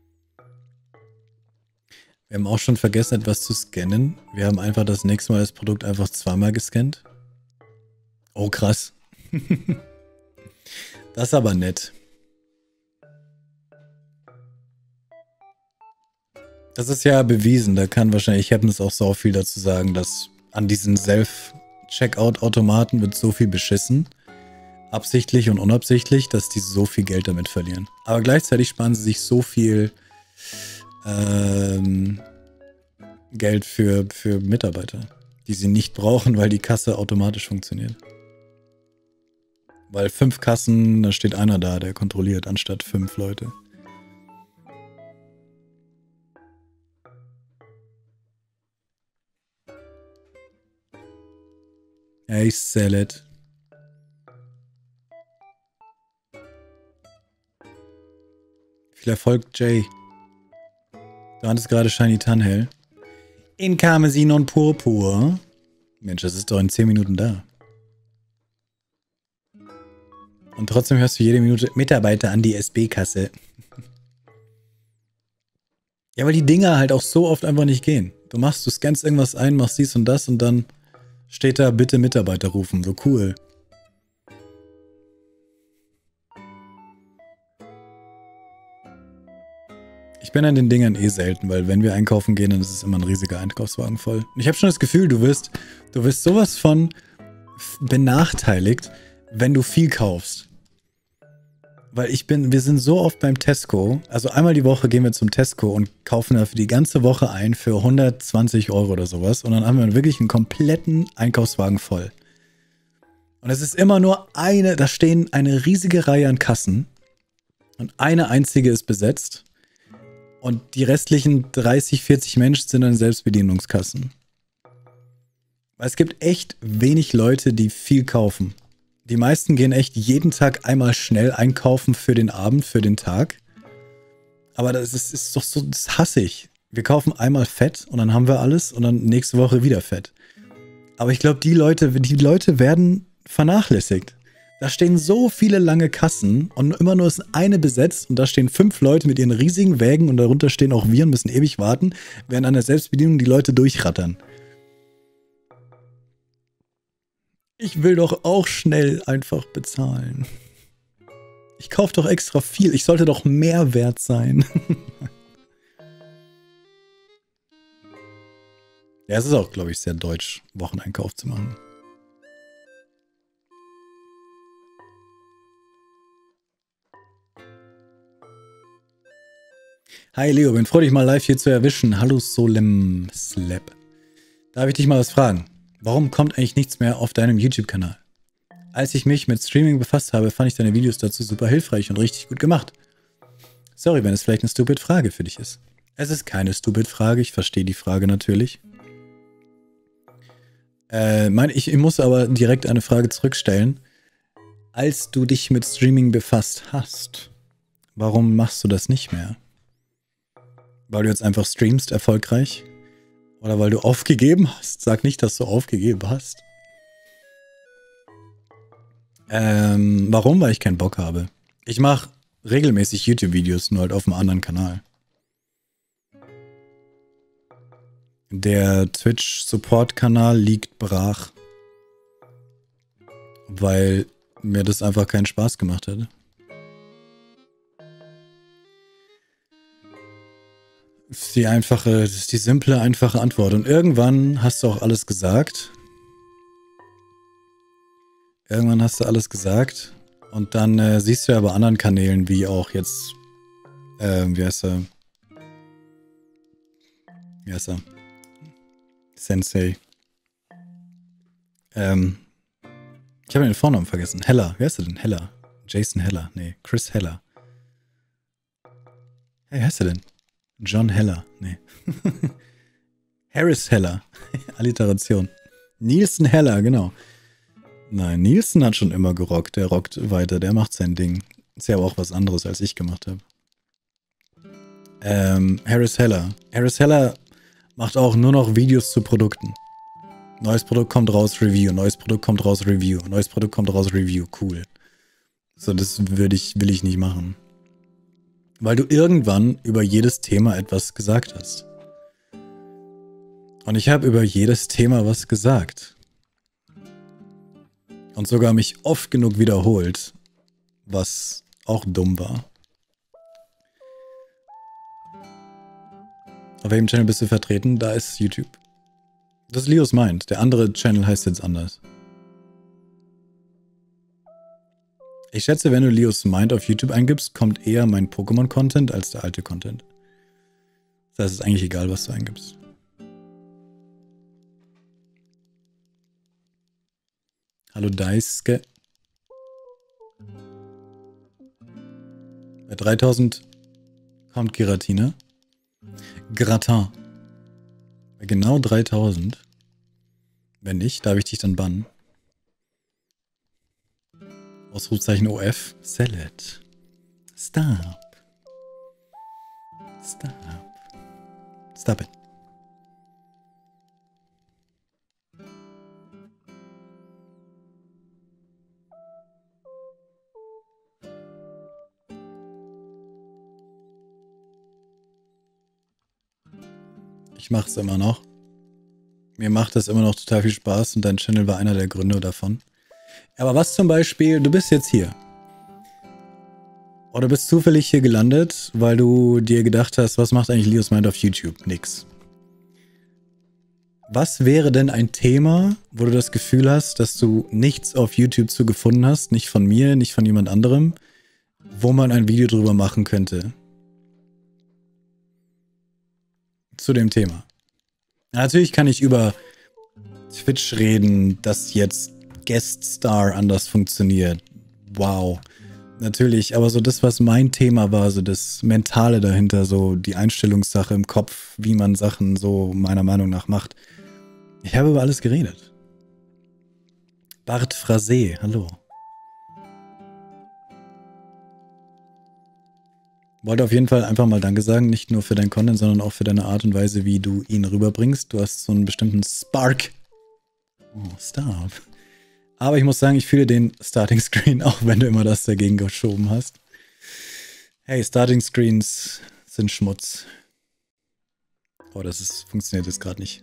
Wir haben auch schon vergessen, etwas zu scannen. Wir haben einfach das nächste Mal das Produkt einfach zweimal gescannt. Oh, krass. Das ist aber nett. Das ist ja bewiesen, da kann wahrscheinlich, ich habe es auch so viel dazu sagen, dass an diesen Self-Checkout-Automaten wird so viel beschissen, absichtlich und unabsichtlich, dass die so viel Geld damit verlieren. Aber gleichzeitig sparen sie sich so viel Geld für Mitarbeiter, die sie nicht brauchen, weil die Kasse automatisch funktioniert. Weil 5 Kassen, da steht einer da, der kontrolliert, anstatt 5 Leute. I sell it. Viel Erfolg, Jay. Du hattest gerade Shiny Tunhell. In Karmesin und Purpur. Mensch, das ist doch in 10 Minuten da. Und trotzdem hörst du jede Minute Mitarbeiter an die SB-Kasse. Ja, weil die Dinger halt auch so oft einfach nicht gehen. Du scannst irgendwas ein, machst dies und das und dann steht da, bitte Mitarbeiter rufen. So cool. Ich bin an den Dingern eh selten, weil wenn wir einkaufen gehen, dann ist es immer ein riesiger Einkaufswagen voll. Und ich habe schon das Gefühl, du wirst sowas von benachteiligt, wenn du viel kaufst. Weil wir sind so oft beim Tesco, also einmal die Woche gehen wir zum Tesco und kaufen dafür die ganze Woche ein für 120 € oder sowas. Und dann haben wir wirklich einen kompletten Einkaufswagen voll. Und es ist immer nur da stehen eine riesige Reihe an Kassen und eine einzige ist besetzt. Und die restlichen 30, 40 Menschen sind dann Selbstbedienungskassen. Weil es gibt echt wenig Leute, die viel kaufen. Die meisten gehen echt jeden Tag einmal schnell einkaufen für den Abend, für den Tag. Aber das ist doch so, das hasse ich. Wir kaufen einmal Fett und dann haben wir alles und dann nächste Woche wieder Fett. Aber ich glaube, die Leute werden vernachlässigt. Da stehen so viele lange Kassen und immer nur ist eine besetzt und da stehen 5 Leute mit ihren riesigen Wägen und darunter stehen auch wir und müssen ewig warten, während an der Selbstbedienung die Leute durchrattern. Ich will doch auch schnell einfach bezahlen. Ich kaufe doch extra viel. Ich sollte doch mehr wert sein. Ja, es ist auch, glaube ich, sehr deutsch, Wocheneinkauf zu machen. Hi Leo, bin froh, dich mal live hier zu erwischen. Hallo Solem Slap. Darf ich dich mal was fragen? Warum kommt eigentlich nichts mehr auf deinem YouTube-Kanal? Als ich mich mit Streaming befasst habe, fand ich deine Videos dazu super hilfreich und richtig gut gemacht. Sorry, wenn es vielleicht eine stupid Frage für dich ist. Es ist keine stupid Frage, ich verstehe die Frage natürlich. Ich muss aber direkt eine Frage zurückstellen. Als du dich mit Streaming befasst hast, warum machst du das nicht mehr? Weil du jetzt einfach streamst erfolgreich? Oder weil du aufgegeben hast? Sag nicht, dass du aufgegeben hast. Warum? Weil ich keinen Bock habe. Ich mache regelmäßig YouTube-Videos, nur halt auf einem anderen Kanal. Der Twitch-Support-Kanal liegt brach, weil mir das einfach keinen Spaß gemacht hätte. Das ist die simple, einfache Antwort. Und irgendwann hast du auch alles gesagt. Irgendwann hast du alles gesagt. Und dann siehst du ja bei anderen Kanälen, wie auch jetzt, wie heißt er? Wie heißt er? Sensei. Ich habe den Vornamen vergessen. Heller. Wer ist er denn? Heller. Jason Heller. Nee, Chris Heller. Hey, wer heißt er denn? John Heller. Nee. Harris Heller. Alliteration. Nielsen Heller, genau. Nein, Nielsen hat schon immer gerockt. Der rockt weiter. Der macht sein Ding. Ist ja aber auch was anderes, als ich gemacht habe. Harris Heller. Harris Heller macht auch nur noch Videos zu Produkten. Neues Produkt kommt raus, Review. Neues Produkt kommt raus, Review. Neues Produkt kommt raus, Review. Cool. So, das will ich nicht machen. Weil du irgendwann über jedes Thema etwas gesagt hast. Und ich habe über jedes Thema was gesagt. Und sogar mich oft genug wiederholt, was auch dumm war. Auf welchem Channel bist du vertreten? Da ist YouTube. Das ist Leos Mind. Der andere Channel heißt jetzt anders. Ich schätze, wenn du Leos Mind auf YouTube eingibst, kommt eher mein Pokémon-Content als der alte Content. Das heißt, es ist eigentlich egal, was du eingibst. Hallo Daisuke. Bei 3000 kommt Giratina. Gratin. Bei genau 3000. Wenn nicht, darf ich dich dann bannen. Ausrufzeichen OF. Salad. Stop. Stop. Stop it. Ich mache es immer noch. Mir macht das immer noch total viel Spaß und dein Channel war einer der Gründe davon. Aber was zum Beispiel, du bist jetzt hier. Oder bist zufällig hier gelandet, weil du dir gedacht hast, was macht eigentlich Leos Mind auf YouTube? Nix. Was wäre denn ein Thema, wo du das Gefühl hast, dass du nichts auf YouTube zu gefunden hast, nicht von mir, nicht von jemand anderem, wo man ein Video drüber machen könnte? Zu dem Thema. Natürlich kann ich über Twitch reden, dass jetzt Guest Star anders funktioniert. Wow. Natürlich, aber so das, was mein Thema war, so das Mentale dahinter, so die Einstellungssache im Kopf, wie man Sachen so meiner Meinung nach macht. Ich habe über alles geredet. Bart Phrasé, hallo. Wollte auf jeden Fall einfach mal Danke sagen, nicht nur für dein Content, sondern auch für deine Art und Weise, wie du ihn rüberbringst. Du hast so einen bestimmten Spark. Oh, stop. Aber ich muss sagen, ich fühle den Starting Screen, auch wenn du immer das dagegen geschoben hast. Hey, Starting Screens sind Schmutz. Oh, funktioniert jetzt gerade nicht.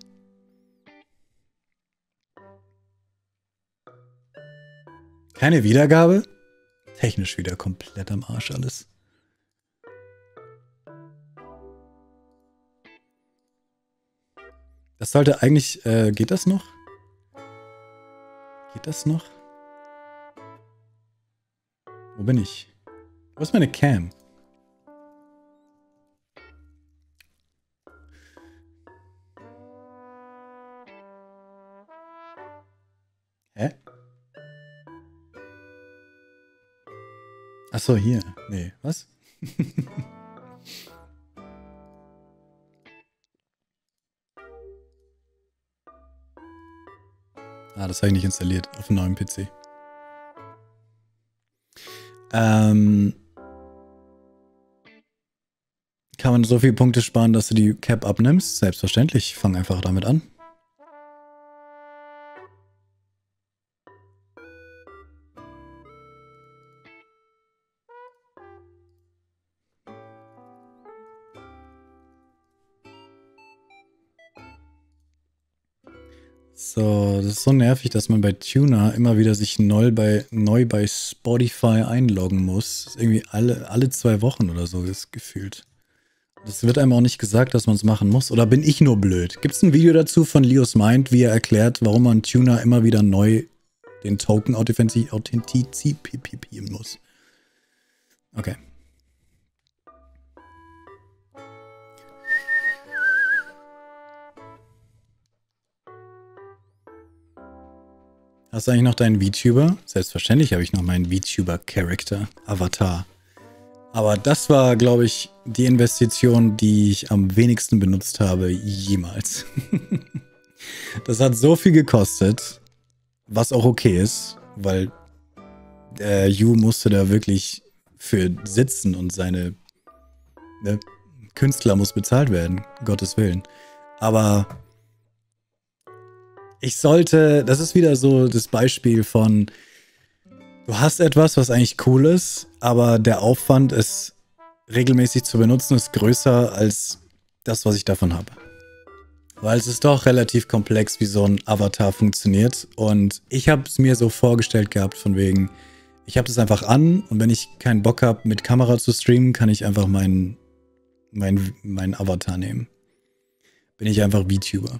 Keine Wiedergabe? Technisch wieder komplett am Arsch alles. Das sollte eigentlich, geht das noch? Geht das noch? Wo bin ich? Wo ist meine Cam? Hä? Achso, hier. Nee, was? Das habe ich nicht installiert auf einem neuen PC. Kann man so viele Punkte sparen, dass du die Cap abnimmst? Selbstverständlich. Fang einfach damit an. So, das ist so nervig, dass man bei Tuner immer wieder sich neu bei Spotify einloggen muss. Das ist irgendwie alle 2 Wochen oder so ist gefühlt. Das wird einem auch nicht gesagt, dass man es machen muss. Oder bin ich nur blöd? Gibt es ein Video dazu von Leos Mind, wie er erklärt, warum man Tuner immer wieder neu den Token authentizieren muss? Okay. Hast du eigentlich noch deinen VTuber? Selbstverständlich habe ich noch meinen VTuber-Charakter, Avatar. Aber das war, glaube ich, die Investition, die ich am wenigsten benutzt habe jemals. Das hat so viel gekostet, was auch okay ist, weil Yu musste da wirklich für sitzen und seine Künstler muss bezahlt werden, Gottes Willen. Aber das ist wieder so das Beispiel von, du hast etwas, was eigentlich cool ist, aber der Aufwand, es regelmäßig zu benutzen, ist größer als das, was ich davon habe. Weil es ist doch relativ komplex, wie so ein Avatar funktioniert. Und ich habe es mir so vorgestellt gehabt, von wegen, ich habe das einfach an und wenn ich keinen Bock habe, mit Kamera zu streamen, kann ich einfach meinen Avatar nehmen. Bin ich einfach VTuber.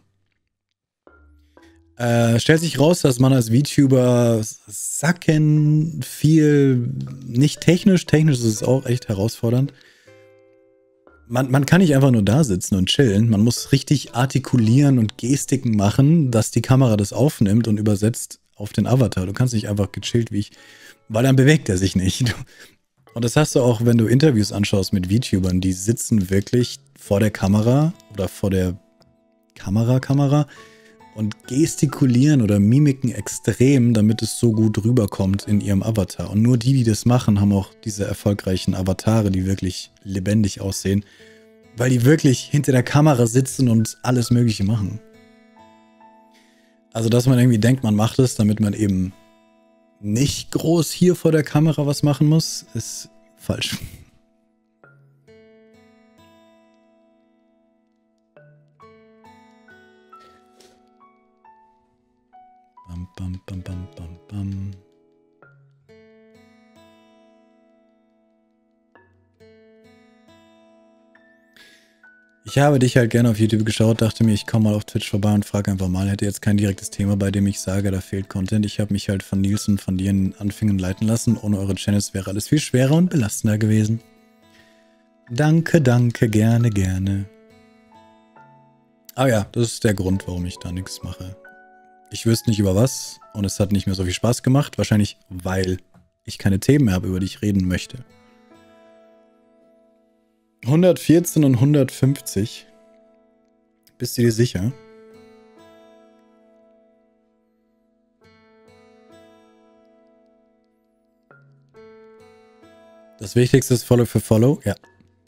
Stellt sich raus, dass man als VTuber sacken viel, nicht technisch ist es auch echt herausfordernd. Man kann nicht einfach nur da sitzen und chillen. Man muss richtig artikulieren und Gestiken machen, dass die Kamera das aufnimmt und übersetzt auf den Avatar. Du kannst nicht einfach gechillt weil dann bewegt er sich nicht. Und das hast du auch, wenn du Interviews anschaust mit VTubern, die sitzen wirklich vor der Kamera oder vor der Kamera und gestikulieren oder mimiken extrem, damit es so gut rüberkommt in ihrem Avatar. Und nur die das machen, haben auch diese erfolgreichen Avatare, die wirklich lebendig aussehen, weil die wirklich hinter der Kamera sitzen und alles Mögliche machen. Also, dass man irgendwie denkt, man macht es, damit man eben nicht groß hier vor der Kamera was machen muss, ist falsch. Bam, bam, bam, bam, bam, bam. Ich habe dich halt gerne auf YouTube geschaut, dachte mir, ich komme mal auf Twitch vorbei und frage einfach mal. Hätte jetzt kein direktes Thema, bei dem ich sage, da fehlt Content. Ich habe mich halt von Nils und von dir in den Anfängen leiten lassen. Ohne eure Channels wäre alles viel schwerer und belastender gewesen. Danke, danke, gerne, gerne. Ah ja, das ist der Grund, warum ich da nichts mache. Ich wüsste nicht über was und es hat nicht mehr so viel Spaß gemacht. Wahrscheinlich, weil ich keine Themen mehr habe, über die ich reden möchte. 114 und 150. Bist du dir sicher? Das Wichtigste ist Follow für Follow, ja.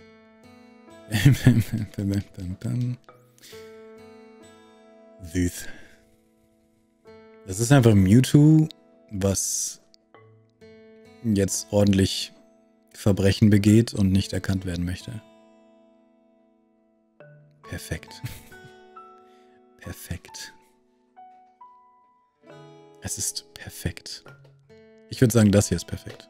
Süß. Das ist einfach Mewtwo, was jetzt ordentlich Verbrechen begeht und nicht erkannt werden möchte. Perfekt. Perfekt. Es ist perfekt. Ich würde sagen, das hier ist perfekt.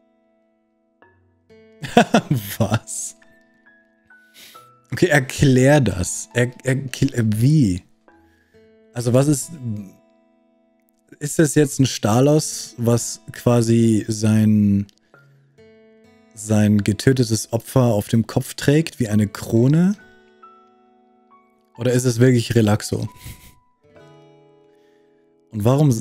Was? Okay, erklär das. Wie? Also was ist... Ist das jetzt ein Stalos, was quasi sein getötetes Opfer auf dem Kopf trägt, wie eine Krone? Oder ist es wirklich Relaxo? Und warum...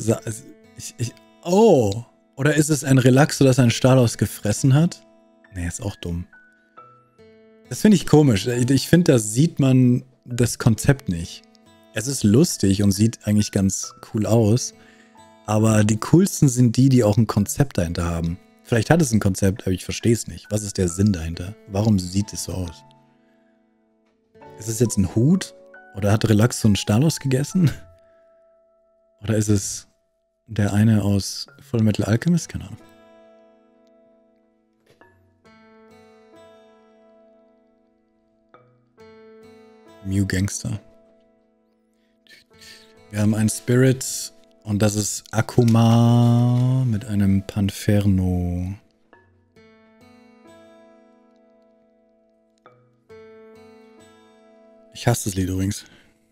Oh! Oder ist es ein Relaxo, das ein Stalos gefressen hat? Nee, ist auch dumm. Das finde ich komisch. Ich finde, da sieht man das Konzept nicht. Es ist lustig und sieht eigentlich ganz cool aus. Aber die coolsten sind die, die auch ein Konzept dahinter haben. Vielleicht hat es ein Konzept, aber ich verstehe es nicht. Was ist der Sinn dahinter? Warum sieht es so aus? Ist es jetzt ein Hut? Oder hat Relaxo einen Stalos gegessen? Oder ist es der eine aus Fullmetal Alchemist? Keine Ahnung. Mew Gangster. Wir haben einen Spirit und das ist Akuma mit einem Panferno. Ich hasse das Lied übrigens.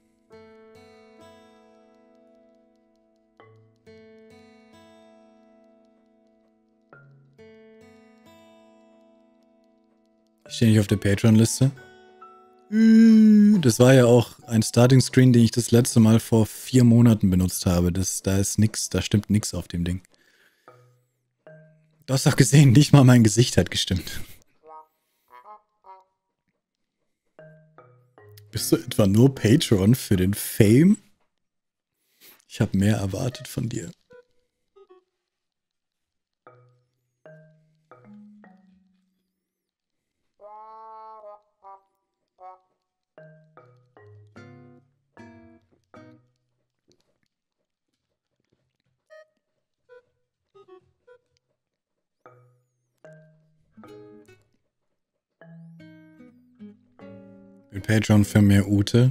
Ich stehe nicht auf der Patreon-Liste. Das war ja auch ein Starting-Screen, den ich das letzte Mal vor 4 Monaten benutzt habe. Da ist nix, da stimmt nichts auf dem Ding. Du hast doch gesehen, nicht mal mein Gesicht hat gestimmt. Bist du etwa nur Patreon für den Fame? Ich habe mehr erwartet von dir. Bin Patreon für mehr Ute.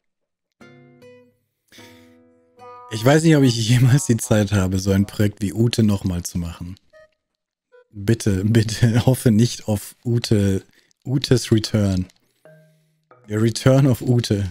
Ich weiß nicht, ob ich jemals die Zeit habe, so ein Projekt wie Ute nochmal zu machen. Bitte, bitte, hoffe nicht auf Utes Return. Der Return of Ute.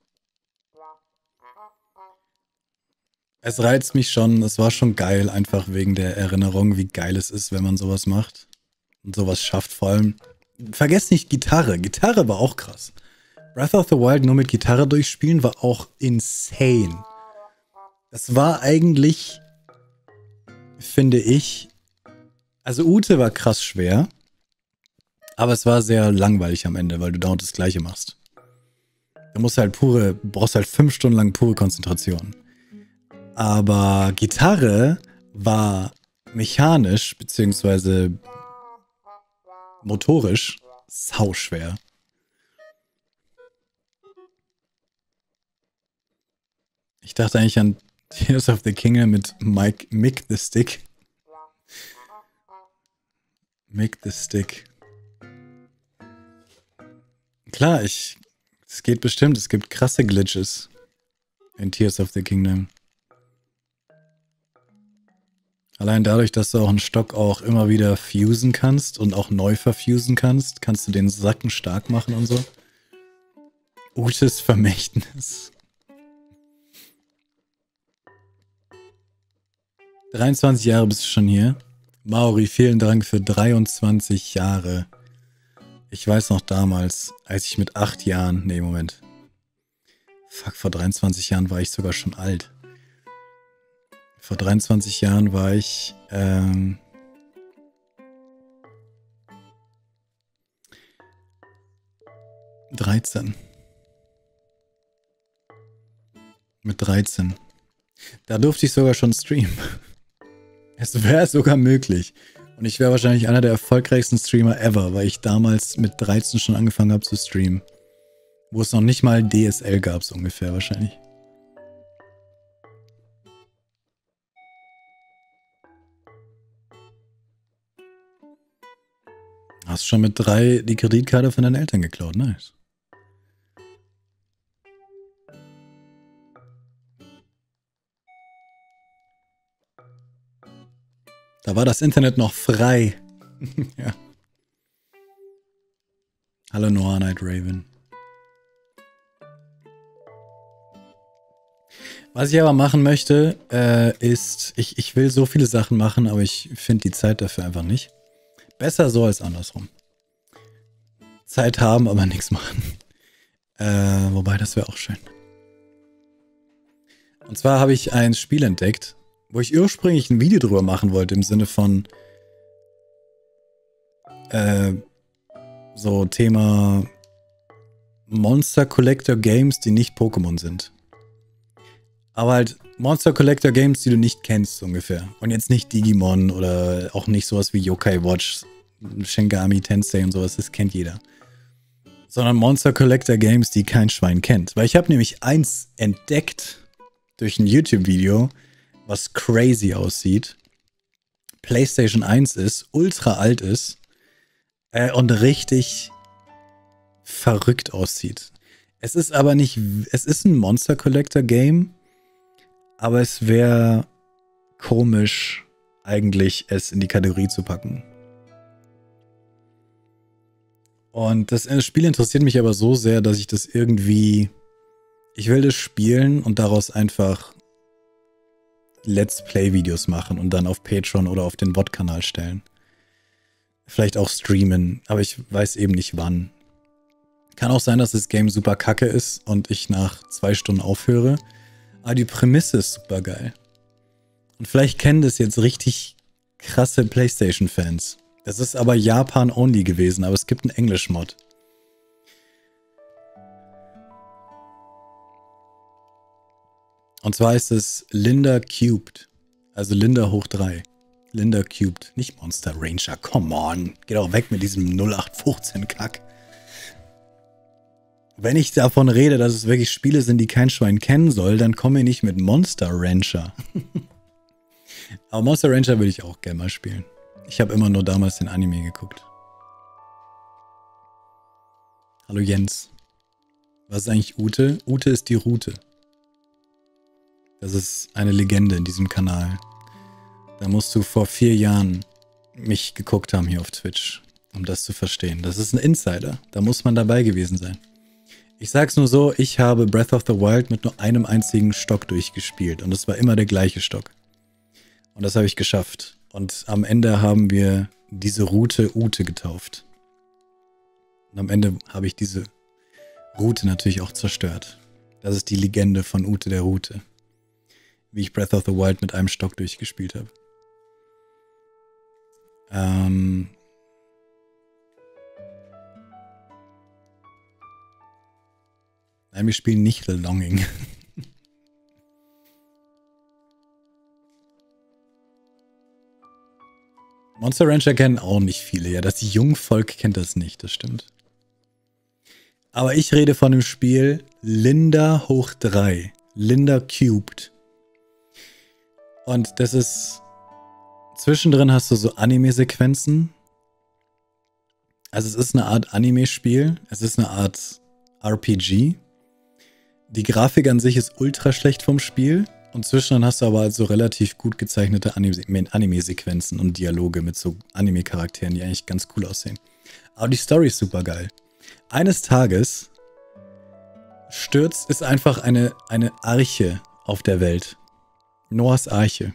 Es reizt mich schon, es war schon geil, einfach wegen der Erinnerung, wie geil es ist, wenn man sowas macht. Und sowas schafft, vor allem. Vergesst nicht Gitarre. Gitarre war auch krass. Breath of the Wild nur mit Gitarre durchspielen war auch insane. Das war eigentlich, finde ich, also Ute war krass schwer, aber es war sehr langweilig am Ende, weil du dauernd das Gleiche machst. Du musst halt brauchst halt 5 Stunden lang pure Konzentration. Aber Gitarre war mechanisch, beziehungsweise motorisch, sauschwer. Ich dachte eigentlich an Tears of the Kingdom mit Mick the Stick. Mick the Stick. Klar, es geht bestimmt. Es gibt krasse Glitches in Tears of the Kingdom. Allein dadurch, dass du auch einen Stock auch immer wieder fusen kannst und auch neu verfusen kannst, kannst du den Sacken stark machen und so. Utes Vermächtnis. 23 Jahre bist du schon hier. Mauri, vielen Dank für 23 Jahre. Ich weiß noch damals, als ich mit 8 Jahren... Nee, Moment. Fuck, vor 23 Jahren war ich sogar schon alt. Vor 23 Jahren war ich... 13. Mit 13. Da durfte ich sogar schon streamen. Es wäre sogar möglich. Und ich wäre wahrscheinlich einer der erfolgreichsten Streamer ever, weil ich damals mit 13 schon angefangen habe zu streamen. Wo es noch nicht mal DSL gab, so ungefähr wahrscheinlich. Hast schon mit 3 die Kreditkarte von deinen Eltern geklaut, nice. Da war das Internet noch frei. Ja. Hallo Noah Night Raven. Was ich aber machen möchte, ist, ich will so viele Sachen machen, aber ich finde die Zeit dafür einfach nicht. Besser so als andersrum. Zeit haben, aber nichts machen. Wobei, das wäre auch schön. Und zwar habe ich ein Spiel entdeckt, wo ich ursprünglich ein Video drüber machen wollte, im Sinne von so Thema Monster Collector Games, die nicht Pokémon sind. Aber halt Monster Collector Games, die du nicht kennst, ungefähr. Und jetzt nicht Digimon oder auch nicht sowas wie Yokai Watch, Shingami Tensei und sowas, das kennt jeder. Sondern Monster Collector Games, die kein Schwein kennt. Weil ich habe nämlich eins entdeckt durch ein YouTube-Video, was crazy aussieht. PlayStation 1 ist, ultra alt ist und richtig verrückt aussieht. Es ist aber nicht, es ist ein Monster Collector Game, Aber es wäre komisch, eigentlich es in die Kategorie zu packen. Und das Spiel interessiert mich aber so sehr, dass ich das irgendwie... Ich will das spielen und daraus einfach Let's Play-Videos machen und dann auf Patreon oder auf den Bot-Kanal stellen. Vielleicht auch streamen, aber ich weiß eben nicht wann. Kann auch sein, dass das Game super kacke ist und ich nach 2 Stunden aufhöre. Aber die Prämisse ist super geil. Und vielleicht kennen das jetzt richtig krasse PlayStation-Fans. Das ist aber Japan-only gewesen, aber es gibt einen Englisch-Mod. Und zwar heißt es Linda Cubed. Also Linda hoch 3. Linda Cubed. Nicht Monster Ranger. Come on. Geh doch weg mit diesem 0815-Kack. Wenn ich davon rede, dass es wirklich Spiele sind, die kein Schwein kennen soll, dann komme ich nicht mit Monster Rancher. Aber Monster Rancher würde ich auch gerne mal spielen. Ich habe immer nur damals den Anime geguckt. Hallo Jens. Was ist eigentlich Ute? Ute ist die Route. Das ist eine Legende in diesem Kanal. Da musst du vor 4 Jahren mich geguckt haben hier auf Twitch, um das zu verstehen. Das ist ein Insider. Da muss man dabei gewesen sein. Ich sag's nur so, ich habe Breath of the Wild mit nur einem einzigen Stock durchgespielt. Und es war immer der gleiche Stock. Und das habe ich geschafft. Und am Ende haben wir diese Route Ute getauft. Und am Ende habe ich diese Route natürlich auch zerstört. Das ist die Legende von Ute der Route. Wie ich Breath of the Wild mit einem Stock durchgespielt habe. Nein, wir spielen nicht The Longing. Monster Rancher kennen auch nicht viele. Ja, das Jungvolk kennt das nicht, das stimmt. Aber ich rede von dem Spiel Linda hoch 3. Linda Cubed. Und das ist... Zwischendrin hast du so Anime-Sequenzen. Also es ist eine Art Anime-Spiel. Es ist eine Art RPG. Die Grafik an sich ist ultra schlecht vom Spiel. Und zwischendrin hast du aber halt so relativ gut gezeichnete Anime-Sequenzen und Dialoge mit so Anime-Charakteren, die eigentlich ganz cool aussehen. Aber die Story ist super geil. Eines Tages ist einfach eine Arche auf der Welt. Noahs Arche.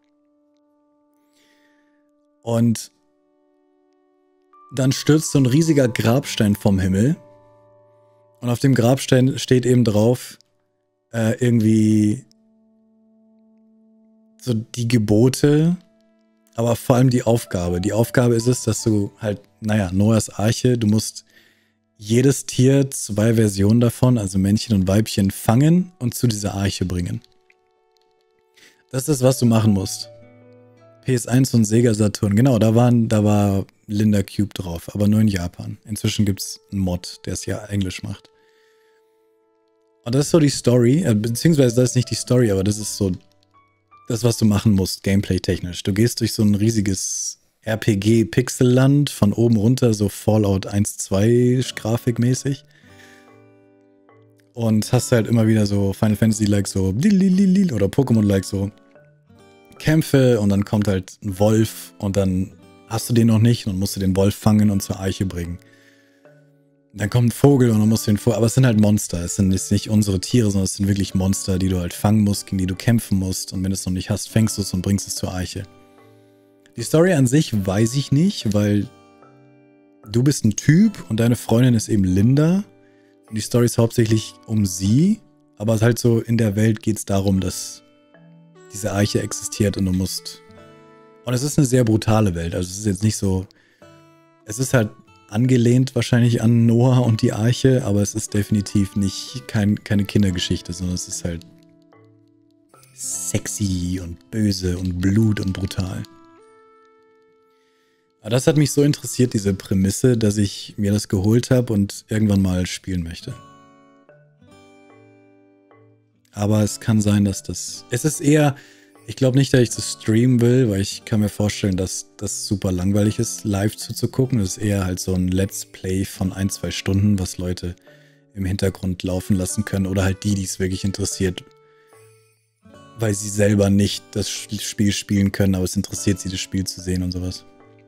Und dann stürzt so ein riesiger Grabstein vom Himmel. Und auf dem Grabstein steht eben drauf, irgendwie so die Gebote, aber vor allem die Aufgabe. Die Aufgabe ist es, dass du halt, naja, Noahs Arche, du musst jedes Tier, 2 Versionen davon, also Männchen und Weibchen, fangen und zu dieser Arche bringen. Das ist, was du machen musst. PS1 und Sega Saturn, genau, da war Linda Cube drauf, aber nur in Japan. Inzwischen gibt es einen Mod, der es ja Englisch macht. Und das ist so die Story, beziehungsweise das ist nicht die Story, aber das ist so das, was du machen musst, gameplay-technisch. Du gehst durch so ein riesiges RPG-Pixelland, von oben runter, so Fallout 1-2 grafikmäßig. Und hast halt immer wieder so Final Fantasy-like so oder Pokémon-like so Kämpfe und dann kommt halt ein Wolf und dann hast du den noch nicht und musst du den Wolf fangen und zur Arche bringen. Dann kommt ein Vogel und dann musst du den Vogel, aber es sind halt Monster, es sind jetzt nicht unsere Tiere, sondern es sind wirklich Monster, die du halt fangen musst, gegen die du kämpfen musst und wenn du es noch nicht hast, fängst du es und bringst es zur Arche. Die Story an sich weiß ich nicht, weil du bist ein Typ und deine Freundin ist eben Linda und die Story ist hauptsächlich um sie, aber es halt so in der Welt geht es darum, dass diese Arche existiert und du musst... Und es ist eine sehr brutale Welt. Also es ist jetzt nicht so... Es ist halt angelehnt wahrscheinlich an Noah und die Arche, aber es ist definitiv nicht keine Kindergeschichte, sondern es ist halt sexy und böse und Blut und brutal. Aber das hat mich so interessiert, diese Prämisse, dass ich mir das geholt habe und irgendwann mal spielen möchte. Aber es kann sein, dass das... Es ist eher... Ich glaube nicht, dass ich das streamen will, weil ich kann mir vorstellen, dass das super langweilig ist, live zuzugucken. Das ist eher halt so ein Let's Play von 1-2 Stunden, was Leute im Hintergrund laufen lassen können. Oder halt die es wirklich interessiert, weil sie selber nicht das Spiel spielen können, aber es interessiert sie, das Spiel zu sehen und sowas.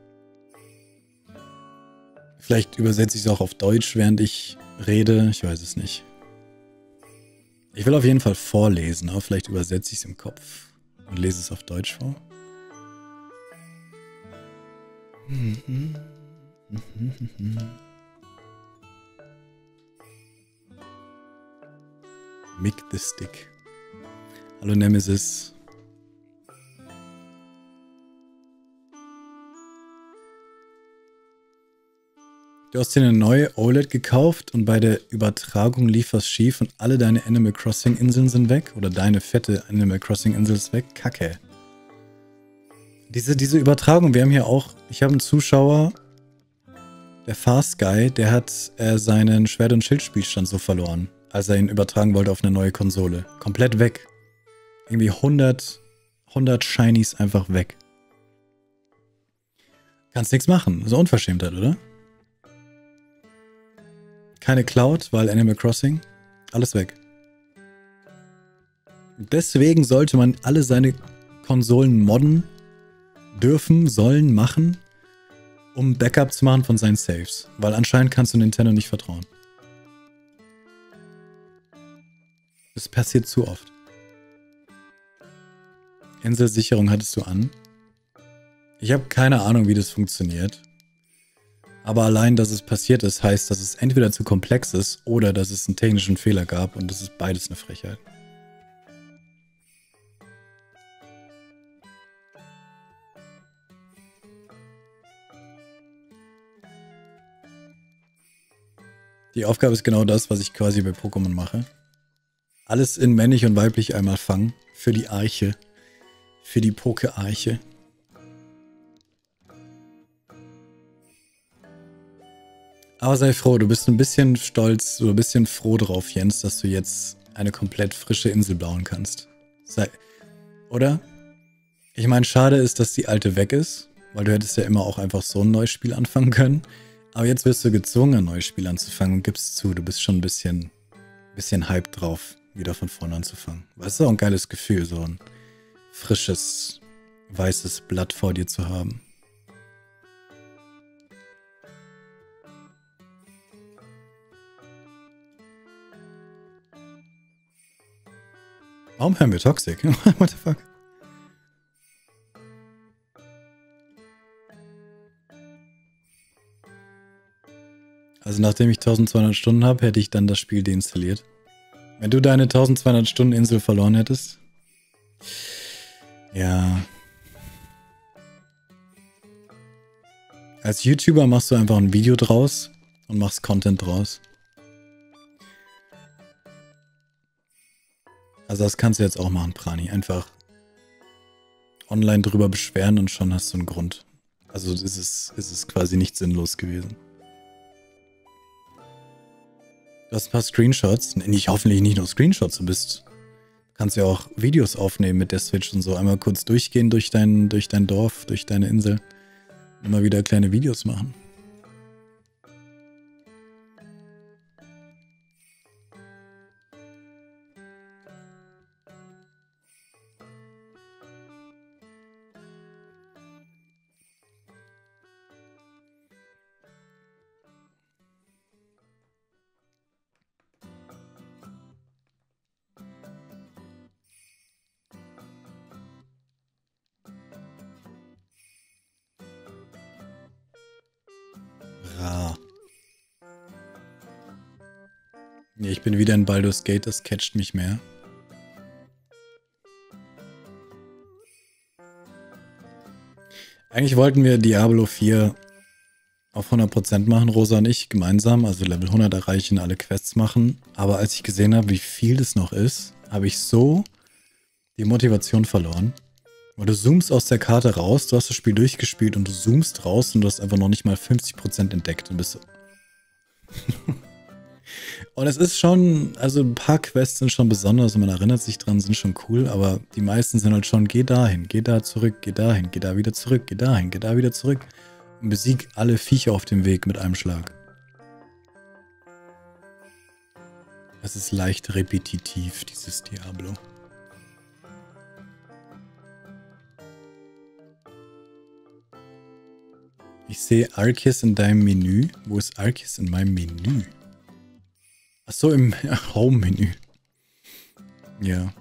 Vielleicht übersetze ich es auch auf Deutsch, während ich rede. Ich weiß es nicht. Ich will auf jeden Fall vorlesen, aber vielleicht übersetze ich es im Kopf und lese es auf Deutsch vor. Mick the Stick. Hallo Nemesis. Du hast dir eine neue OLED gekauft und bei der Übertragung lief was schief und alle deine Animal Crossing Inseln sind weg? Oder deine fette Animal Crossing Insel ist weg? Kacke. Diese Übertragung, wir haben hier auch, ich habe einen Zuschauer, der Fast Guy, der hat seinen Schwert- und Schildspielstand so verloren, als er ihn übertragen wollte auf eine neue Konsole. Komplett weg. Irgendwie 100 Shinies einfach weg. Kannst nichts machen. So Unverschämtheit, oder? Keine Cloud, weil Animal Crossing. Alles weg. Deswegen sollte man alle seine Konsolen modden, dürfen, sollen, machen, um Backup zu machen von seinen Saves. Weil anscheinend kannst du Nintendo nicht vertrauen. Das passiert zu oft. Inselsicherung hattest du an. Ich habe keine Ahnung, wie das funktioniert. Aber allein, dass es passiert ist, heißt, dass es entweder zu komplex ist oder dass es einen technischen Fehler gab und das ist beides eine Frechheit. Die Aufgabe ist genau das, was ich quasi bei Pokémon mache. Alles in männlich und weiblich einmal fangen. Für die Arche. Für die Poke-Arche. Aber sei froh, du bist ein bisschen stolz oder ein bisschen froh drauf, Jens, dass du jetzt eine komplett frische Insel bauen kannst. Oder? Ich meine, schade ist, dass die alte weg ist, weil du hättest ja immer auch einfach so ein neues Spiel anfangen können. Aber jetzt wirst du gezwungen, ein neues Spiel anzufangen und gibst zu, du bist schon ein bisschen hyped drauf, wieder von vorne anzufangen. Weißt du, auch ein geiles Gefühl, so ein frisches, weißes Blatt vor dir zu haben. Warum hören wir Toxic? What the fuck? Also nachdem ich 1200 Stunden habe, hätte ich dann das Spiel deinstalliert. Wenn du deine 1200 Stunden Insel verloren hättest? Ja. Als YouTuber machst du einfach ein Video draus und machst Content draus. Also das kannst du jetzt auch machen, Prani. Einfach online drüber beschweren und schon hast du einen Grund. Also ist es quasi nicht sinnlos gewesen. Du hast ein paar Screenshots. Hoffentlich nicht nur Screenshots. Du kannst ja auch Videos aufnehmen mit der Switch und so. Einmal kurz durchgehen durch dein Dorf, durch deine Insel. Und immer wieder kleine Videos machen. Ja, ich bin wieder in Baldur's Gate, das catcht mich mehr. Eigentlich wollten wir Diablo 4 auf 100% machen, Rosa und ich, gemeinsam, also Level 100 erreichen, alle Quests machen. Aber als ich gesehen habe, wie viel das noch ist, habe ich so die Motivation verloren. Weil du zoomst aus der Karte raus, du hast das Spiel durchgespielt und du zoomst raus und du hast einfach noch nicht mal 50% entdeckt und bist so. Und es ist schon, also ein paar Quests sind schon besonders und man erinnert sich dran, sind schon cool, aber die meisten sind halt schon, geh dahin, geh da zurück, geh dahin, geh da wieder zurück, geh dahin, geh da wieder zurück und besieg alle Viecher auf dem Weg mit einem Schlag. Es ist leicht repetitiv, dieses Diablo. Ich sehe Arceus in deinem Menü. Wo ist Arceus in meinem Menü? Achso, im Home-Menü. Ja.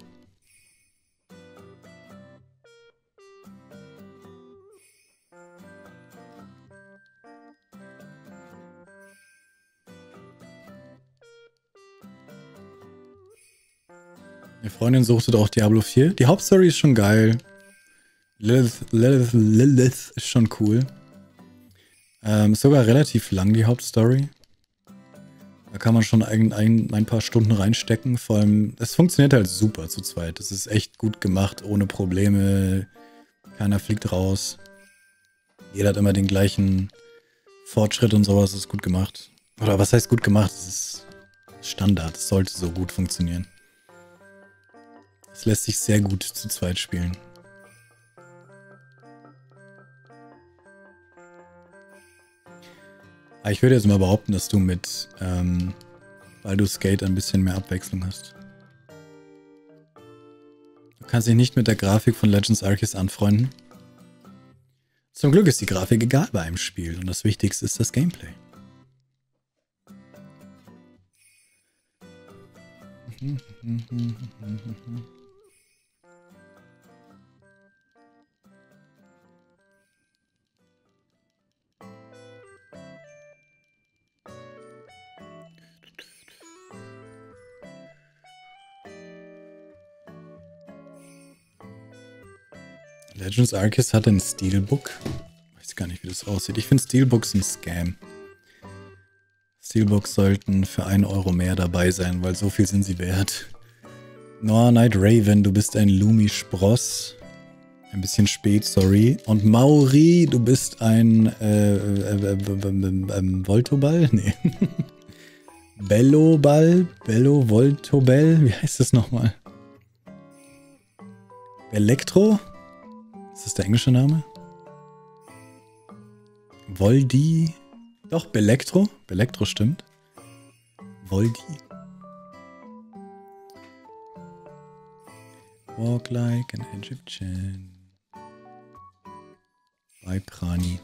Eine Freundin suchte doch Diablo 4. Die Hauptstory ist schon geil. Lilith ist schon cool. Ist sogar relativ lang, die Hauptstory. Da kann man schon ein paar Stunden reinstecken. Vor allem, es funktioniert halt super zu zweit. Das ist echt gut gemacht, ohne Probleme. Keiner fliegt raus. Jeder hat immer den gleichen Fortschritt und sowas. Das ist gut gemacht. Oder was heißt gut gemacht? Das ist Standard. Es sollte so gut funktionieren. Es lässt sich sehr gut zu zweit spielen. Aber ich würde jetzt mal behaupten, dass du mit Baldur's Gate ein bisschen mehr Abwechslung hast. Du kannst dich nicht mit der Grafik von Legends Arceus anfreunden. Zum Glück ist die Grafik egal bei einem Spiel und das Wichtigste ist das Gameplay. Legends Arceus hat ein Steelbook. Ich weiß gar nicht, wie das aussieht. Ich finde Steelbooks ein Scam. Steelbooks sollten für 1 Euro mehr dabei sein, weil so viel sind sie wert. Noah Night Raven, du bist ein Lumi-Spross. Ein bisschen spät, sorry. Und Mauri, du bist ein Voltoball? Nee. Belloball? Voltobell? Wie heißt das nochmal? Elektro? Ist das der englische Name? Voldi? Doch, Belektro. Belektro stimmt. Voldi. Walk like an Egyptian. Bei Prani.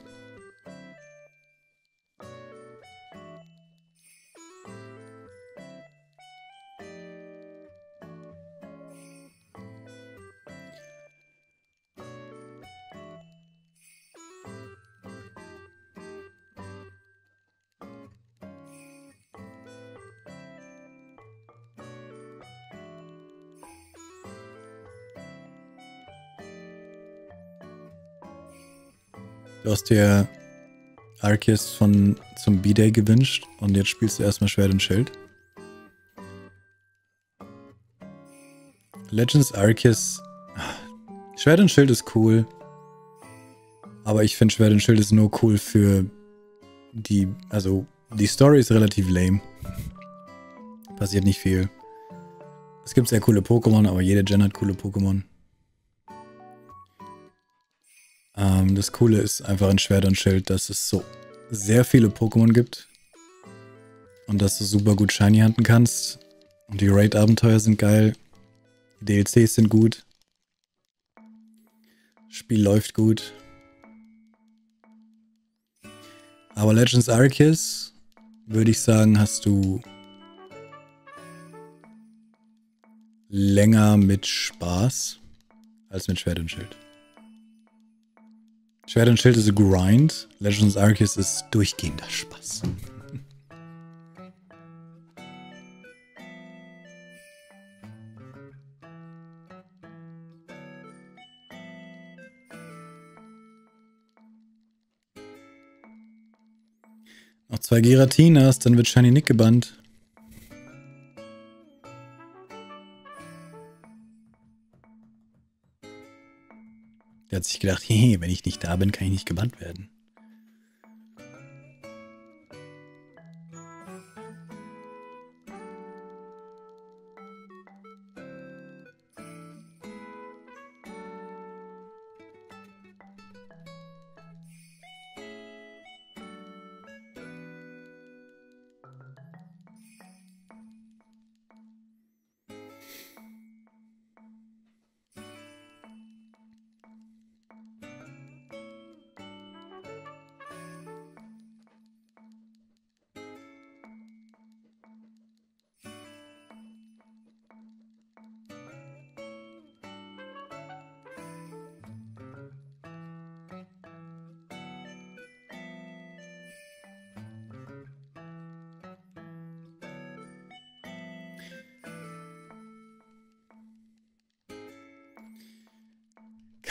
Du hast dir Arceus zum B-Day gewünscht und jetzt spielst du erstmal Schwert und Schild. Legends Arceus. Schwert und Schild ist cool. Aber ich finde Schwert und Schild ist nur cool für die. Also, die Story ist relativ lame. Passiert nicht viel. Es gibt sehr coole Pokémon, aber jede Gen hat coole Pokémon. Das Coole ist einfach in Schwert und Schild, dass es so sehr viele Pokémon gibt. Und dass du super gut Shiny hunten kannst. Und die Raid-Abenteuer sind geil. Die DLCs sind gut. Das Spiel läuft gut. Aber Legends Arceus, würde ich sagen, hast du länger mit Spaß als mit Schwert und Schild. Schwert und Schild ist ein Grind. Legends Arceus ist durchgehender Spaß. Noch 2 Giratinas, dann wird Shiny Nick gebannt. Der hat sich gedacht, hey, wenn ich nicht da bin, kann ich nicht gebannt werden.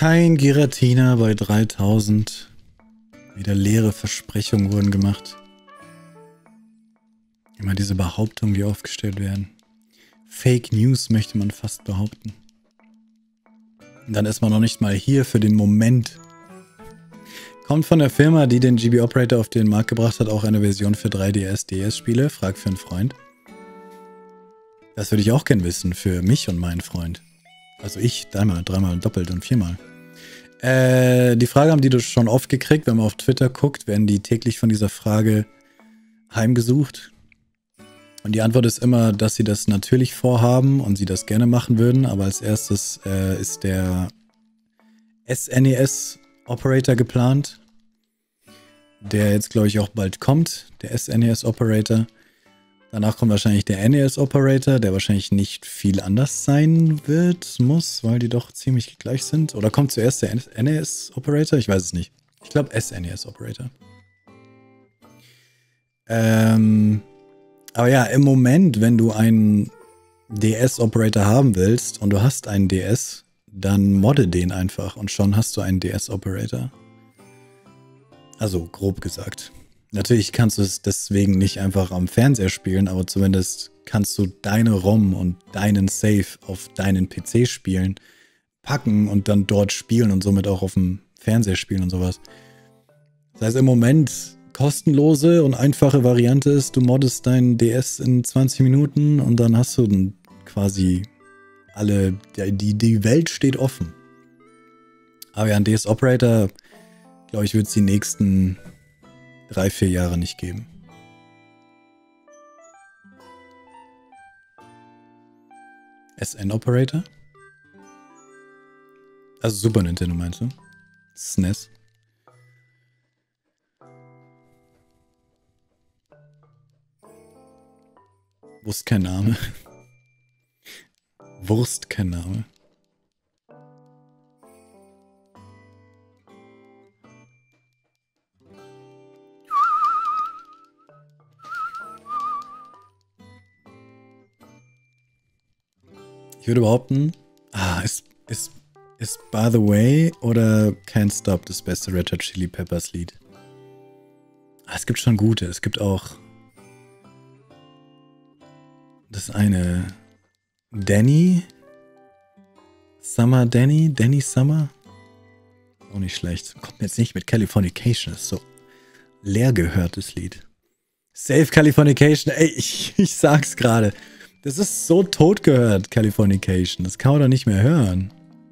Kein Giratina bei 3000. Wieder leere Versprechungen wurden gemacht. Immer diese Behauptungen, die aufgestellt werden. Fake News möchte man fast behaupten. Und dann ist man noch nicht mal hier für den Moment. Kommt von der Firma, die den GB Operator auf den Markt gebracht hat, auch eine Version für 3DS DS-Spiele? Frag für einen Freund. Das würde ich auch gern wissen, für mich und meinen Freund. Also ich, dreimal doppelt und viermal. Die Frage haben die du schon oft gekriegt. Wenn man auf Twitter guckt, werden die täglich von dieser Frage heimgesucht. Und die Antwort ist immer, dass sie das natürlich vorhaben und sie das gerne machen würden. Aber als erstes ist der SNES Operator geplant. Der jetzt, glaube ich, auch bald kommt. Der SNES Operator. Danach kommt wahrscheinlich der NES Operator, der wahrscheinlich nicht viel anders sein muss, weil die doch ziemlich gleich sind. Oder kommt zuerst der NES Operator? Ich weiß es nicht. Ich glaube SNES Operator. Aber ja, im Moment, wenn du einen DS Operator haben willst und du hast einen DS, dann modde den einfach und schon hast du einen DS Operator. Also grob gesagt. Natürlich kannst du es deswegen nicht einfach am Fernseher spielen, aber zumindest kannst du deine ROM und deinen Save auf deinen PC spielen, packen und dann dort spielen und somit auch auf dem Fernseher spielen und sowas. Das heißt, im Moment kostenlose und einfache Variante ist, du moddest deinen DS in 20 Minuten und dann hast du dann quasi die Welt steht offen. Aber ja, ein DS Operator, glaube ich, wird es die nächsten 3-4 Jahre nicht geben. SN Operator? Also Super Nintendo meinst du? SNES? Wurst kein Name. Wurst kein Name. Ich würde behaupten, ist By the Way oder Can't Stop das beste Red Hot Chili Peppers Lied? Es gibt schon gute. Es gibt auch das eine Danny Summer. Auch nicht schlecht. Kommt jetzt nicht mit Californication. Das ist so leer gehörtes Lied. Safe Californication. Ey, ich sag's gerade. Das ist so tot gehört, Californication. Das kann man doch nicht mehr hören.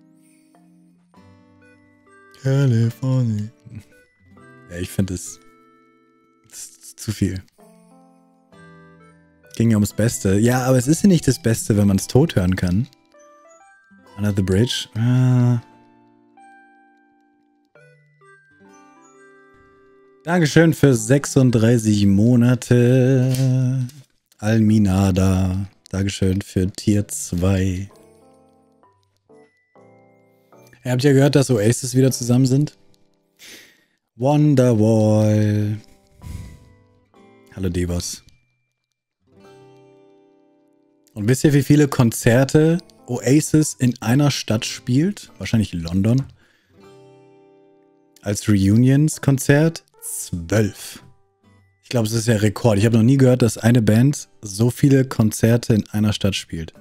California. Ja, ich finde das ist zu viel. Ging ja ums Beste. Ja, aber es ist ja nicht das Beste, wenn man es tot hören kann. Under the Bridge. Dankeschön für 36 Monate. Alminada. Dankeschön für Tier 2. Ihr habt ja gehört, dass Oasis wieder zusammen sind. Wonderwall. Hallo Devos. Und wisst ihr, wie viele Konzerte Oasis in einer Stadt spielt? Wahrscheinlich London. Als Reunions-Konzert 12. Ich glaube, es ist ja Rekord. Ich habe noch nie gehört, dass eine Band so viele Konzerte in einer Stadt spielt.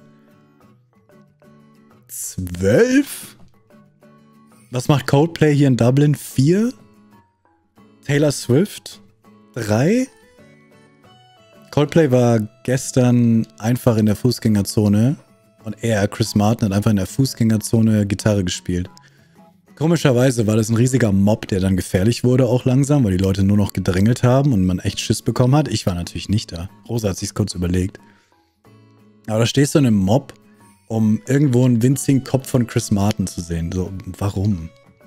12? Was macht Coldplay hier in Dublin? 4? Taylor Swift? 3? Coldplay war gestern einfach in der Fußgängerzone und Chris Martin, hat einfach in der Fußgängerzone Gitarre gespielt. Komischerweise war das ein riesiger Mob, der dann gefährlich wurde auch langsam, weil die Leute nur noch gedrängelt haben und man echt Schiss bekommen hat. Ich war natürlich nicht da. Rosa hat sich's kurz überlegt. Aber da stehst du in einem Mob, um irgendwo einen winzigen Kopf von Chris Martin zu sehen. So, warum?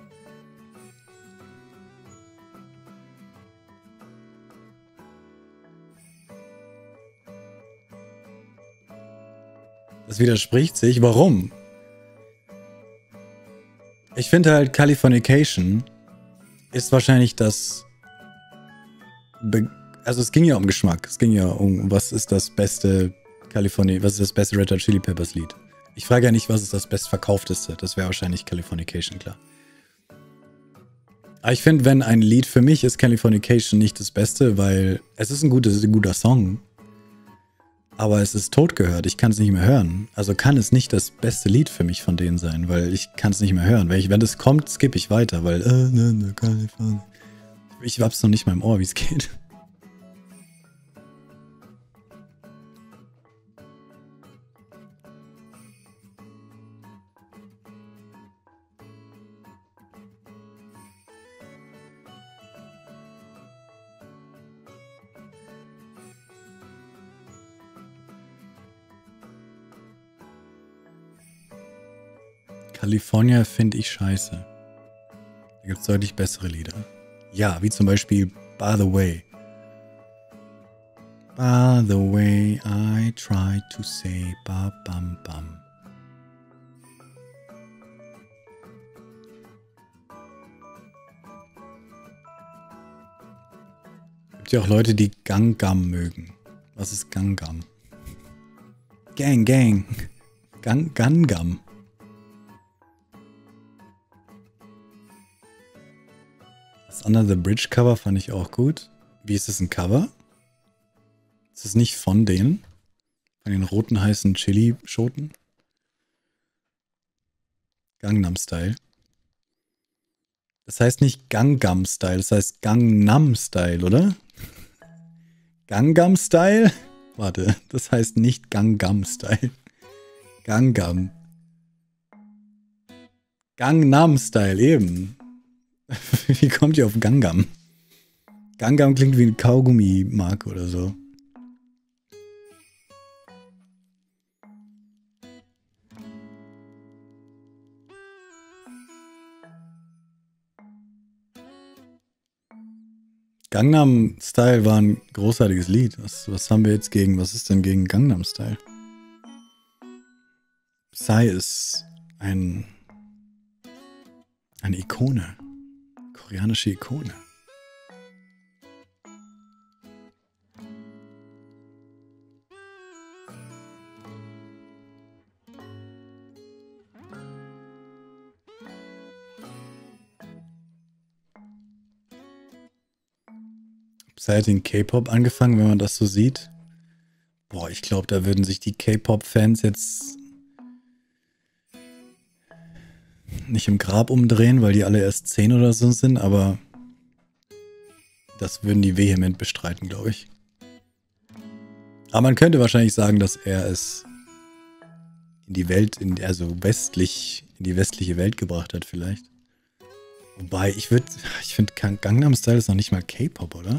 Das widerspricht sich. Warum? Ich finde halt, Californication ist wahrscheinlich das... Also es ging ja um Geschmack. Es ging ja um, was ist das beste Red Hot Chili Peppers Lied. Ich frage ja nicht, was ist das bestverkaufteste. Das wäre wahrscheinlich Californication, klar. Aber ich finde, wenn ein Lied für mich ist Californication nicht das Beste, weil es ist ein guter Song. Aber es ist tot gehört. Ich kann es nicht mehr hören. Also kann es nicht das beste Lied für mich von denen sein, weil ich kann es nicht mehr hören. Wenn das kommt, skippe ich weiter, weil ich hab's noch nicht mal im Ohr, wie es geht. California finde ich scheiße. Da gibt es deutlich bessere Lieder. Ja, wie zum Beispiel By the Way. By the way, I try to say ba bam bam. Gibt ja auch Leute, die Gangnam mögen. Was ist Gangnam? Gang. Gangnam. Das Under the Bridge Cover fand ich auch gut. Wie ist das ein Cover? Ist das nicht von denen? Von den roten heißen Chili-Schoten? Gangnam Style. Das heißt nicht Gangnam Style, das heißt Gangnam Style, oder? Gangnam Style? Warte, das heißt nicht Gangnam Style. Gangnam. Gangnam Style, eben. Wie kommt ihr auf Gangnam? Gangnam klingt wie ein Kaugummi-Marke oder so. Gangnam Style war ein großartiges Lied. Was haben wir jetzt gegen, was ist denn gegen Gangnam Style? Psy ist eine Ikone. Koreanische Ikone. Seit den K-Pop angefangen, wenn man das so sieht. Boah, ich glaube, da würden sich die K-Pop-Fans jetzt nicht im Grab umdrehen, weil die alle erst 10 oder so sind, aber das würden die vehement bestreiten, glaube ich. Aber man könnte wahrscheinlich sagen, dass er es in die Welt, in die westliche Welt gebracht hat, vielleicht. Wobei, ich finde, Gangnam Style ist noch nicht mal K-Pop, oder?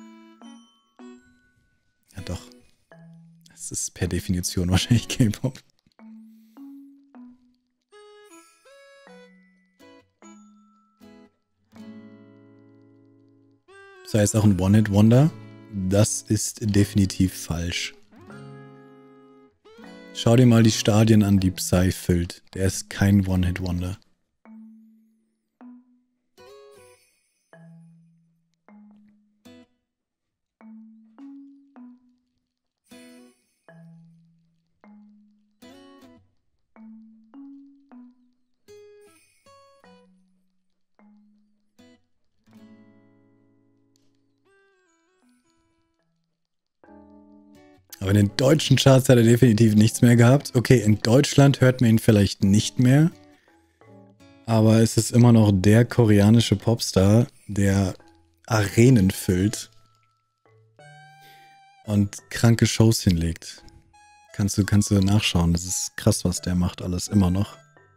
Ja, doch. Das ist per Definition wahrscheinlich K-Pop. Das heißt auch ein One-Hit-Wonder. Das ist definitiv falsch. Schau dir mal die Stadien an, die Psy füllt. Der ist kein One-Hit-Wonder. Aber in den deutschen Charts hat er definitiv nichts mehr gehabt. Okay, in Deutschland hört man ihn vielleicht nicht mehr. Aber es ist immer noch der koreanische Popstar, der Arenen füllt und kranke Shows hinlegt. Kannst du nachschauen. Das ist krass, was der macht alles immer noch.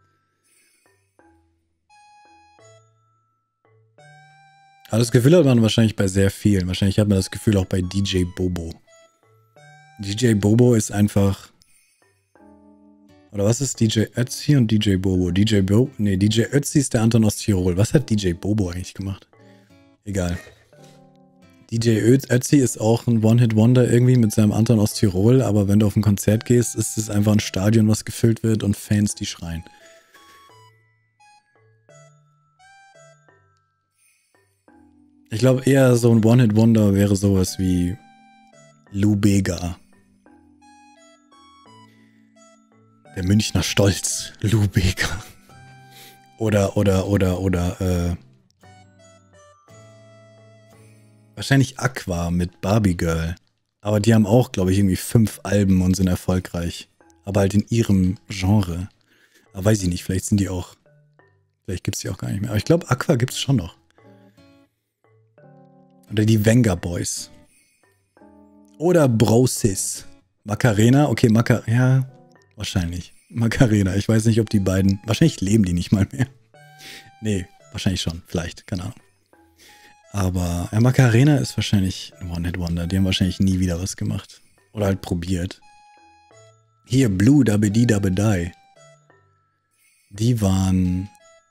Aber das Gefühl hat man wahrscheinlich bei sehr vielen. Wahrscheinlich hat man das Gefühl auch bei DJ Bobo. DJ Bobo ist einfach... Oder was ist DJ Ötzi und DJ Bobo? DJ Ötzi ist der Anton aus Tirol. Was hat DJ Bobo eigentlich gemacht? Egal. DJ Ötzi ist auch ein One-Hit-Wonder irgendwie mit seinem Anton aus Tirol, aber wenn du auf ein Konzert gehst, ist es einfach ein Stadion, was gefüllt wird und Fans, die schreien. Ich glaube eher so ein One-Hit-Wonder wäre sowas wie Lou Bega. Der Münchner Stolz, Lou Bega. Oder Wahrscheinlich Aqua mit Barbie Girl. Aber die haben auch, glaube ich, irgendwie 5 Alben und sind erfolgreich. Aber halt in ihrem Genre. Aber weiß ich nicht, vielleicht sind die auch. Vielleicht gibt es die auch gar nicht mehr. Aber ich glaube, Aqua gibt es schon noch. Oder die Venga Boys. Oder Brosis. Macarena, okay, ja, wahrscheinlich. Macarena, ich weiß nicht, ob die beiden, wahrscheinlich leben die nicht mal mehr. Nee, wahrscheinlich schon, vielleicht, keine Ahnung. Aber ja, Macarena ist wahrscheinlich ein One-Hit-Wonder, die haben wahrscheinlich nie wieder was gemacht. Oder halt probiert. Hier, Blue Dabedi Dabedai. Die waren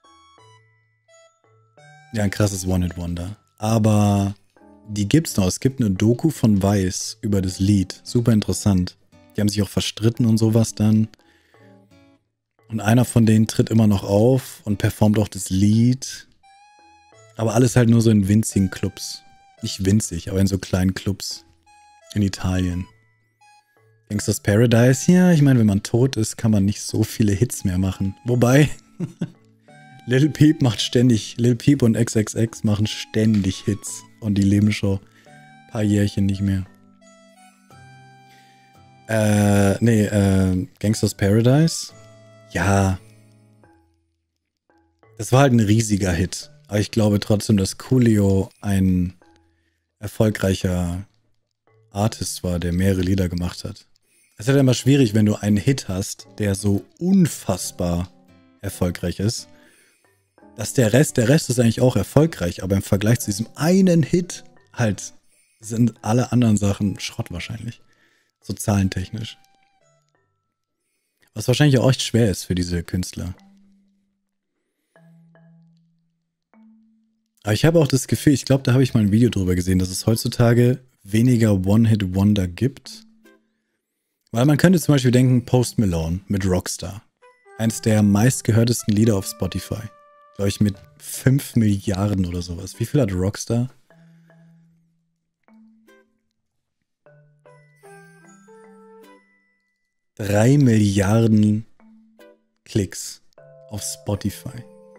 ja ein krasses One-Hit-Wonder. Aber die gibt's noch. Es gibt eine Doku von Vice über das Lied. Super interessant. Die haben sich auch verstritten und sowas dann. Und einer von denen tritt immer noch auf und performt auch das Lied. Aber alles halt nur so in winzigen Clubs. Nicht winzig, aber in so kleinen Clubs. In Italien. Gangsters Paradise? Ja, ich meine, wenn man tot ist, kann man nicht so viele Hits mehr machen. Wobei, Lil Peep macht ständig, Lil Peep und XXX machen ständig Hits. Und die leben schon ein paar Jährchen nicht mehr. Gangsters Paradise? Ja. Das war halt ein riesiger Hit. Aber ich glaube trotzdem, dass Coolio ein erfolgreicher Artist war, der mehrere Lieder gemacht hat. Es ist halt immer schwierig, wenn du einen Hit hast, der so unfassbar erfolgreich ist, dass der Rest ist eigentlich auch erfolgreich, aber im Vergleich zu diesem einen Hit halt sind alle anderen Sachen Schrott wahrscheinlich. So zahlentechnisch. Was wahrscheinlich auch echt schwer ist für diese Künstler. Aber ich habe auch das Gefühl, ich glaube, da habe ich mal ein Video drüber gesehen, dass es heutzutage weniger One-Hit-Wonder gibt. Weil man könnte zum Beispiel denken, Post Malone mit Rockstar. Eins der meistgehörtesten Lieder auf Spotify. Glaube ich mit 5 Milliarden oder sowas. Wie viel hat Rockstar? $3 Milliarden Klicks auf Spotify.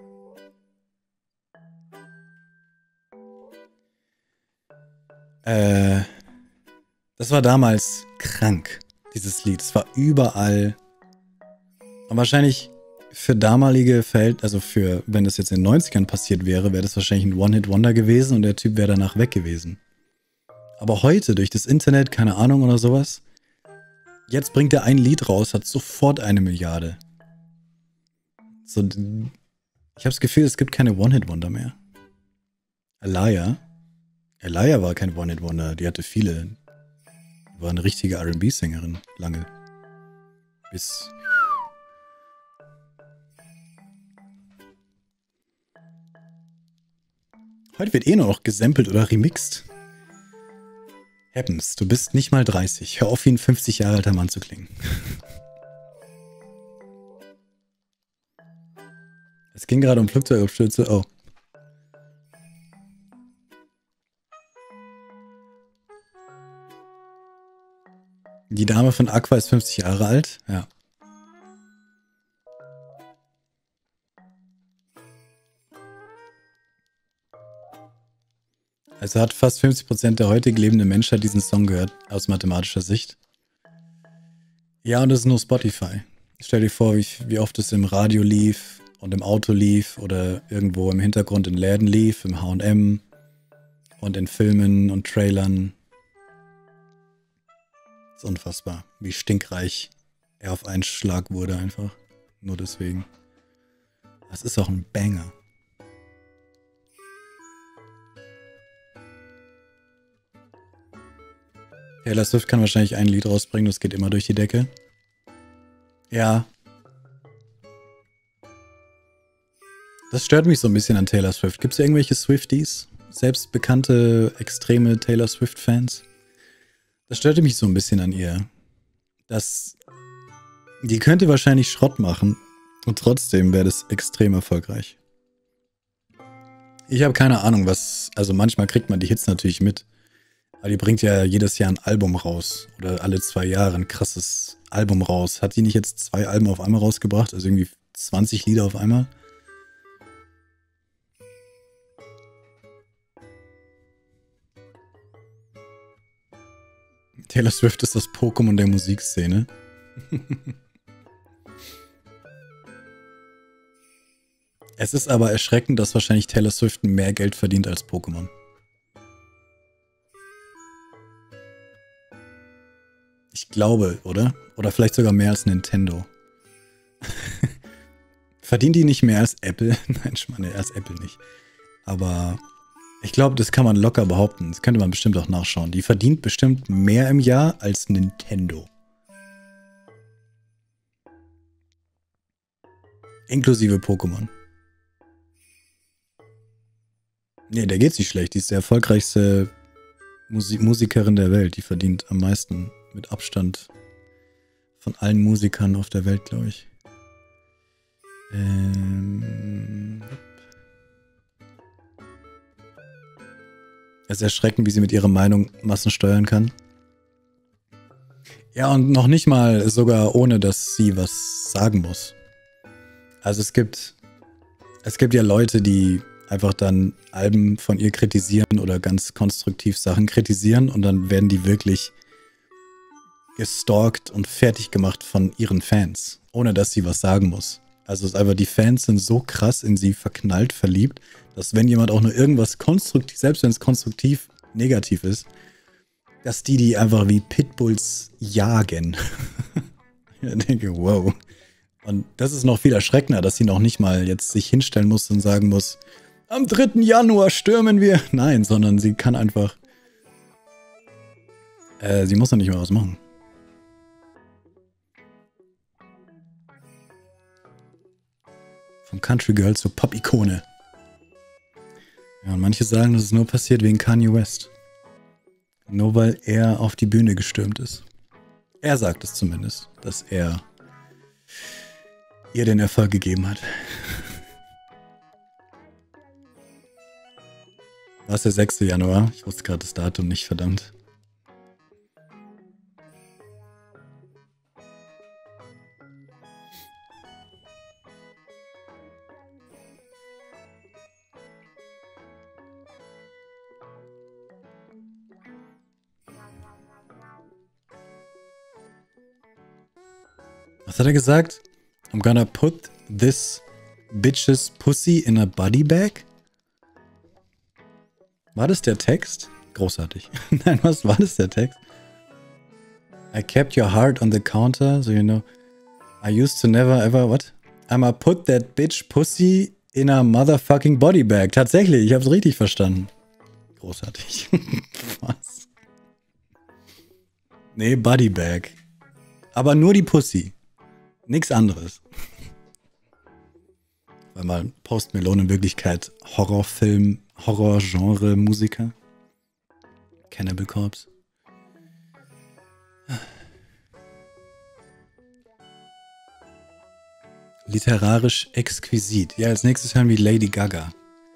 Das war damals krank, dieses Lied. Es war überall. Und wahrscheinlich für damalige Verhältnisse, also für, wenn das jetzt in den 90ern passiert wäre, wäre das wahrscheinlich ein One-Hit-Wonder gewesen und der Typ wäre danach weg gewesen. Aber heute, durch das Internet, keine Ahnung oder sowas, jetzt bringt er ein Lied raus, hat sofort 1 Milliarde. So, ich habe das Gefühl, es gibt keine One-Hit-Wonder mehr. Alaya war kein One-Hit-Wonder, die hatte viele. Die war eine richtige R&B-Sängerin, lange. Bis... Heute wird eh nur noch gesampelt oder remixt. Happens, du bist nicht mal 30. Hör auf, wie ein 50 Jahre alter Mann zu klingen. Es ging gerade um Flugzeugabstürze. Oh. Die Dame von Aqua ist 50 Jahre alt. Ja. Also hat fast 50% der heutig lebenden Menschheit diesen Song gehört, aus mathematischer Sicht. Ja, und das ist nur Spotify. Stell dir vor, wie oft es im Radio lief und im Auto lief oder irgendwo im Hintergrund in Läden lief, im H&M und in Filmen und Trailern. Das ist unfassbar, wie stinkreich er auf einen Schlag wurde einfach. Nur deswegen. Das ist auch ein Banger. Taylor Swift kann wahrscheinlich ein Lied rausbringen, das geht immer durch die Decke. Ja. Das stört mich so ein bisschen an Taylor Swift. Gibt es irgendwelche Swifties? Selbstbekannte, extreme Taylor Swift-Fans? Das störte mich so ein bisschen an ihr. Die könnte wahrscheinlich Schrott machen und trotzdem wäre das extrem erfolgreich. Ich habe keine Ahnung, also manchmal kriegt man die Hits natürlich mit. Aber die bringt ja jedes Jahr ein Album raus. Oder alle 2 Jahre ein krasses Album raus. Hat die nicht jetzt 2 Alben auf einmal rausgebracht? Also irgendwie 20 Lieder auf einmal? Taylor Swift ist das Pokémon der Musikszene. Es ist aber erschreckend, dass wahrscheinlich Taylor Swift mehr Geld verdient als Pokémon. Ich glaube, oder? Oder vielleicht sogar mehr als Nintendo. Verdient die nicht mehr als Apple? Nein, ich meine, als Apple nicht. Aber ich glaube, das kann man locker behaupten. Das könnte man bestimmt auch nachschauen. Die verdient bestimmt mehr im Jahr als Nintendo. Inklusive Pokémon. Nee, der geht's nicht schlecht. Die ist die erfolgreichste Musikerin der Welt. Die verdient am meisten mit Abstand von allen Musikern auf der Welt, glaube ich. Es ist erschreckend, wie sie mit ihrer Meinung Massen steuern kann. Ja, und noch nicht mal sogar ohne, dass sie was sagen muss. Also es gibt ja Leute, die einfach dann Alben von ihr kritisieren oder ganz konstruktiv Sachen kritisieren und dann werden die wirklich gestalkt und fertig gemacht von ihren Fans, ohne dass sie was sagen muss. Also es ist einfach, die Fans sind so krass in sie verknallt, verliebt, dass wenn jemand auch nur irgendwas konstruktiv, selbst wenn es konstruktiv negativ ist, dass die einfach wie Pitbulls jagen. Ich denke, wow. Und das ist noch viel erschreckender, dass sie noch nicht mal jetzt sich hinstellen muss und sagen muss, am 3. Januar stürmen wir. Nein, sondern sie kann einfach, sie muss noch nicht mal was machen. Vom Country Girl zur Pop-Ikone. Ja, und manche sagen, das ist nur passiert wegen Kanye West. Nur weil er auf die Bühne gestürmt ist. Er sagt es zumindest, dass er ihr den Erfolg gegeben hat. War es der 6. Januar? Ich wusste gerade das Datum nicht, verdammt. Was hat er gesagt? I'm gonna put this bitch's pussy in a body bag? War das der Text? Großartig. Nein, was war das der Text? I kept your heart on the counter, so you know. I used to never ever, what? I'ma put that bitch pussy in a motherfucking body bag. Tatsächlich, ich hab's richtig verstanden. Großartig. Was? Nee, Body Bag. Aber nur die Pussy. Nix anderes. Weil mal Post Malone in Wirklichkeit Horrorfilm, Horror-Genre-Musiker. Cannibal Corpse. Literarisch exquisit. Ja, als nächstes hören wir Lady Gaga.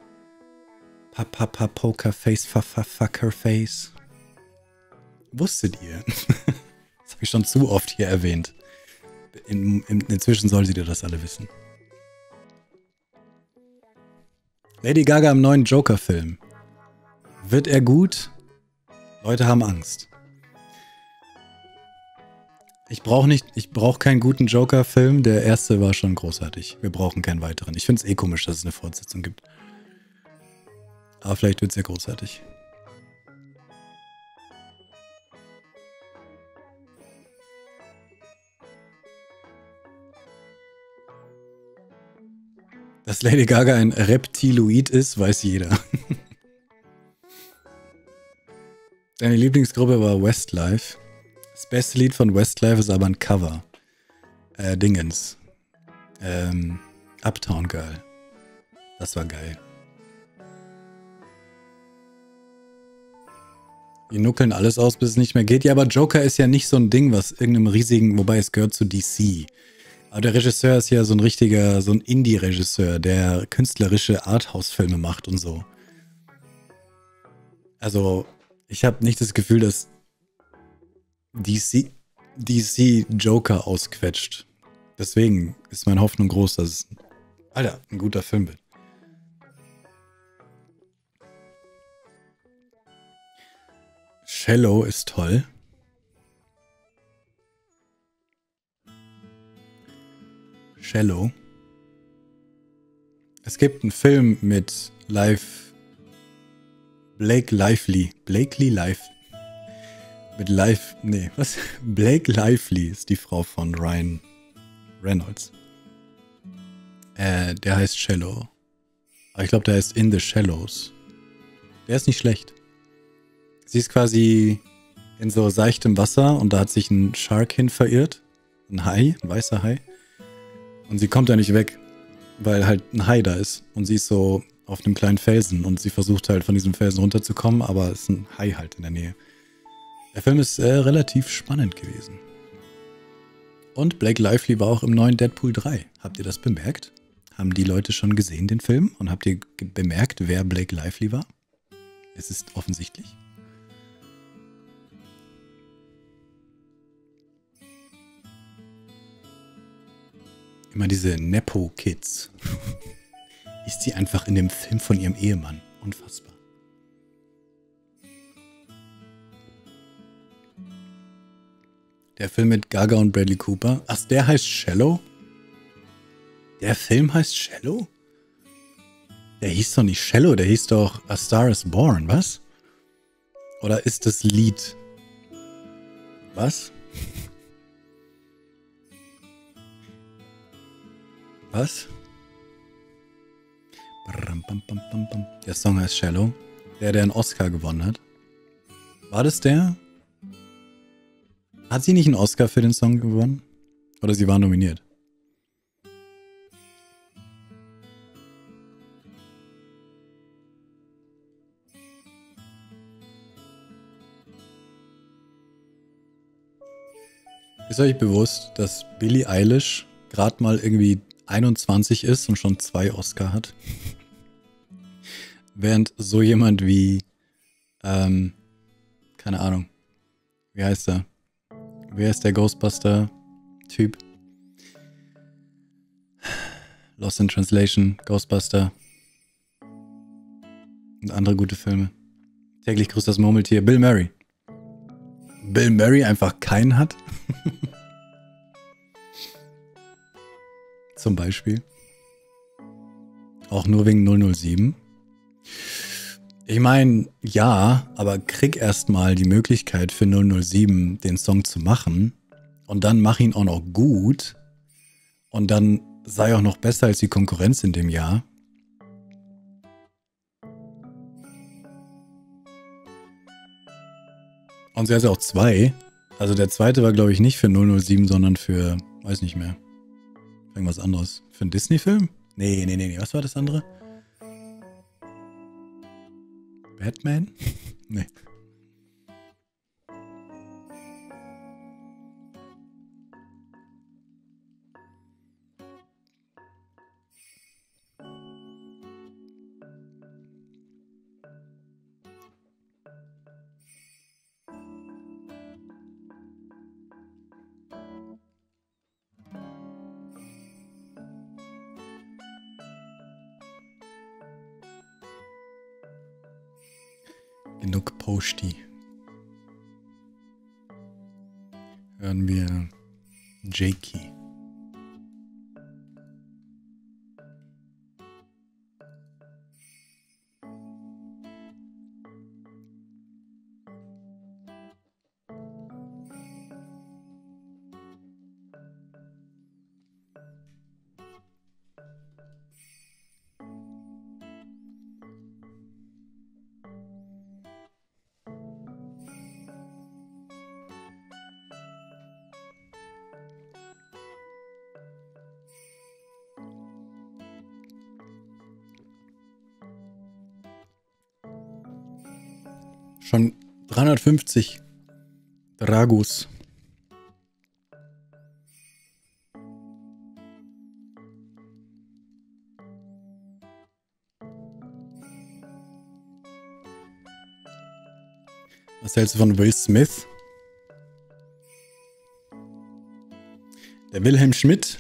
Poker Face, Fucker Face. Wusstet ihr? Das habe ich schon zu oft hier erwähnt. Inzwischen solltet ihr das alle wissen. Lady Gaga im neuen Joker-Film. Wird er gut? Leute haben Angst. Ich brauche keinen guten Joker-Film. Der erste war schon großartig. Wir brauchen keinen weiteren. Ich finde es eh komisch, dass es eine Fortsetzung gibt. Aber vielleicht wird es ja großartig. Dass Lady Gaga ein Reptiloid ist, weiß jeder. Deine Lieblingsgruppe war Westlife. Das beste Lied von Westlife ist aber ein Cover. Dingens. Uptown Girl. Das war geil. Die nuckeln alles aus, bis es nicht mehr geht. Ja, aber Joker ist ja nicht so ein Ding, was irgendeinem riesigen, wobei es gehört zu DC. Aber der Regisseur ist ja so ein richtiger, so ein Indie-Regisseur, der künstlerische Arthouse-Filme macht und so. Also, ich habe nicht das Gefühl, dass DC Joker ausquetscht. Deswegen ist meine Hoffnung groß, dass es, Alter, ein guter Film wird. Shallow ist toll. Shallow. Es gibt einen Film mit Blake Lively. Blake Lively ist die Frau von Ryan Reynolds. Der heißt Shallow. Aber ich glaube, der heißt In the Shallows. Der ist nicht schlecht. Sie ist quasi in so seichtem Wasser und da hat sich ein Shark hin verirrt. Ein Hai, ein weißer Hai. Und sie kommt da nicht weg, weil halt ein Hai da ist. Und sie ist so auf einem kleinen Felsen und sie versucht halt von diesem Felsen runterzukommen, aber es ist ein Hai halt in der Nähe. Der Film ist relativ spannend gewesen. Und Blake Lively war auch im neuen Deadpool 3. Habt ihr das bemerkt? Haben die Leute schon gesehen, den Film? Und habt ihr bemerkt, wer Blake Lively war? Es ist offensichtlich. Immer diese Nepo-Kids. Ist sie einfach in dem Film von ihrem Ehemann. Unfassbar. Der Film mit Gaga und Bradley Cooper. Ach, der heißt Shallow? Der Film heißt Shallow? Der hieß doch nicht Shallow, der hieß doch A Star is Born, was? Oder ist das Lied? Was? Was? Der Song heißt Shallow. Der einen Oscar gewonnen hat. War das der? Hat sie nicht einen Oscar für den Song gewonnen? Oder sie war nominiert? Ist euch bewusst, dass Billie Eilish gerade mal irgendwie 21 ist und schon 2 Oscar hat? Während so jemand wie, keine Ahnung, wie heißt er? Wer ist der Ghostbuster-Typ? Lost in Translation, Ghostbuster und andere gute Filme. Täglich grüßt das Murmeltier, Bill Murray. Bill Murray einfach keinen hat? Zum Beispiel. Auch nur wegen 007. Ich meine, ja, aber krieg erstmal die Möglichkeit für 007 den Song zu machen und dann mach ihn auch noch gut und dann sei auch noch besser als die Konkurrenz in dem Jahr. Und sie hat ja auch 2. Also der zweite war, glaube ich, nicht für 007, sondern für, weiß nicht mehr, irgendwas anderes. Für einen Disney-Film? Nee. Was war das andere? Batman? Nee. Genug Posti. Hören wir Jakey. Schon 350 Dragus. Was hältst du von Will Smith? Der Wilhelm Schmidt.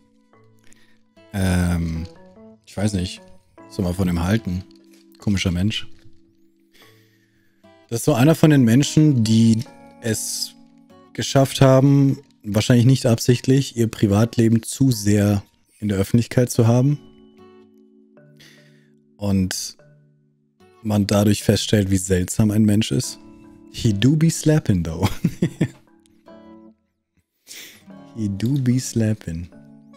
Ich weiß nicht. Was soll man von ihm halten? Komischer Mensch. Das ist so einer von den Menschen, die es geschafft haben, wahrscheinlich nicht absichtlich, ihr Privatleben zu sehr in der Öffentlichkeit zu haben. Und man dadurch feststellt, wie seltsam ein Mensch ist. He do be slapping, though. He do be slapping.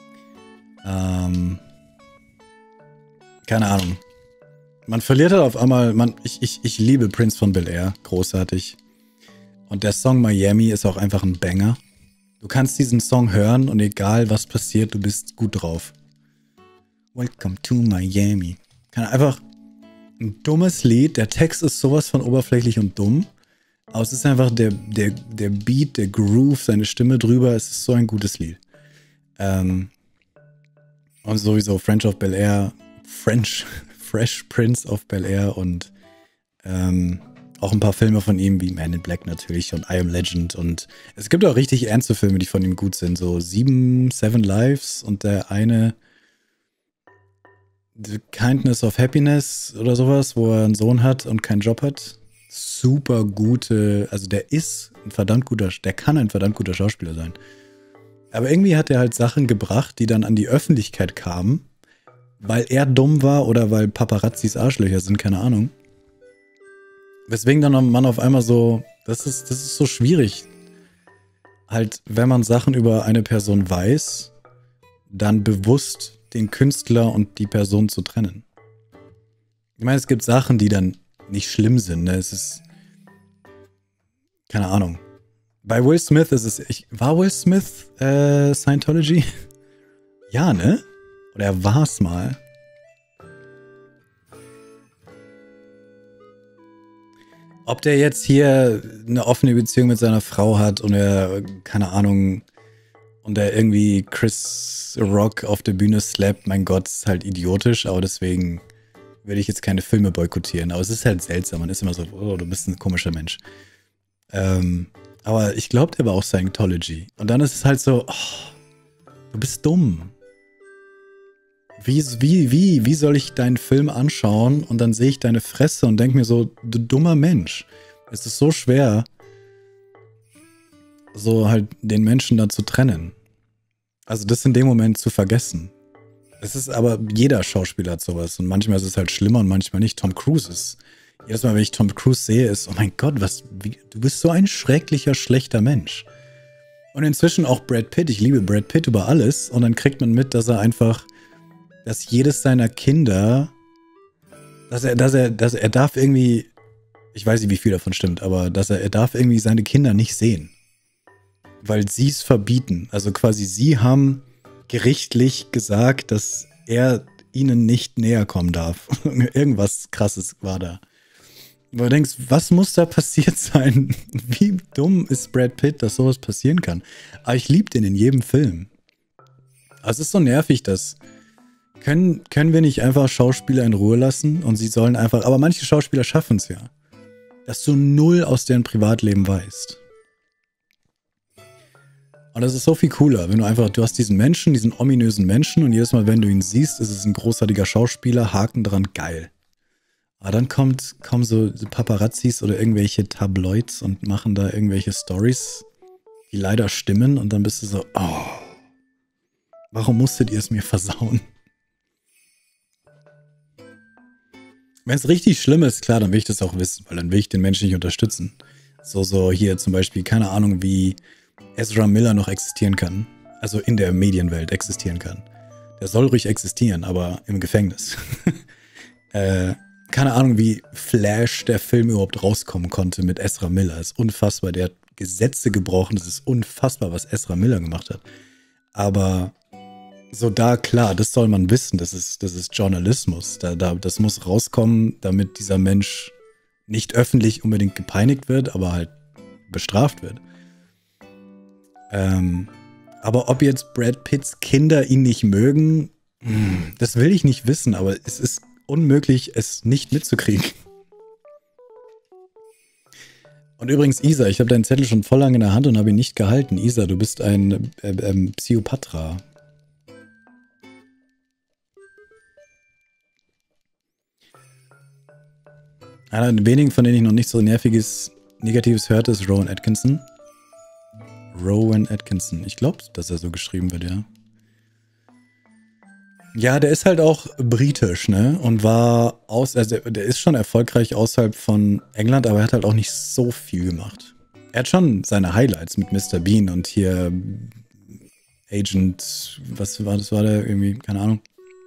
Keine Ahnung. Man verliert halt auf einmal, ich liebe Prince von Bel-Air, großartig. Und der Song Miami ist auch einfach ein Banger. Du kannst diesen Song hören und egal was passiert, du bist gut drauf. Welcome to Miami. Kann einfach ein dummes Lied, der Text ist sowas von oberflächlich und dumm, aber es ist einfach der Beat, der Groove, seine Stimme drüber, es ist so ein gutes Lied. Und sowieso Fresh Prince of Bel-Air und auch ein paar Filme von ihm, wie Man in Black natürlich und I Am Legend. Und es gibt auch richtig ernste Filme, die von ihm gut sind. So Seven Lives und der eine The Kindness of Happiness oder sowas, wo er einen Sohn hat und keinen Job hat. Super gute, also der kann ein verdammt guter Schauspieler sein. Aber irgendwie hat er halt Sachen gebracht, die dann an die Öffentlichkeit kamen, weil er dumm war oder weil Paparazzis Arschlöcher sind, keine Ahnung. Weswegen dann man auf einmal so, das ist so schwierig. Halt, wenn man Sachen über eine Person weiß, dann bewusst den Künstler und die Person zu trennen. Ich meine, es gibt Sachen, die dann nicht schlimm sind, ne? Es ist, keine Ahnung. Bei Will Smith ist es, war Will Smith Scientology? Ja, ne? Oder er war es mal. Ob der jetzt hier eine offene Beziehung mit seiner Frau hat und er, keine Ahnung, und er irgendwie Chris Rock auf der Bühne slappt, mein Gott, ist halt idiotisch, aber deswegen will ich jetzt keine Filme boykottieren. Aber es ist halt seltsam, man ist immer so, oh, du bist ein komischer Mensch. Aber ich glaube, der war auch Scientology. Und dann ist es halt so, oh, du bist dumm. Wie soll ich deinen Film anschauen und dann sehe ich deine Fresse und denke mir so, du dummer Mensch. Es ist so schwer, so halt den Menschen da zu trennen. Also das in dem Moment zu vergessen. Es ist aber, jeder Schauspieler hat sowas und manchmal ist es halt schlimmer und manchmal nicht. Tom Cruise ist, jedes Mal, wenn ich Tom Cruise sehe, ist, oh mein Gott, du bist so ein schrecklicher, schlechter Mensch. Und inzwischen auch Brad Pitt, ich liebe Brad Pitt über alles und dann kriegt man mit, dass er einfach, dass jedes seiner Kinder, dass er darf irgendwie, ich weiß nicht, wie viel davon stimmt, aber er darf irgendwie seine Kinder nicht sehen. Weil sie es verbieten. Also quasi sie haben gerichtlich gesagt, dass er ihnen nicht näher kommen darf. Irgendwas Krasses war da. Wo du denkst, was muss da passiert sein? Wie dumm ist Brad Pitt, dass sowas passieren kann? Aber ich liebe den in jedem Film. Aber es ist so nervig, dass können wir nicht einfach Schauspieler in Ruhe lassen und sie sollen einfach, aber manche Schauspieler schaffen es ja, dass du null aus deren Privatleben weißt. Und das ist so viel cooler, wenn du einfach, du hast diesen Menschen, diesen ominösen Menschen und jedes Mal, wenn du ihn siehst, ist es ein großartiger Schauspieler, Haken dran, geil. Aber dann kommen so Paparazzis oder irgendwelche Tabloids und machen da irgendwelche Stories, die leider stimmen und dann bist du so, oh, warum musstet ihr es mir versauen? Wenn es richtig schlimm ist, klar, dann will ich das auch wissen, weil dann will ich den Menschen nicht unterstützen. So hier zum Beispiel, keine Ahnung, wie Ezra Miller noch existieren kann. Also in der Medienwelt existieren kann. Der soll ruhig existieren, aber im Gefängnis. Keine Ahnung, wie Flash, der Film, überhaupt rauskommen konnte mit Ezra Miller. Das ist unfassbar. Der hat Gesetze gebrochen. Das ist unfassbar, was Ezra Miller gemacht hat. Aber so da, klar, das soll man wissen. Das ist Journalismus. Das muss rauskommen, damit dieser Mensch nicht öffentlich unbedingt gepeinigt wird, aber halt bestraft wird. Aber ob jetzt Brad Pitts Kinder ihn nicht mögen, das will ich nicht wissen, aber es ist unmöglich, es nicht mitzukriegen. Und übrigens, Isa, ich habe deinen Zettel schon voll lang in der Hand und habe ihn nicht gehalten. Isa, du bist ein Psychopatra. Einer der wenigen, von denen ich noch nicht so Negatives hörte, ist Rowan Atkinson. Rowan Atkinson. Ich glaube, dass er so geschrieben wird, ja. Ja, der ist halt auch britisch, ne? Und also der ist schon erfolgreich außerhalb von England, aber er hat halt auch nicht so viel gemacht. Er hat schon seine Highlights mit Mr. Bean und hier Agent, was war das, war der irgendwie, keine Ahnung.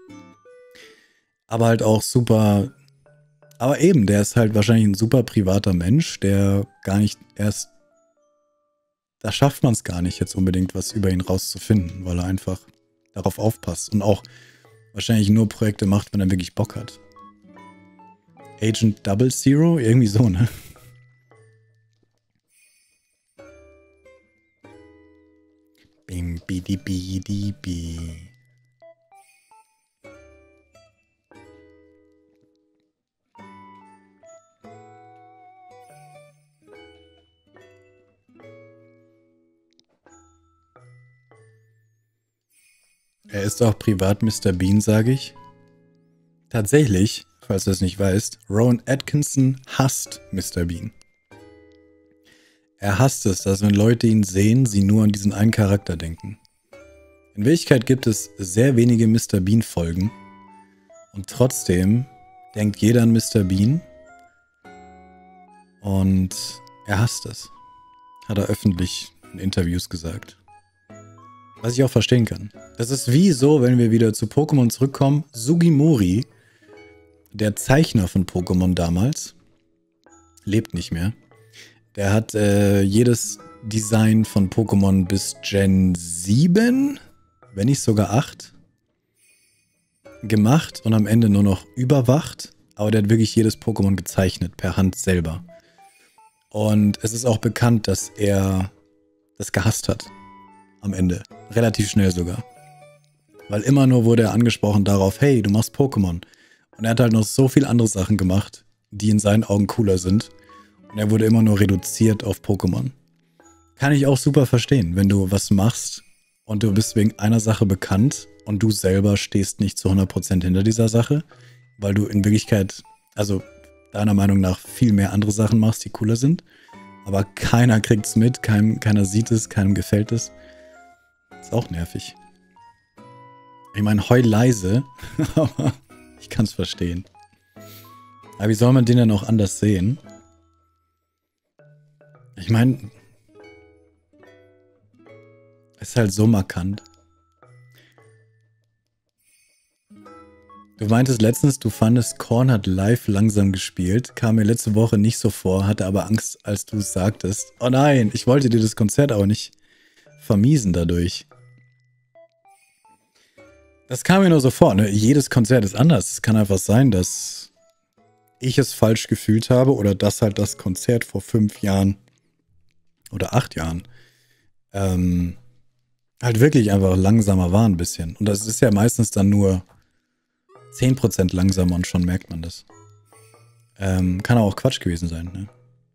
Aber halt auch super, aber eben, der ist halt wahrscheinlich ein super privater Mensch, der gar nicht erst, da schafft man es gar nicht jetzt unbedingt was über ihn rauszufinden, weil er einfach darauf aufpasst und auch wahrscheinlich nur Projekte macht, wenn er wirklich Bock hat. Agent 00? Irgendwie so, ne? Bim, bidi, bidi, bi. Er ist auch privat Mr. Bean, sage ich. Tatsächlich, falls du es nicht weißt, Rowan Atkinson hasst Mr. Bean. Er hasst es, dass wenn Leute ihn sehen, sie nur an diesen einen Charakter denken. In Wirklichkeit gibt es sehr wenige Mr. Bean-Folgen. Und trotzdem denkt jeder an Mr. Bean. Und er hasst es. Hat er öffentlich in Interviews gesagt. Was ich auch verstehen kann. Das ist wie so, wenn wir wieder zu Pokémon zurückkommen. Sugimori, der Zeichner von Pokémon damals, lebt nicht mehr. Der hat jedes Design von Pokémon bis Gen 7, wenn nicht sogar 8, gemacht und am Ende nur noch überwacht. Aber der hat wirklich jedes Pokémon gezeichnet, per Hand selber. Und es ist auch bekannt, dass er das gehasst hat. Am Ende. Relativ schnell sogar. Weil immer nur wurde er angesprochen darauf, hey, du machst Pokémon. Und er hat halt noch so viele andere Sachen gemacht, die in seinen Augen cooler sind. Und er wurde immer nur reduziert auf Pokémon. Kann ich auch super verstehen, wenn du was machst und du bist wegen einer Sache bekannt und du selber stehst nicht zu 100% hinter dieser Sache, weil du in Wirklichkeit, also deiner Meinung nach, viel mehr andere Sachen machst, die cooler sind. Aber keiner kriegt's mit, keiner sieht es, keinem gefällt es. Ist auch nervig. Ich meine, heul leise, aber ich kann es verstehen. Aber wie soll man den denn auch anders sehen? Ich meine, ist halt so markant. Du meintest letztens, du fandest, Korn hat live langsam gespielt. Kam mir letzte Woche nicht so vor, hatte aber Angst, als du es sagtest. Oh nein, ich wollte dir das Konzert auch nicht vermiesen dadurch. Das kam mir nur so vor, ne? Jedes Konzert ist anders. Es kann einfach sein, dass ich es falsch gefühlt habe oder dass halt das Konzert vor 5 Jahren oder 8 Jahren halt wirklich einfach langsamer war ein bisschen. Und das ist ja meistens dann nur 10% langsamer und schon merkt man das. Kann auch Quatsch gewesen sein, ne?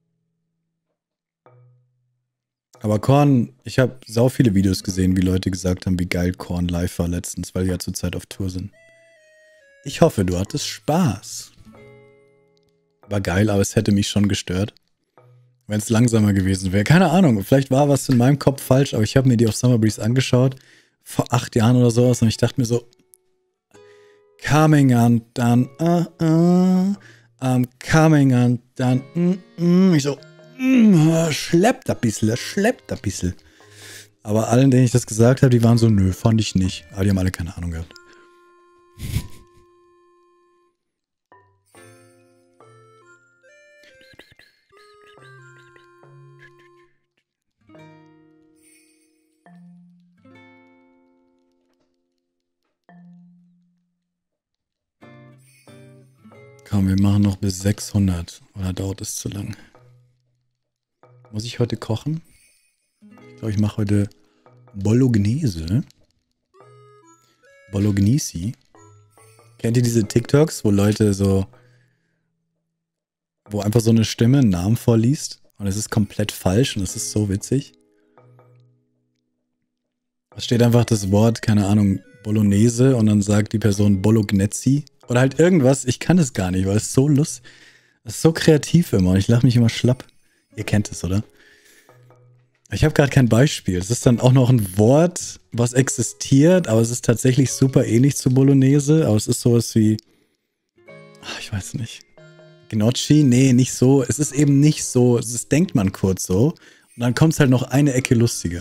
Aber Korn, ich habe sau viele Videos gesehen, wie Leute gesagt haben, wie geil Korn live war letztens, weil die ja zurzeit auf Tour sind. Ich hoffe, du hattest Spaß. War geil, aber es hätte mich schon gestört, wenn es langsamer gewesen wäre. Keine Ahnung, vielleicht war was in meinem Kopf falsch, aber ich habe mir die auf Summer Breeze angeschaut, vor 8 Jahren oder sowas, und ich dachte mir so, coming undone, I'm coming undone, ich so, schleppt ein bisschen. Aber allen, denen ich das gesagt habe, die waren so, nö, fand ich nicht. Aber die haben alle keine Ahnung gehabt. Komm, wir machen noch bis 600. Oder dauert es zu lang? Muss ich heute kochen? Ich glaube, ich mache heute Bolognese. Bolognesi. Kennt ihr diese TikToks, wo Leute so, wo einfach so eine Stimme einen Namen vorliest und es ist komplett falsch und es ist so witzig? Es steht einfach das Wort, keine Ahnung, Bolognese und dann sagt die Person Bolognesi oder halt irgendwas. Ich kann es gar nicht, weil es so lustig ist. Es ist so kreativ immer und ich lache mich immer schlapp. Ihr kennt es, oder? Ich habe gerade kein Beispiel. Es ist dann auch noch ein Wort, was existiert, aber es ist tatsächlich super ähnlich zu Bolognese. Aber es ist sowas wie, ich weiß nicht. Gnocchi? Nee, nicht so. Es ist eben nicht so. Das denkt man kurz so. Und dann kommt es halt noch eine Ecke lustiger.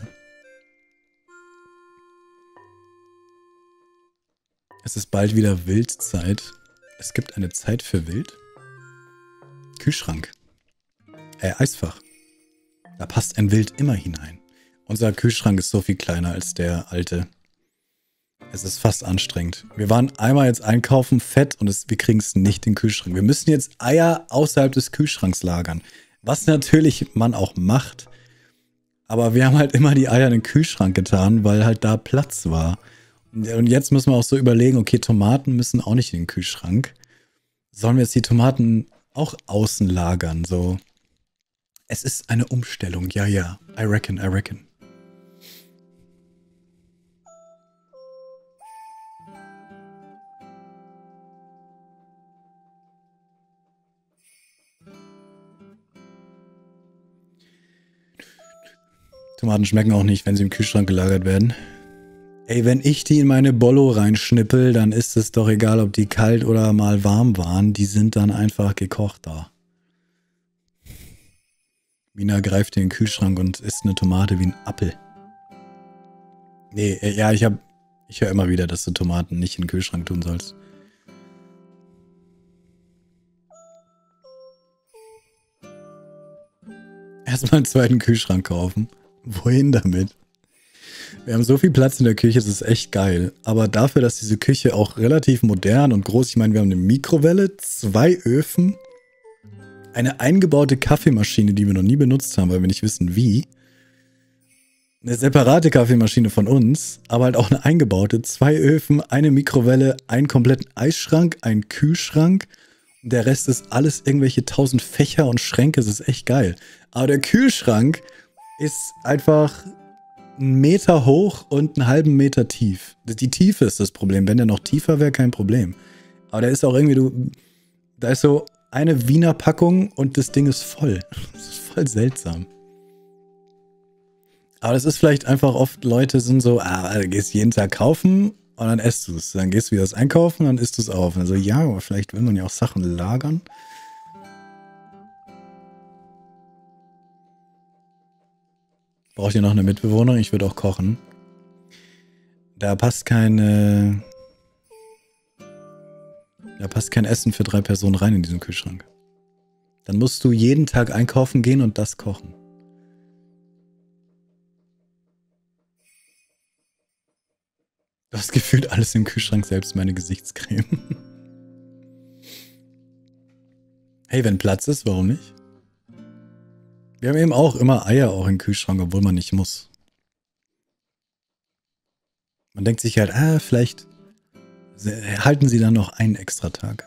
Es ist bald wieder Wildzeit. Es gibt eine Zeit für Wild. Kühlschrank. Eisfach. Da passt ein Wild immer hinein. Unser Kühlschrank ist so viel kleiner als der alte. Es ist fast anstrengend. Wir waren einmal jetzt einkaufen, fett, und wir kriegen es nicht in den Kühlschrank. Wir müssen jetzt Eier außerhalb des Kühlschranks lagern. Was natürlich man auch macht. Aber wir haben halt immer die Eier in den Kühlschrank getan, weil halt da Platz war. Und jetzt müssen wir auch so überlegen, okay, Tomaten müssen auch nicht in den Kühlschrank. Sollen wir jetzt die Tomaten auch außen lagern? So. Es ist eine Umstellung, ja. I reckon. Tomaten schmecken auch nicht, wenn sie im Kühlschrank gelagert werden. Ey, wenn ich die in meine Bollo reinschnippel, dann ist es doch egal, ob die kalt oder mal warm waren. Die sind dann einfach gekocht da. Mina greift in den Kühlschrank und isst eine Tomate wie ein Apfel. Nee, ja, ich höre immer wieder, dass du Tomaten nicht in den Kühlschrank tun sollst. Erstmal einen zweiten Kühlschrank kaufen. Wohin damit? Wir haben so viel Platz in der Küche, es ist echt geil. Aber dafür, dass diese Küche auch relativ modern und groß, ich meine, wir haben eine Mikrowelle, 2 Öfen, eine eingebaute Kaffeemaschine, die wir noch nie benutzt haben, weil wir nicht wissen wie. Eine separate Kaffeemaschine von uns, aber halt auch eine eingebaute, 2 Öfen, eine Mikrowelle, einen kompletten Eisschrank, einen Kühlschrank. Der Rest ist alles irgendwelche 1000 Fächer und Schränke, das ist echt geil. Aber der Kühlschrank ist einfach 1 Meter hoch und 1,5 Meter tief. Die Tiefe ist das Problem. Wenn der noch tiefer wäre, kein Problem. Aber der ist auch irgendwie, da ist so eine Wiener Packung und das Ding ist voll. Das ist voll seltsam. Aber das ist vielleicht einfach oft, Leute sind so, du gehst jeden Tag kaufen und dann isst du es. Dann gehst du wieder das einkaufen und dann isst du es auf. Also ja, aber vielleicht will man ja auch Sachen lagern. Braucht ihr noch eine Mitbewohnerin? Ich würde auch kochen. Da passt kein Essen für 3 Personen rein in diesen Kühlschrank. Dann musst du jeden Tag einkaufen gehen und das kochen. Du hast gefühlt alles im Kühlschrank, selbst meine Gesichtscreme. Hey, wenn Platz ist, warum nicht? Wir haben eben auch immer Eier auch im Kühlschrank, obwohl man nicht muss. Man denkt sich halt, vielleicht halten sie dann noch einen extra Tag.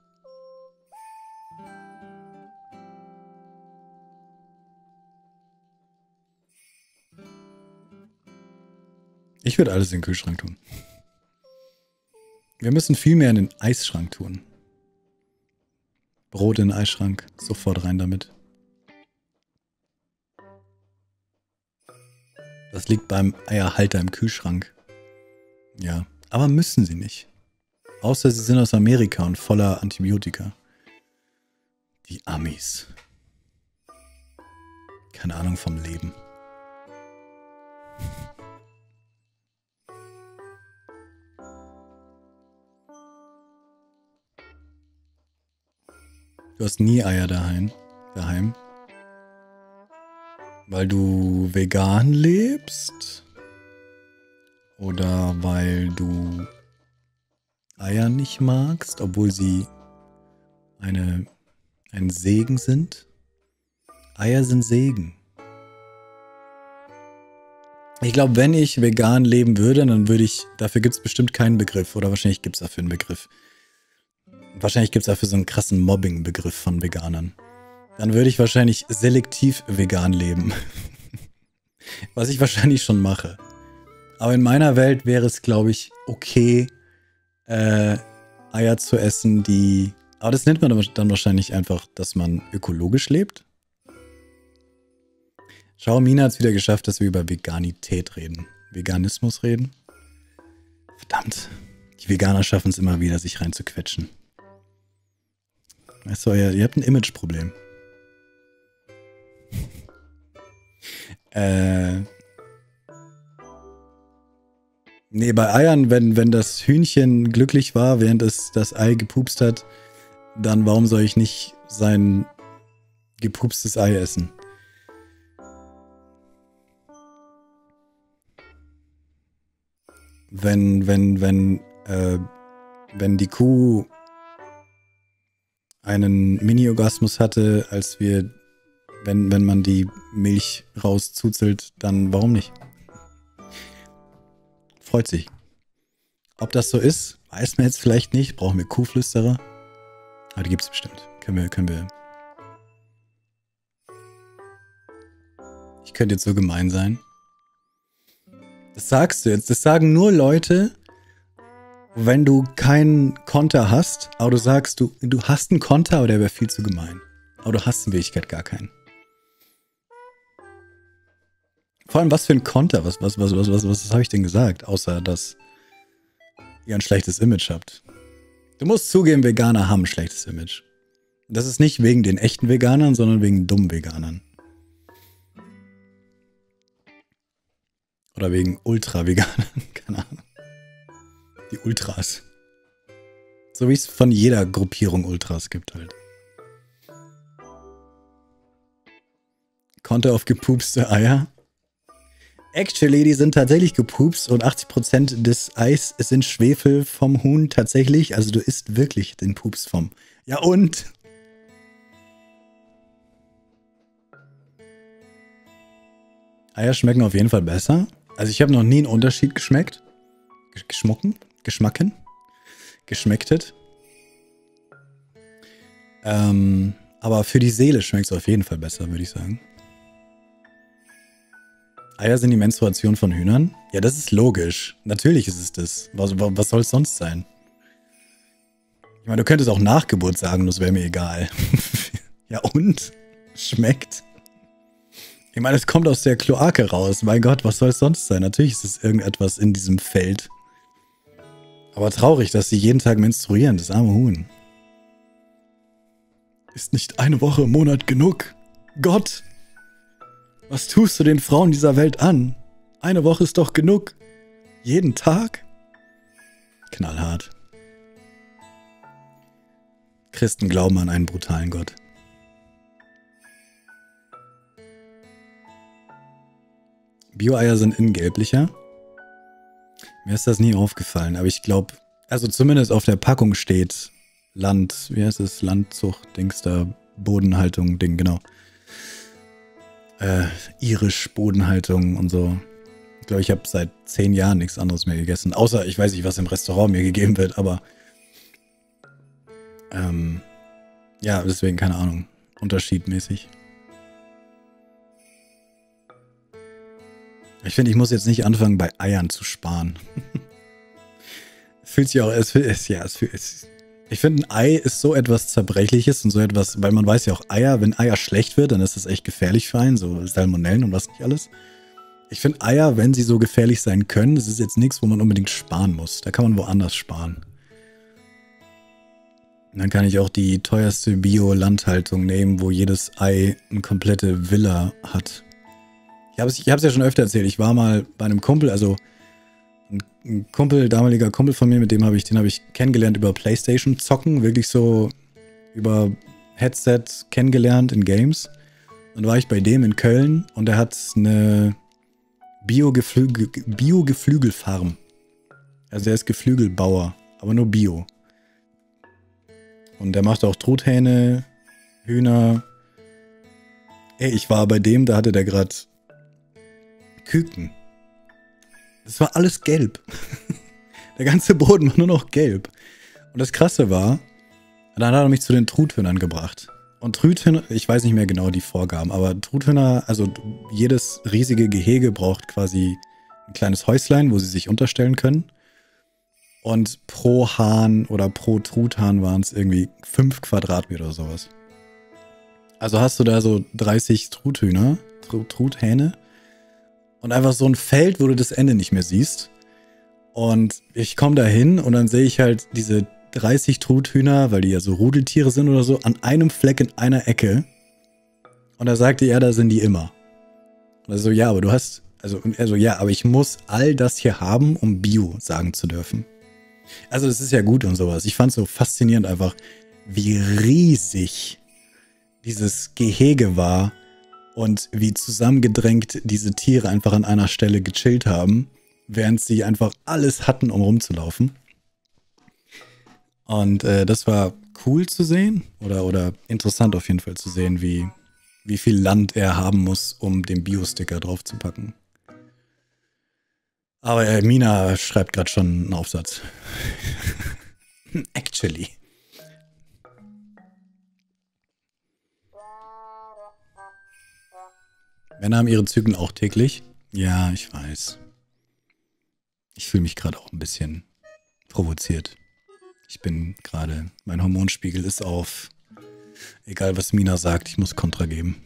Ich würde alles in den Kühlschrank tun. Wir müssen viel mehr in den Eisschrank tun. Brot in den Eisschrank, sofort rein damit. Das liegt beim Eierhalter im Kühlschrank. Ja, aber müssen sie nicht. Außer sie sind aus Amerika und voller Antibiotika. Die Amis. Keine Ahnung vom Leben. Du hast nie Eier daheim. Weil du vegan lebst? Oder weil du Eier nicht magst, obwohl sie ein Segen sind? Eier sind Segen. Ich glaube, wenn ich vegan leben würde, dann würde ich, dafür gibt es bestimmt keinen Begriff. Oder wahrscheinlich gibt es dafür einen Begriff. Wahrscheinlich gibt es dafür so einen krassen Mobbing-Begriff von Veganern. Dann würde ich wahrscheinlich selektiv vegan leben. Was ich wahrscheinlich schon mache. Aber in meiner Welt wäre es, glaube ich, okay, Eier zu essen, die... Aber das nennt man dann wahrscheinlich einfach, dass man ökologisch lebt. Schau, Mina hat es wieder geschafft, dass wir über Veganität reden. Veganismus reden. Verdammt. Die Veganer schaffen es immer wieder, sich reinzuquetschen. Weißt du, ihr habt ein Imageproblem. Nee, bei Eiern, wenn das Hühnchen glücklich war, während es das Ei gepupst hat, dann warum soll ich nicht sein gepupstes Ei essen? Wenn die Kuh einen Mini-Orgasmus hatte, wenn man die Milch rauszuzelt, dann warum nicht? Freut sich. Ob das so ist, weiß man jetzt vielleicht nicht. Brauchen wir Kuhflüsterer? Aber die gibt's bestimmt. Können wir. Ich könnte jetzt so gemein sein. Das sagst du jetzt. Das sagen nur Leute, wenn du keinen Konter hast, aber du sagst, du hast einen Konter, aber der wäre viel zu gemein. Aber du hast in Wirklichkeit gar keinen. Vor allem, was für ein Konter? Was habe ich denn gesagt? Außer, dass ihr ein schlechtes Image habt. Du musst zugeben, Veganer haben ein schlechtes Image. Das ist nicht wegen den echten Veganern, sondern wegen dummen Veganern. Oder wegen Ultra-Veganern. Keine Ahnung. Die Ultras. So wie es von jeder Gruppierung Ultras gibt halt. Konter auf gepupste Eier. Actually, die sind tatsächlich gepupst und 80% des Eis sind Schwefel vom Huhn tatsächlich. Also du isst wirklich den Pups vom. Ja und? Eier schmecken auf jeden Fall besser. Also ich habe noch nie einen Unterschied geschmeckt. Geschmecktet. Aber für die Seele schmeckt es auf jeden Fall besser, würde ich sagen. Eier sind die Menstruation von Hühnern? Ja, das ist logisch. Natürlich ist es das. Was soll es sonst sein? Ich meine, du könntest auch Nachgeburt sagen, das wäre mir egal. Ja und? Schmeckt? Ich meine, es kommt aus der Kloake raus. Mein Gott, was soll es sonst sein? Natürlich ist es irgendetwas in diesem Feld. Aber traurig, dass sie jeden Tag menstruieren, das arme Huhn. Ist nicht eine Woche im Monat genug? Gott! Was tust du den Frauen dieser Welt an? Eine Woche ist doch genug. Jeden Tag? Knallhart. Christen glauben an einen brutalen Gott. Bio-Eier sind innen gelblicher. Mir ist das nie aufgefallen, aber ich glaube, also zumindest auf der Packung steht wie heißt es? Landzucht, Dings da, Bodenhaltung, Ding, genau. Irisch Bodenhaltung und so. Ich glaube, ich habe seit 10 Jahren nichts anderes mehr gegessen. Außer, ich weiß nicht, was im Restaurant mir gegeben wird, aber ja, deswegen, keine Ahnung. Unterschiedmäßig. Ich finde, ich muss jetzt nicht anfangen, bei Eiern zu sparen. Fühlt sich auch, ich finde, ein Ei ist so etwas Zerbrechliches und so etwas, weil man weiß ja auch, wenn Eier schlecht wird, dann ist das echt gefährlich für einen, so Salmonellen und was nicht alles. Ich finde Eier, wenn sie so gefährlich sein können, das ist jetzt nichts, wo man unbedingt sparen muss. Da kann man woanders sparen. Und dann kann ich auch die teuerste Bio-Landhaltung nehmen, wo jedes Ei eine komplette Villa hat. Ich habe es ja schon öfter erzählt. Ich war mal bei einem Kumpel, also ein Kumpel, damaliger Kumpel von mir, den habe ich kennengelernt über PlayStation zocken, wirklich so über Headset kennengelernt in Games. Und dann war ich bei dem in Köln und er hat eine Bio-Geflügelfarm. Also er ist Geflügelbauer, aber nur Bio. Und der macht auch Truthähne, Hühner. Ey, ich war bei dem, da hatte der gerade Küken. Das war alles gelb. Der ganze Boden war nur noch gelb. Und das Krasse war, dann hat er mich zu den Truthühnern gebracht. Und Truthühner, ich weiß nicht mehr genau die Vorgaben, aber Truthühner, also jedes riesige Gehege braucht quasi ein kleines Häuslein, wo sie sich unterstellen können. Und pro Hahn oder pro Truthahn waren es irgendwie 5 Quadratmeter oder sowas. Also hast du da so 30 Truthühner, Truthähne. Und einfach so ein Feld, wo du das Ende nicht mehr siehst. Und ich komme da hin und dann sehe ich halt diese 30 Truthühner, weil die ja so Rudeltiere sind oder so, an einem Fleck in einer Ecke. Und da sagte er, da sind die immer. Und er so, ja, aber du hast, und er so, ja, aber ich muss all das hier haben, um Bio sagen zu dürfen. Also das ist ja gut und sowas. Ich fand es so faszinierend einfach, wie riesig dieses Gehege war und wie zusammengedrängt diese Tiere einfach an einer Stelle gechillt haben, während sie einfach alles hatten, um rumzulaufen. Und das war cool zu sehen oder interessant auf jeden Fall zu sehen, wie viel Land er haben muss, um den Bio-Sticker draufzupacken. Aber Mina schreibt gerade schon einen Aufsatz. Actually. Männer haben ihre Zyklen auch täglich. Ja, ich weiß. Ich fühle mich gerade auch ein bisschen provoziert. Ich bin gerade, mein Hormonspiegel ist auf. Egal was Mina sagt, ich muss Kontra geben.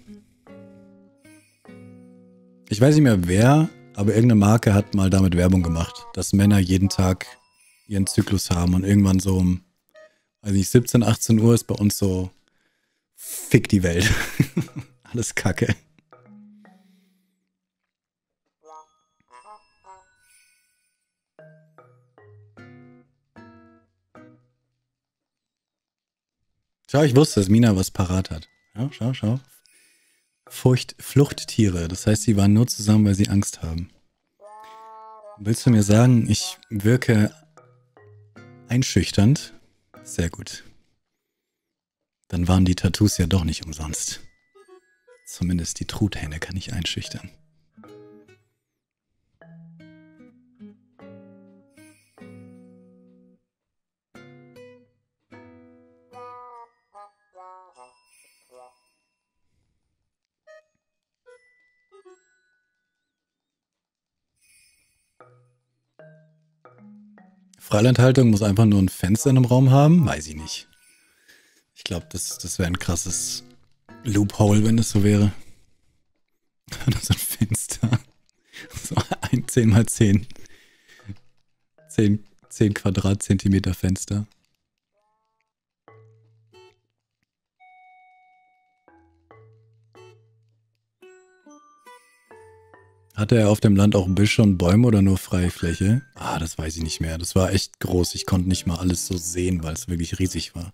Ich weiß nicht mehr wer, aber irgendeine Marke hat mal damit Werbung gemacht, dass Männer jeden Tag ihren Zyklus haben und irgendwann so um, weiß nicht, 17, 18 Uhr ist bei uns so fick die Welt. Alles Kacke. Schau, ich wusste, dass Mina was parat hat. Ja, schau. Fluchttiere, das heißt, sie waren nur zusammen, weil sie Angst haben. Willst du mir sagen, ich wirke einschüchternd? Sehr gut. Dann waren die Tattoos ja doch nicht umsonst. Zumindest die Truthähne kann ich einschüchtern. Freilandhaltung muss einfach nur ein Fenster in einem Raum haben? Weiß ich nicht. Ich glaube, das wäre ein krasses Loophole, wenn das so wäre. So ein Fenster. So ein 10 mal 10. 10 Quadratzentimeter Fenster. Hatte er auf dem Land auch Büsche und Bäume oder nur freie Fläche? Ah, das weiß ich nicht mehr. Das war echt groß. Ich konnte nicht mal alles so sehen, weil es wirklich riesig war.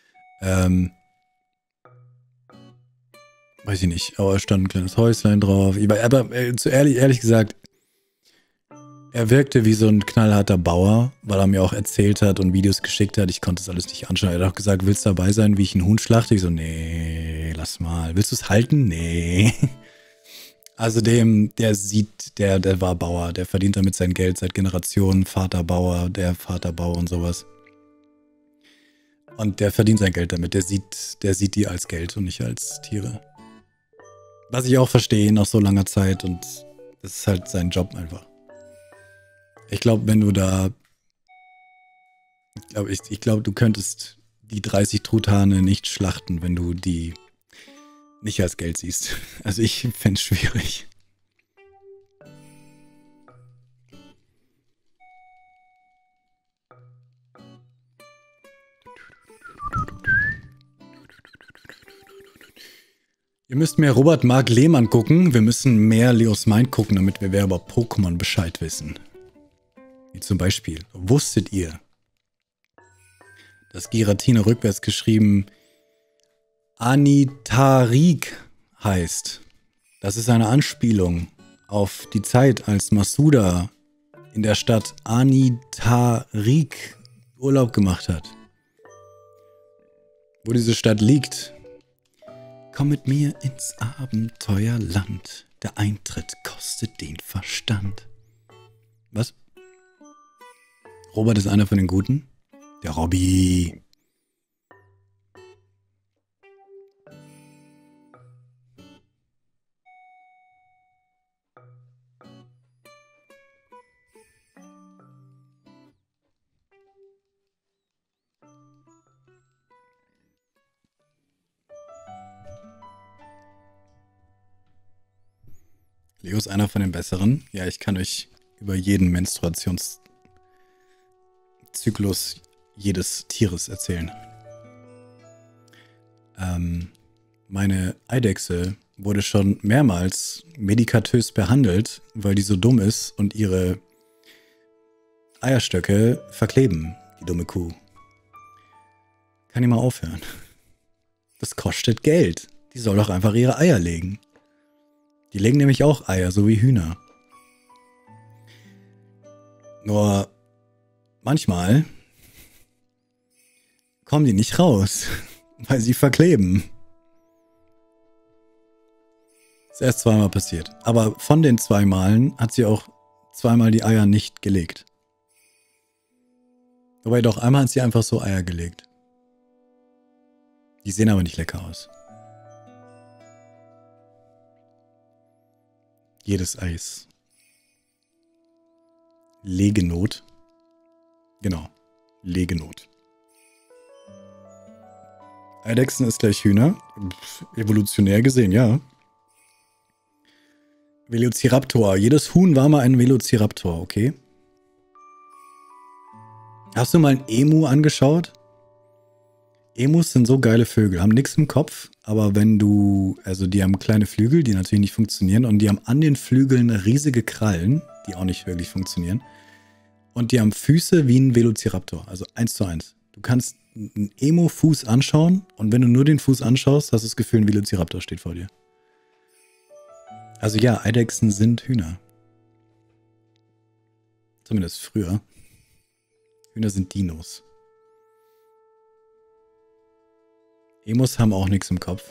Weiß ich nicht. Aber es stand ein kleines Häuslein drauf. Aber ehrlich gesagt, er wirkte wie so ein knallharter Bauer, weil er mir auch erzählt hat und Videos geschickt hat. Ich konnte das alles nicht anschauen. Er hat auch gesagt, willst du dabei sein, wie ich einen Huhn schlachte? Ich so, nee, lass mal. Willst du es halten? Nee. Also der war Bauer, der verdient damit sein Geld seit Generationen, Vaterbauer, der Vaterbauer und sowas. Und der verdient sein Geld damit, der sieht die als Geld und nicht als Tiere. Was ich auch verstehe nach so langer Zeit und das ist halt sein Job einfach. Ich glaube, wenn du da, ich glaube, du könntest die 30 Truthahne nicht schlachten, wenn du die nicht als Geld siehst. Also ich fände es schwierig. Ihr müsst mehr Robert Mark Lehmann gucken. Wir müssen mehr Leos Mind gucken, damit wir über Pokémon Bescheid wissen. Wie zum Beispiel, wusstet ihr, dass Giratina rückwärts geschrieben Anitarik heißt? Das ist eine Anspielung auf die Zeit, als Masuda in der Stadt Anitarik Urlaub gemacht hat. Wo diese Stadt liegt. Komm mit mir ins Abenteuerland. Der Eintritt kostet den Verstand. Was? Robert ist einer von den Guten? Der Robby. Leo ist einer von den Besseren. Ja, ich kann euch über jeden Menstruationszyklus jedes Tieres erzählen. Meine Eidechse wurde schon mehrmals medikatös behandelt, weil die so dumm ist und ihre Eierstöcke verkleben, die dumme Kuh. Kann die mal aufhören? Das kostet Geld. Die soll doch einfach ihre Eier legen. Die legen nämlich auch Eier, so wie Hühner. Nur manchmal kommen die nicht raus, weil sie verkleben. Das ist erst zweimal passiert. Aber von den 2 Malen hat sie auch 2 Mal die Eier nicht gelegt. Wobei doch einmal hat sie einfach so Eier gelegt. Die sehen aber nicht lecker aus. Jedes Eis. Legenot. Genau. Legenot. Eidechsen ist gleich Hühner. Evolutionär gesehen, ja. Velociraptor. Jedes Huhn war mal ein Velociraptor, okay? Hast du mal ein Emu angeschaut? Emus sind so geile Vögel, haben nichts im Kopf, aber wenn du, also die haben kleine Flügel, die natürlich nicht funktionieren und die haben an den Flügeln riesige Krallen, die auch nicht wirklich funktionieren und die haben Füße wie ein Velociraptor, also 1:1. Du kannst einen Emu-Fuß anschauen und wenn du nur den Fuß anschaust, hast du das Gefühl, ein Velociraptor steht vor dir. Also ja, Eidechsen sind Hühner. Zumindest früher. Hühner sind Dinos. Emus haben auch nichts im Kopf.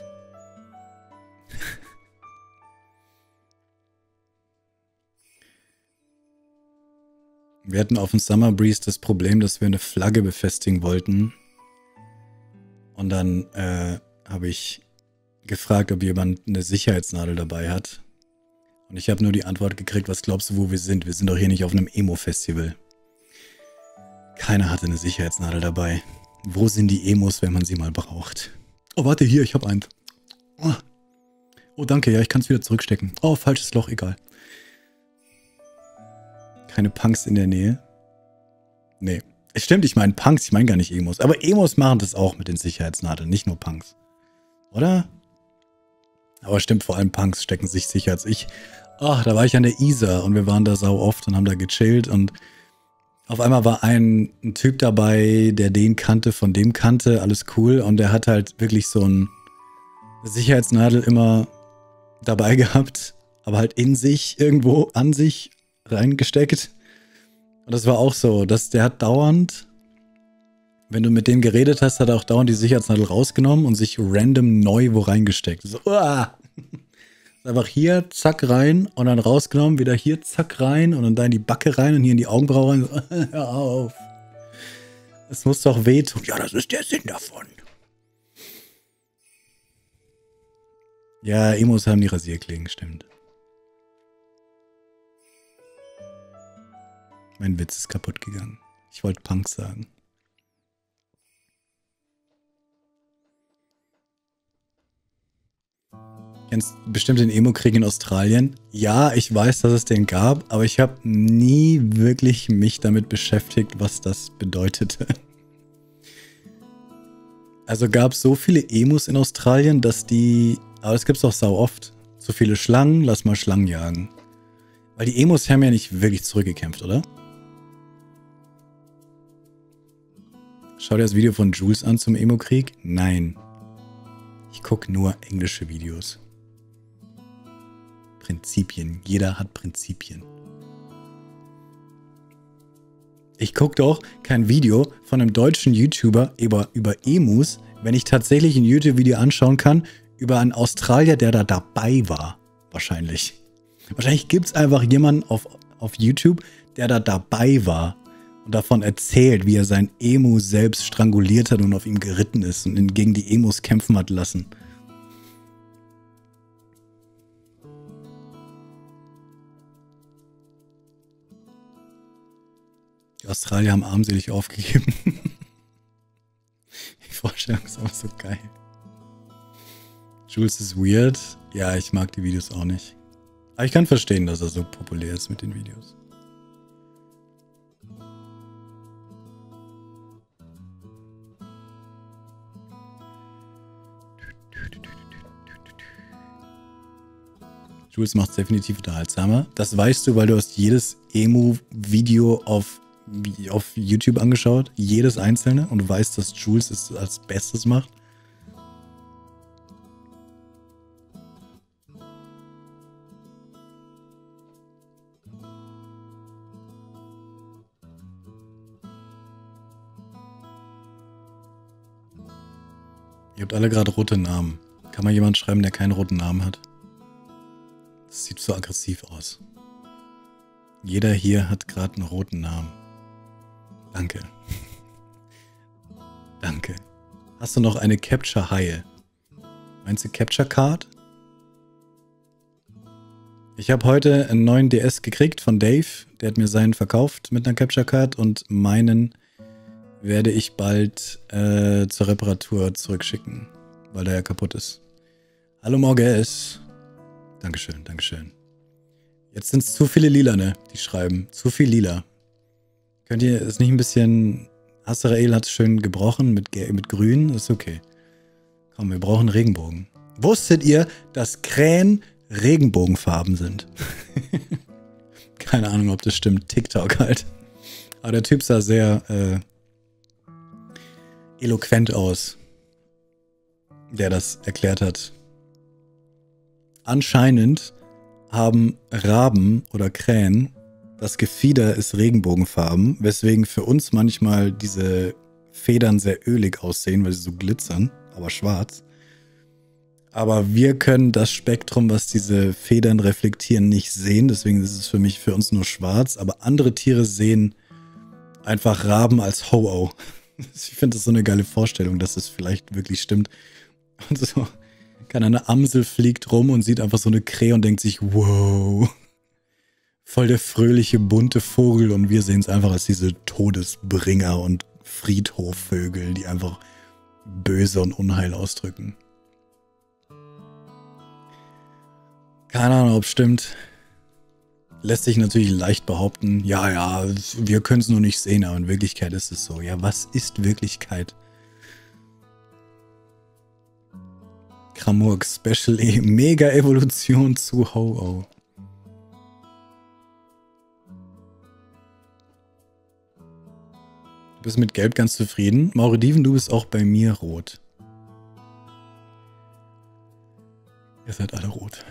Wir hatten auf dem Summer Breeze das Problem, dass wir eine Flagge befestigen wollten. Und dann habe ich gefragt, ob jemand eine Sicherheitsnadel dabei hat. Und ich habe nur die Antwort gekriegt, was glaubst du, wo wir sind? Wir sind doch hier nicht auf einem Emo-Festival. Keiner hatte eine Sicherheitsnadel dabei. Wo sind die Emos, wenn man sie mal braucht? Oh, warte, hier, ich habe einen. Oh, danke, ja, ich kann es wieder zurückstecken. Oh, falsches Loch, egal. Keine Punks in der Nähe. Nee. Es stimmt, ich meine Punks, ich meine gar nicht Emos. Aber Emos machen das auch mit den Sicherheitsnadeln, nicht nur Punks. Oder? Aber stimmt, vor allem Punks stecken sich sicher als ich. Ach, da war ich an der Isar und wir waren da sau oft und haben da gechillt und auf einmal war ein Typ dabei, der den kannte, von dem kannte, alles cool. Und der hat halt wirklich so eine Sicherheitsnadel immer dabei gehabt, aber halt in sich, irgendwo an sich reingesteckt. Und das war auch so, dass der hat dauernd, wenn du mit dem geredet hast, hat er auch dauernd die Sicherheitsnadel rausgenommen und sich random neu wo reingesteckt. So, uah! Einfach hier, zack, rein und dann rausgenommen, wieder hier, zack, rein und dann da in die Backe rein und hier in die Augenbraue rein. So, hör auf. Es muss doch wehtun. Ja, das ist der Sinn davon. Ja, Emos haben die Rasierklingen, stimmt. Mein Witz ist kaputt gegangen. Ich wollte Punk sagen. Kennst bestimmt den Emo-Krieg in Australien? Ja, ich weiß, dass es den gab, aber ich habe nie wirklich mich damit beschäftigt, was das bedeutete. Also gab es so viele Emus in Australien, dass die... Aber das gibt's auch sau oft. So viele Schlangen, lass mal Schlangen jagen. Weil die Emos haben ja nicht wirklich zurückgekämpft, oder? Schau dir das Video von Jules an zum Emo-Krieg? Nein. Ich gucke nur englische Videos. Prinzipien. Jeder hat Prinzipien. Ich gucke doch kein Video von einem deutschen YouTuber über Emus, wenn ich tatsächlich ein YouTube-Video anschauen kann über einen Australier, der da dabei war. Wahrscheinlich. Wahrscheinlich gibt es einfach jemanden auf YouTube, der da dabei war und davon erzählt, wie er sein Emu selbst stranguliert hat und auf ihm geritten ist und ihn gegen die Emus kämpfen hat lassen. Die Australier haben armselig aufgegeben. Die Vorstellung ist aber so geil. Jules ist weird. Ja, ich mag die Videos auch nicht. Aber ich kann verstehen, dass er so populär ist mit den Videos. Jules macht es definitiv unterhaltsamer. Das weißt du, weil du hast jedes Emu-Video auf YouTube angeschaut. Jedes einzelne. Und du weißt, dass Jules es als Bestes macht. Ihr habt alle gerade rote Namen. Kann mal jemand schreiben, der keinen roten Namen hat? Das sieht so aggressiv aus. Jeder hier hat gerade einen roten Namen. Danke. Danke. Hast du noch eine Capture-Haie? Meinst du Capture-Card? Ich habe heute einen neuen DS gekriegt von Dave. Der hat mir seinen verkauft mit einer Capture-Card und meinen werde ich bald zur Reparatur zurückschicken, weil der ja kaputt ist. Hallo Morges. Dankeschön, Dankeschön. Jetzt sind es zu viele Lilane, die schreiben. Zu viel Lila. Könnt ihr es nicht ein bisschen... Azrael hat es schön gebrochen mit Grün. Ist okay. Komm, wir brauchen Regenbogen. Wusstet ihr, dass Krähen Regenbogenfarben sind? Keine Ahnung, ob das stimmt. TikTok halt. Aber der Typ sah sehr eloquent aus, der das erklärt hat. Anscheinend haben Raben oder Krähen, das Gefieder ist regenbogenfarben, weswegen für uns manchmal diese Federn sehr ölig aussehen, weil sie so glitzern, aber schwarz. Aber wir können das Spektrum, was diese Federn reflektieren, nicht sehen, deswegen ist es für uns nur schwarz, aber andere Tiere sehen einfach Raben als Ho-Oh. Ich finde das so eine geile Vorstellung, dass es vielleicht wirklich stimmt. Und so, eine Amsel fliegt rum und sieht einfach so eine Krähe und denkt sich, wow, voll der fröhliche, bunte Vogel und wir sehen es einfach als diese Todesbringer und Friedhofvögel, die einfach böse und Unheil ausdrücken. Keine Ahnung, ob es stimmt. Lässt sich natürlich leicht behaupten, ja, wir können es nur nicht sehen, aber in Wirklichkeit ist es so. Ja, was ist Wirklichkeit? Kramurk, Special E, Mega-Evolution zu Ho-Oh. Du bist mit Gelb ganz zufrieden. Maurediven, du bist auch bei mir rot. Ihr seid alle rot.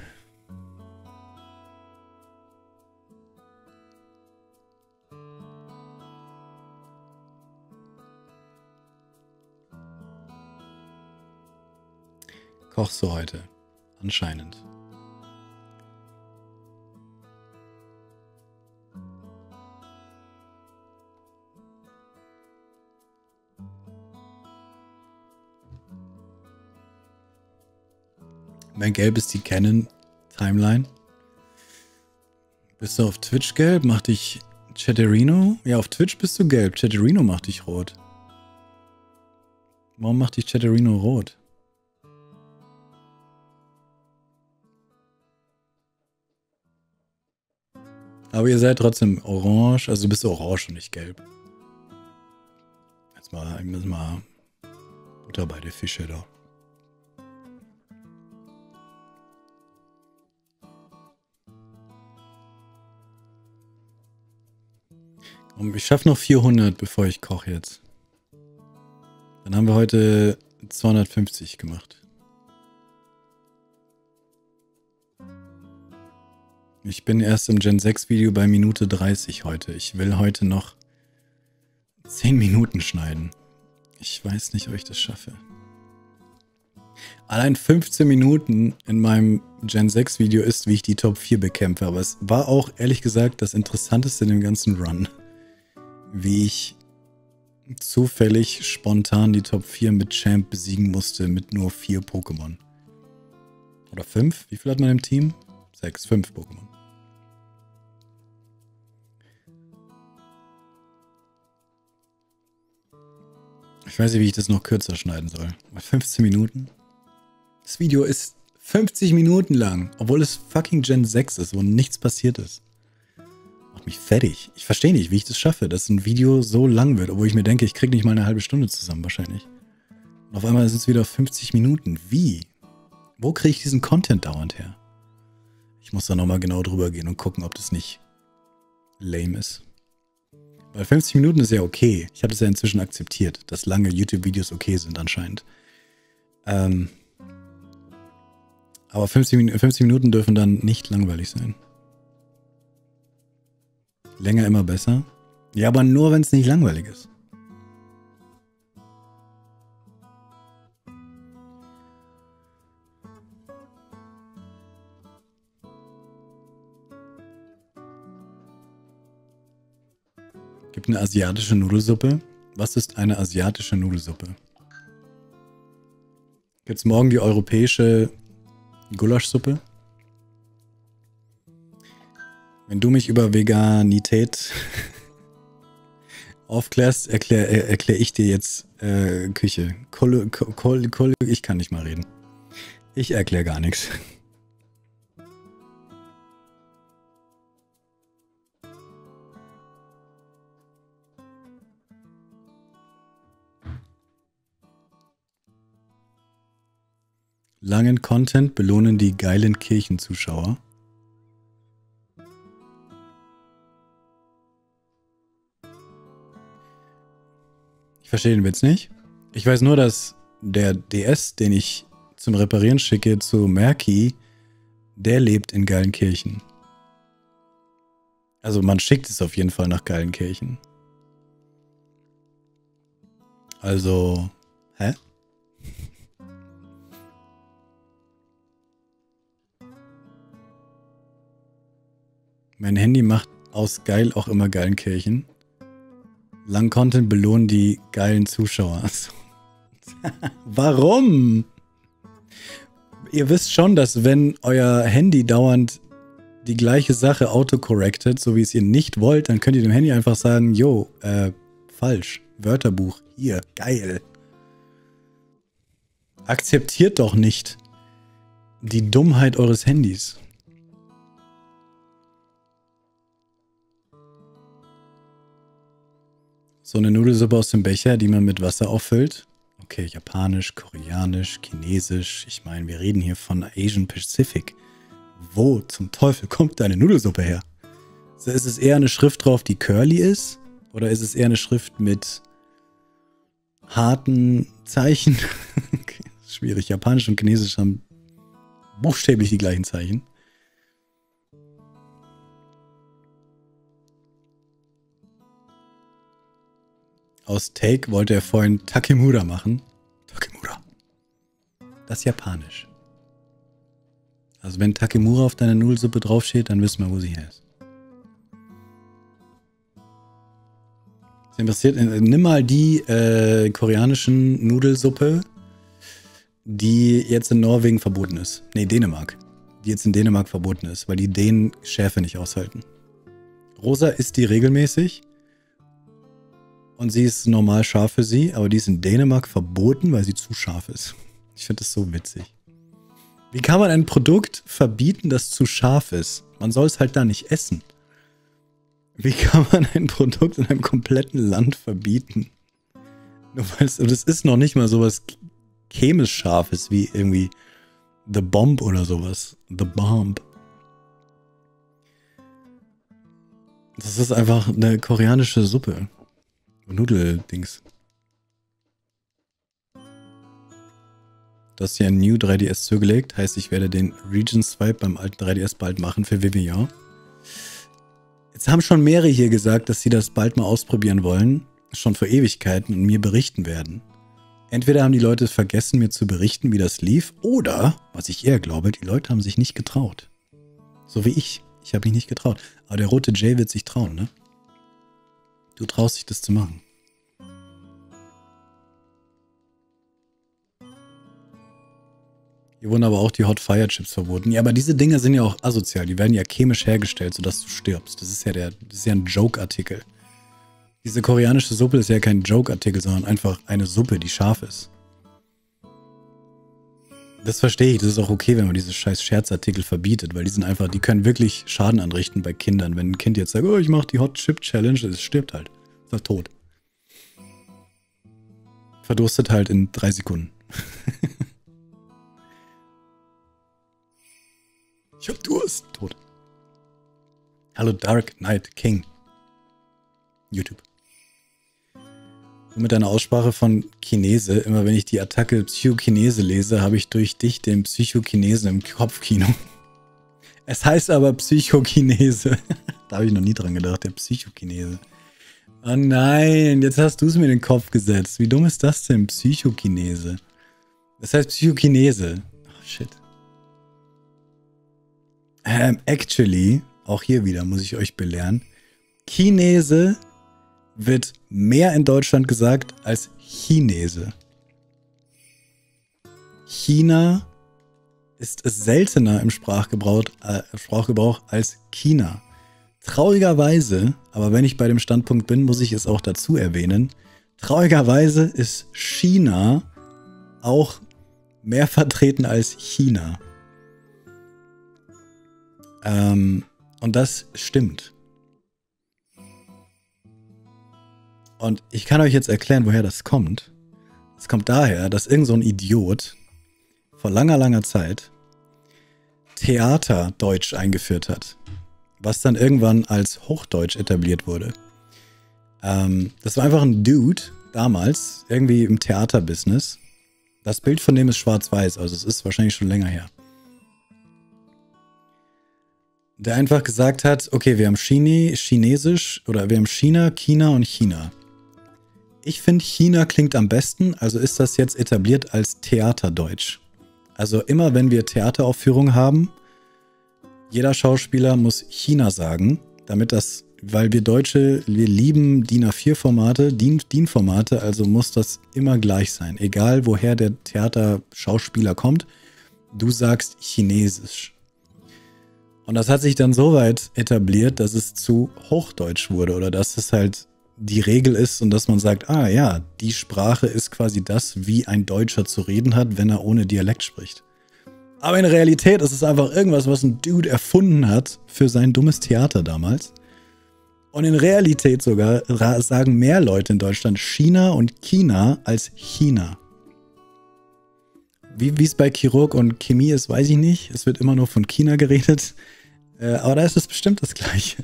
Kochst du heute? Anscheinend. Mein Gelb ist die Canon-Timeline. Bist du auf Twitch gelb? Macht dich Chatterino? Ja, auf Twitch bist du gelb. Chatterino macht dich rot. Warum macht dich Chatterino rot? Aber ihr seid trotzdem orange. Also du bist orange und nicht gelb. Jetzt mal Butter bei der Fische da. Und ich schaffe noch 400, bevor ich koche jetzt. Dann haben wir heute 250 gemacht. Ich bin erst im Gen 6 Video bei Minute 30 heute. Ich will heute noch 10 Minuten schneiden. Ich weiß nicht, ob ich das schaffe. Allein 15 Minuten in meinem Gen 6 Video ist, wie ich die Top 4 bekämpfe. Aber es war auch, ehrlich gesagt, das Interessanteste in dem ganzen Run. Wie ich zufällig spontan die Top 4 mit Champ besiegen musste mit nur 4 Pokémon. Oder 5? Wie viel hat man im Team? 6, 5 Pokémon. Ich weiß nicht, wie ich das noch kürzer schneiden soll. 15 Minuten? Das Video ist 50 Minuten lang, obwohl es fucking Gen 6 ist, wo nichts passiert ist. Macht mich fertig. Ich verstehe nicht, wie ich das schaffe, dass ein Video so lang wird, obwohl ich mir denke, ich kriege nicht mal eine halbe Stunde zusammen wahrscheinlich. Und auf einmal ist es wieder 50 Minuten. Wie? Wo kriege ich diesen Content dauernd her? Ich muss da nochmal genau drüber gehen und gucken, ob das nicht lame ist. Weil 50 Minuten ist ja okay. Ich habe das ja inzwischen akzeptiert, dass lange YouTube-Videos okay sind anscheinend. Aber 50 Minuten dürfen dann nicht langweilig sein. Länger immer besser. Ja, aber nur, wenn es nicht langweilig ist. Gibt eine asiatische Nudelsuppe? Was ist eine asiatische Nudelsuppe? Gibt's morgen die europäische Gulaschsuppe? Wenn du mich über Veganität aufklärst, erklär ich dir jetzt Küche. Ich kann nicht mal reden. Ich erkläre gar nichts. Langen Content belohnen die geilen Kirchenzuschauer. Ich verstehe den Witz nicht. Ich weiß nur, dass der DS, den ich zum Reparieren schicke zu Merki, der lebt in Geilenkirchen. Also man schickt es auf jeden Fall nach Geilenkirchen. Also, hä? Mein Handy macht aus geil auch immer Geilenkirchen. Lang Content belohnen die geilen Zuschauer. Warum? Ihr wisst schon, dass wenn euer Handy dauernd die gleiche Sache autocorrectet, so wie es ihr nicht wollt, dann könnt ihr dem Handy einfach sagen, jo, falsch, Wörterbuch, hier, geil. Akzeptiert doch nicht die Dummheit eures Handys. So eine Nudelsuppe aus dem Becher, die man mit Wasser auffüllt. Okay, japanisch, koreanisch, chinesisch. Ich meine, wir reden hier von Asian Pacific. Wo zum Teufel kommt deine Nudelsuppe her? So, ist es eher eine Schrift drauf, die curly ist? Oder ist es eher eine Schrift mit harten Zeichen? Okay, schwierig. Japanisch und Chinesisch haben buchstäblich die gleichen Zeichen. Aus Take wollte er vorhin Takemura machen. Takemura. Das ist japanisch. Also wenn Takemura auf deiner Nudelsuppe draufsteht, dann wissen wir, wo sie her ist. Was interessiert, nimm mal die koreanischen Nudelsuppe, die jetzt in Norwegen verboten ist. Nee, Dänemark. Die jetzt in Dänemark verboten ist, weil die Dänen Schärfe nicht aushalten. Rosa isst die regelmäßig. Und sie ist normal scharf für sie, aber die ist in Dänemark verboten, weil sie zu scharf ist. Ich finde das so witzig. Wie kann man ein Produkt verbieten, das zu scharf ist? Man soll es halt da nicht essen. Wie kann man ein Produkt in einem kompletten Land verbieten? Nur weil es ist noch nicht mal sowas chemisch Scharfes wie irgendwie The Bomb oder sowas. The Bomb. Das ist einfach eine koreanische Suppe. Nudeldings. Du hast ja ein New 3DS zugelegt, heißt, ich werde den Region Swipe beim alten 3DS bald machen für WWJahr. Jetzt haben schon mehrere hier gesagt, dass sie das bald mal ausprobieren wollen, schon vor Ewigkeiten und mir berichten werden. Entweder haben die Leute vergessen, mir zu berichten, wie das lief, oder, was ich eher glaube, die Leute haben sich nicht getraut. So wie ich. Ich habe mich nicht getraut. Aber der rote Jay wird sich trauen, ne? Du traust dich, das zu machen. Hier wurden aber auch die Hot Fire Chips verboten. Ja, aber diese Dinger sind ja auch asozial. Die werden ja chemisch hergestellt, sodass du stirbst. Das ist ja ein Joke-Artikel. Diese koreanische Suppe ist ja kein Joke-Artikel, sondern einfach eine Suppe, die scharf ist. Das verstehe ich. Das ist auch okay, wenn man diese scheiß Scherzartikel verbietet, weil die sind einfach, die können wirklich Schaden anrichten bei Kindern. Wenn ein Kind jetzt sagt, oh, ich mache die Hot Chip Challenge, es stirbt halt. Ist halt tot. Verdurstet halt in 3 Sekunden. Ich hab Durst. Tot. Hallo Dark Knight King. YouTube. Mit deiner Aussprache von Chinese, immer wenn ich die Attacke Psychokinese lese, habe ich durch dich den Psychokinesen im Kopfkino. Es heißt aber Psychokinese. Da habe ich noch nie dran gedacht, der Psychokinese. Oh nein, jetzt hast du es mir in den Kopf gesetzt. Wie dumm ist das denn, Psychokinese? Das heißt Psychokinese. Oh shit. Actually, auch hier wieder muss ich euch belehren, Chinese wird mehr in Deutschland gesagt als Chinese. China ist seltener im Sprachgebrauch als China. Traurigerweise, aber wenn ich bei dem Standpunkt bin, muss ich es auch dazu erwähnen, traurigerweise ist China auch mehr vertreten als China. Und das stimmt. Und ich kann euch jetzt erklären, woher das kommt. Es kommt daher, dass irgend so ein Idiot vor langer, langer Zeit Theaterdeutsch eingeführt hat, was dann irgendwann als Hochdeutsch etabliert wurde. Das war einfach ein Dude damals, irgendwie im Theaterbusiness. Das Bild von dem ist schwarz-weiß, also es ist wahrscheinlich schon länger her. Der einfach gesagt hat, okay, wir haben Chinesisch oder wir haben China, China und China. Ich finde, China klingt am besten, also ist das jetzt etabliert als Theaterdeutsch. Also immer, wenn wir Theateraufführungen haben, jeder Schauspieler muss China sagen, damit das, weil wir Deutsche, wir lieben DIN A4-Formate, DIN-Formate, also muss das immer gleich sein. Egal, woher der Theaterschauspieler kommt, du sagst Chinesisch. Und das hat sich dann so weit etabliert, dass es zu Hochdeutsch wurde oder dass es halt die Regel ist und dass man sagt, ah ja, die Sprache ist quasi das, wie ein Deutscher zu reden hat, wenn er ohne Dialekt spricht. Aber in Realität ist es einfach irgendwas, was ein Dude erfunden hat für sein dummes Theater damals. Und in Realität sogar sagen mehr Leute in Deutschland China und China als China. Wie es bei Chirurg und Chemie ist, weiß ich nicht. Es wird immer nur von China geredet. Aber da ist es bestimmt das Gleiche.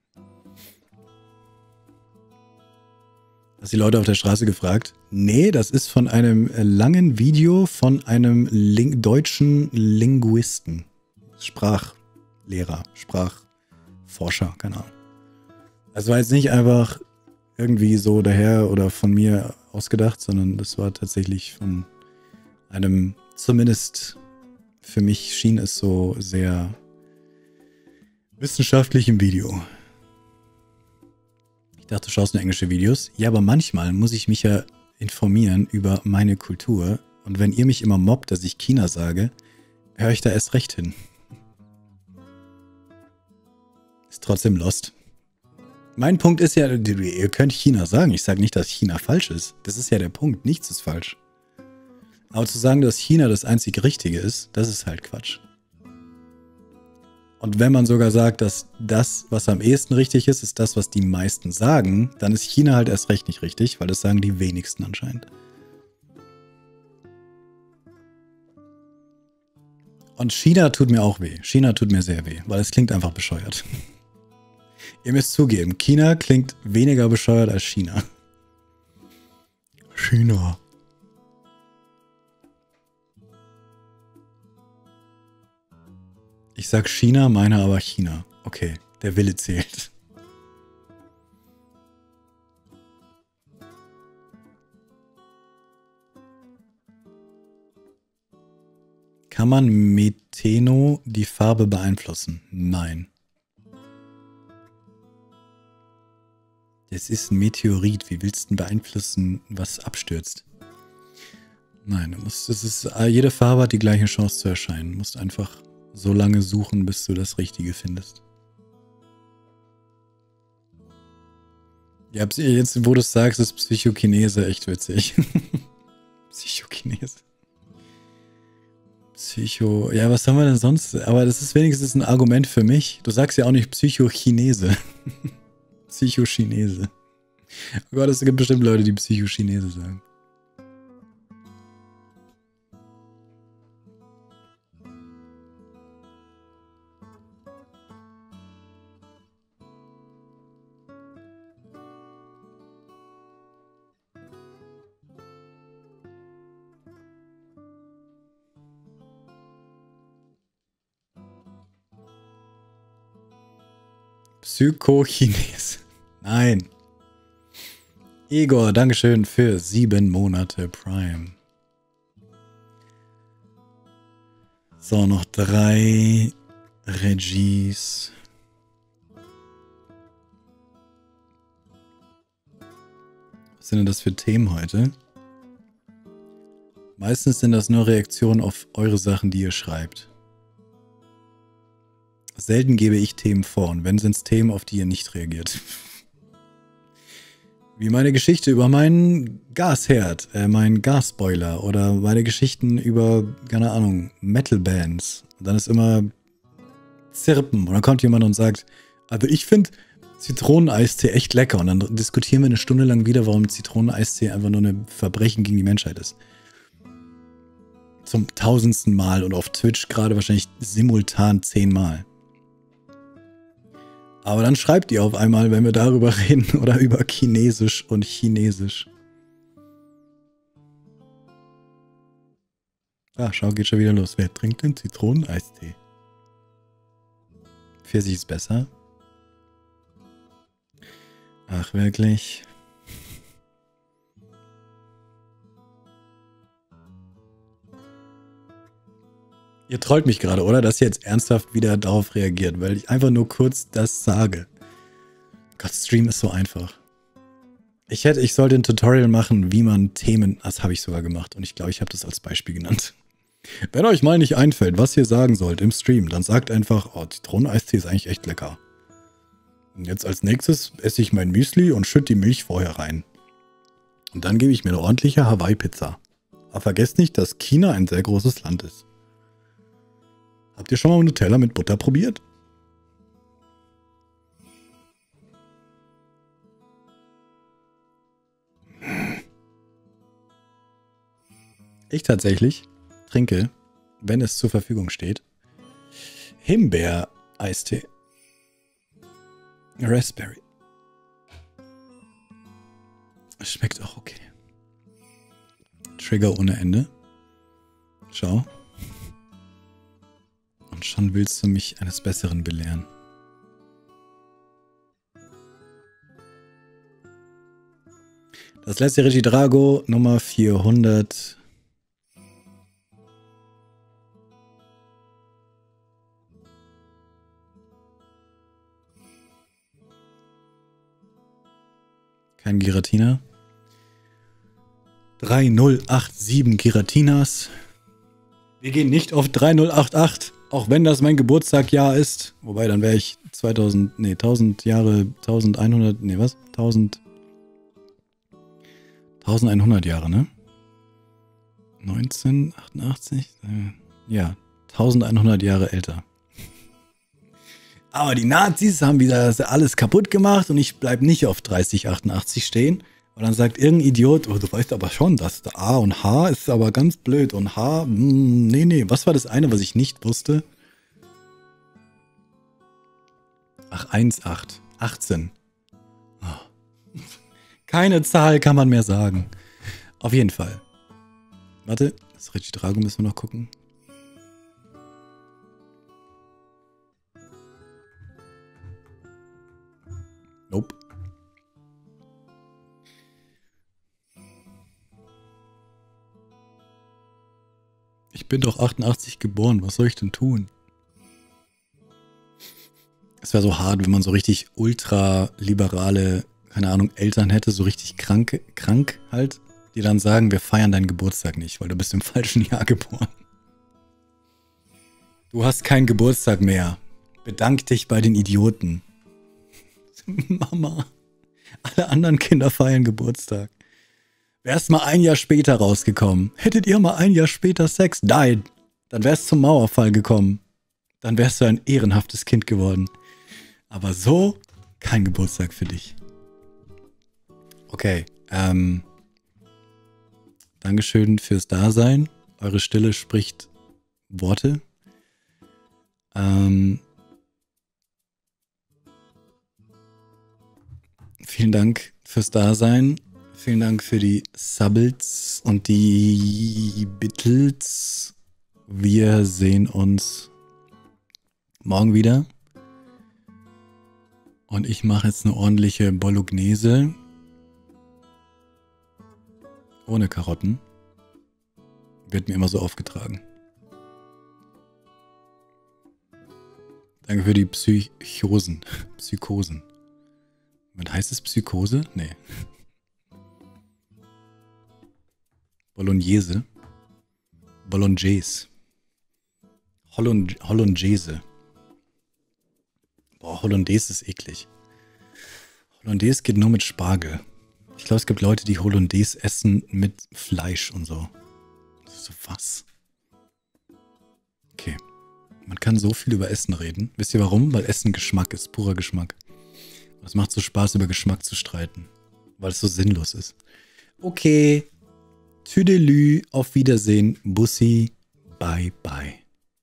Hast die Leute auf der Straße gefragt? Nee, das ist von einem langen Video von einem deutschen Linguisten. Sprachlehrer, Sprachforscher, keine Ahnung. Das war jetzt nicht einfach irgendwie so daher oder von mir ausgedacht, sondern das war tatsächlich von einem, zumindest für mich schien es so sehr wissenschaftlichem Video. Ich dachte, du schaust nur englische Videos. Ja, aber manchmal muss ich mich ja informieren über meine Kultur. Und wenn ihr mich immer mobbt, dass ich China sage, höre ich da erst recht hin. Ist trotzdem lost. Mein Punkt ist ja, ihr könnt China sagen. Ich sage nicht, dass China falsch ist. Das ist ja der Punkt. Nichts ist falsch. Aber zu sagen, dass China das einzig Richtige ist, das ist halt Quatsch. Und wenn man sogar sagt, dass das, was am ehesten richtig ist, ist das, was die meisten sagen, dann ist China halt erst recht nicht richtig, weil das sagen die wenigsten anscheinend. Und China tut mir auch weh. China tut mir sehr weh, weil es klingt einfach bescheuert. Ihr müsst zugeben, China klingt weniger bescheuert als China. China. Ich sag China, meine aber China. Okay, der Wille zählt. Kann man Metheno die Farbe beeinflussen? Nein. Es ist ein Meteorit. Wie willst du denn beeinflussen, was abstürzt? Nein, jede Farbe hat die gleiche Chance zu erscheinen. Du musst einfach so lange suchen, bis du das Richtige findest. Ja, jetzt, wo du es sagst, ist Psychokinese echt witzig. Psychokinese. Psycho. Ja, was haben wir denn sonst? Aber das ist wenigstens ein Argument für mich. Du sagst ja auch nicht Psychochinese. Psychochinese. Oh Gott, es gibt bestimmt Leute, die Psychochinese sagen. Psychochines. Nein. Igor, Dankeschön für 7 Monate Prime. So, noch 3 Regies. Was sind denn das für Themen heute? Meistens sind das nur Reaktionen auf eure Sachen, die ihr schreibt. Selten gebe ich Themen vor und wenn, sind es Themen, auf die ihr nicht reagiert. Wie meine Geschichte über meinen Gasherd, meinen Gasboiler oder meine Geschichten über, keine Ahnung, Metal-Bands. Und dann ist immer Zirpen und dann kommt jemand und sagt, also ich finde Zitroneneistee echt lecker und dann diskutieren wir eine Stunde lang wieder, warum Zitroneneistee einfach nur ein Verbrechen gegen die Menschheit ist. Zum 1000. Mal und auf Twitch gerade wahrscheinlich simultan 10 Mal. Aber dann schreibt ihr auf einmal, wenn wir darüber reden oder über Chinesisch und Chinesisch. Ah, schau, geht schon wieder los. Wer trinkt denn Zitroneneistee? Pfirsich ist besser. Ach, wirklich? Ihr trollt mich gerade, oder? Dass ihr jetzt ernsthaft wieder darauf reagiert, weil ich einfach nur kurz das sage. Gott, Stream ist so einfach. Ich sollte ein Tutorial machen, wie man Themen... Das habe ich sogar gemacht und ich glaube, ich habe das als Beispiel genannt. Wenn euch mal nicht einfällt, was ihr sagen sollt im Stream, dann sagt einfach, oh, Zitroneneistee ist eigentlich echt lecker. Und jetzt als nächstes esse ich mein Müsli und schütte die Milch vorher rein. Und dann gebe ich mir eine ordentliche Hawaii-Pizza. Aber vergesst nicht, dass China ein sehr großes Land ist. Habt ihr schon mal Nutella mit Butter probiert? Ich tatsächlich trinke, wenn es zur Verfügung steht, Himbeer-Eistee. Raspberry. Schmeckt auch okay. Trigger ohne Ende. Schau. Und schon willst du mich eines Besseren belehren. Das letzte Regidrago, Nummer 400. Kein Giratina. 3087 Giratinas. Wir gehen nicht auf 3088, auch wenn das mein Geburtstagjahr ist. Wobei, dann wäre ich 1000 Jahre, 1100, nee, was? 1100 Jahre, ne? 1988? Ja, 1100 Jahre älter. Aber die Nazis haben wieder alles kaputt gemacht und ich bleibe nicht auf 3088 stehen. Und dann sagt irgendein Idiot, oh, du weißt aber schon, dass A und H ist aber ganz blöd und H, nee. Was war das eine, was ich nicht wusste? Ach, 18. Oh. Keine Zahl kann man mehr sagen. Auf jeden Fall. Warte, das Regidrago müssen wir noch gucken. Nope. Ich bin doch 88 geboren, was soll ich denn tun? Es wäre so hart, wenn man so richtig ultraliberale, keine Ahnung, Eltern hätte, so richtig krank halt, die dann sagen, wir feiern deinen Geburtstag nicht, weil du bist im falschen Jahr geboren. Du hast keinen Geburtstag mehr. Bedank dich bei den Idioten. Mama, alle anderen Kinder feiern Geburtstag. Wärst mal ein Jahr später rausgekommen, hättet ihr mal ein Jahr später Sex? Nein, Dann wär's zum Mauerfall gekommen. Dann wärst du ein ehrenhaftes Kind geworden. Aber so kein Geburtstag für dich. Okay, Dankeschön fürs Dasein. Eure Stille spricht Worte. Vielen Dank fürs Dasein. Vielen Dank für die Subbles und die Bittels. Wir sehen uns morgen wieder. Und ich mache jetzt eine ordentliche Bolognese. Ohne Karotten. Wird mir immer so aufgetragen. Danke für die Psychosen. Psychosen. Was heißt es? Psychose? Nee. Bolognese. Bolognese. Hollandaise. Boah, Hollandaise ist eklig. Hollandaise geht nur mit Spargel. Ich glaube, es gibt Leute, die Hollandaise essen mit Fleisch und so. So was? Okay. Man kann so viel über Essen reden. Wisst ihr warum? Weil Essen Geschmack ist, purer Geschmack. Und es macht so Spaß, über Geschmack zu streiten. Weil es so sinnlos ist. Okay. Tüdelü, auf Wiedersehen. Bussi, bye bye.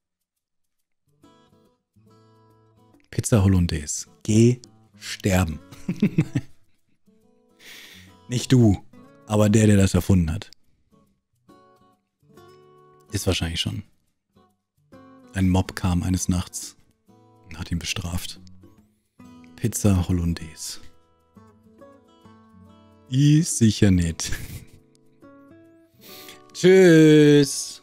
Pizza Hollandaise. Geh sterben. Nicht du, aber der das erfunden hat. Ist wahrscheinlich schon. Ein Mob kam eines Nachts und hat ihn bestraft. Pizza Hollandaise. Ich sicher nicht. Tschüss.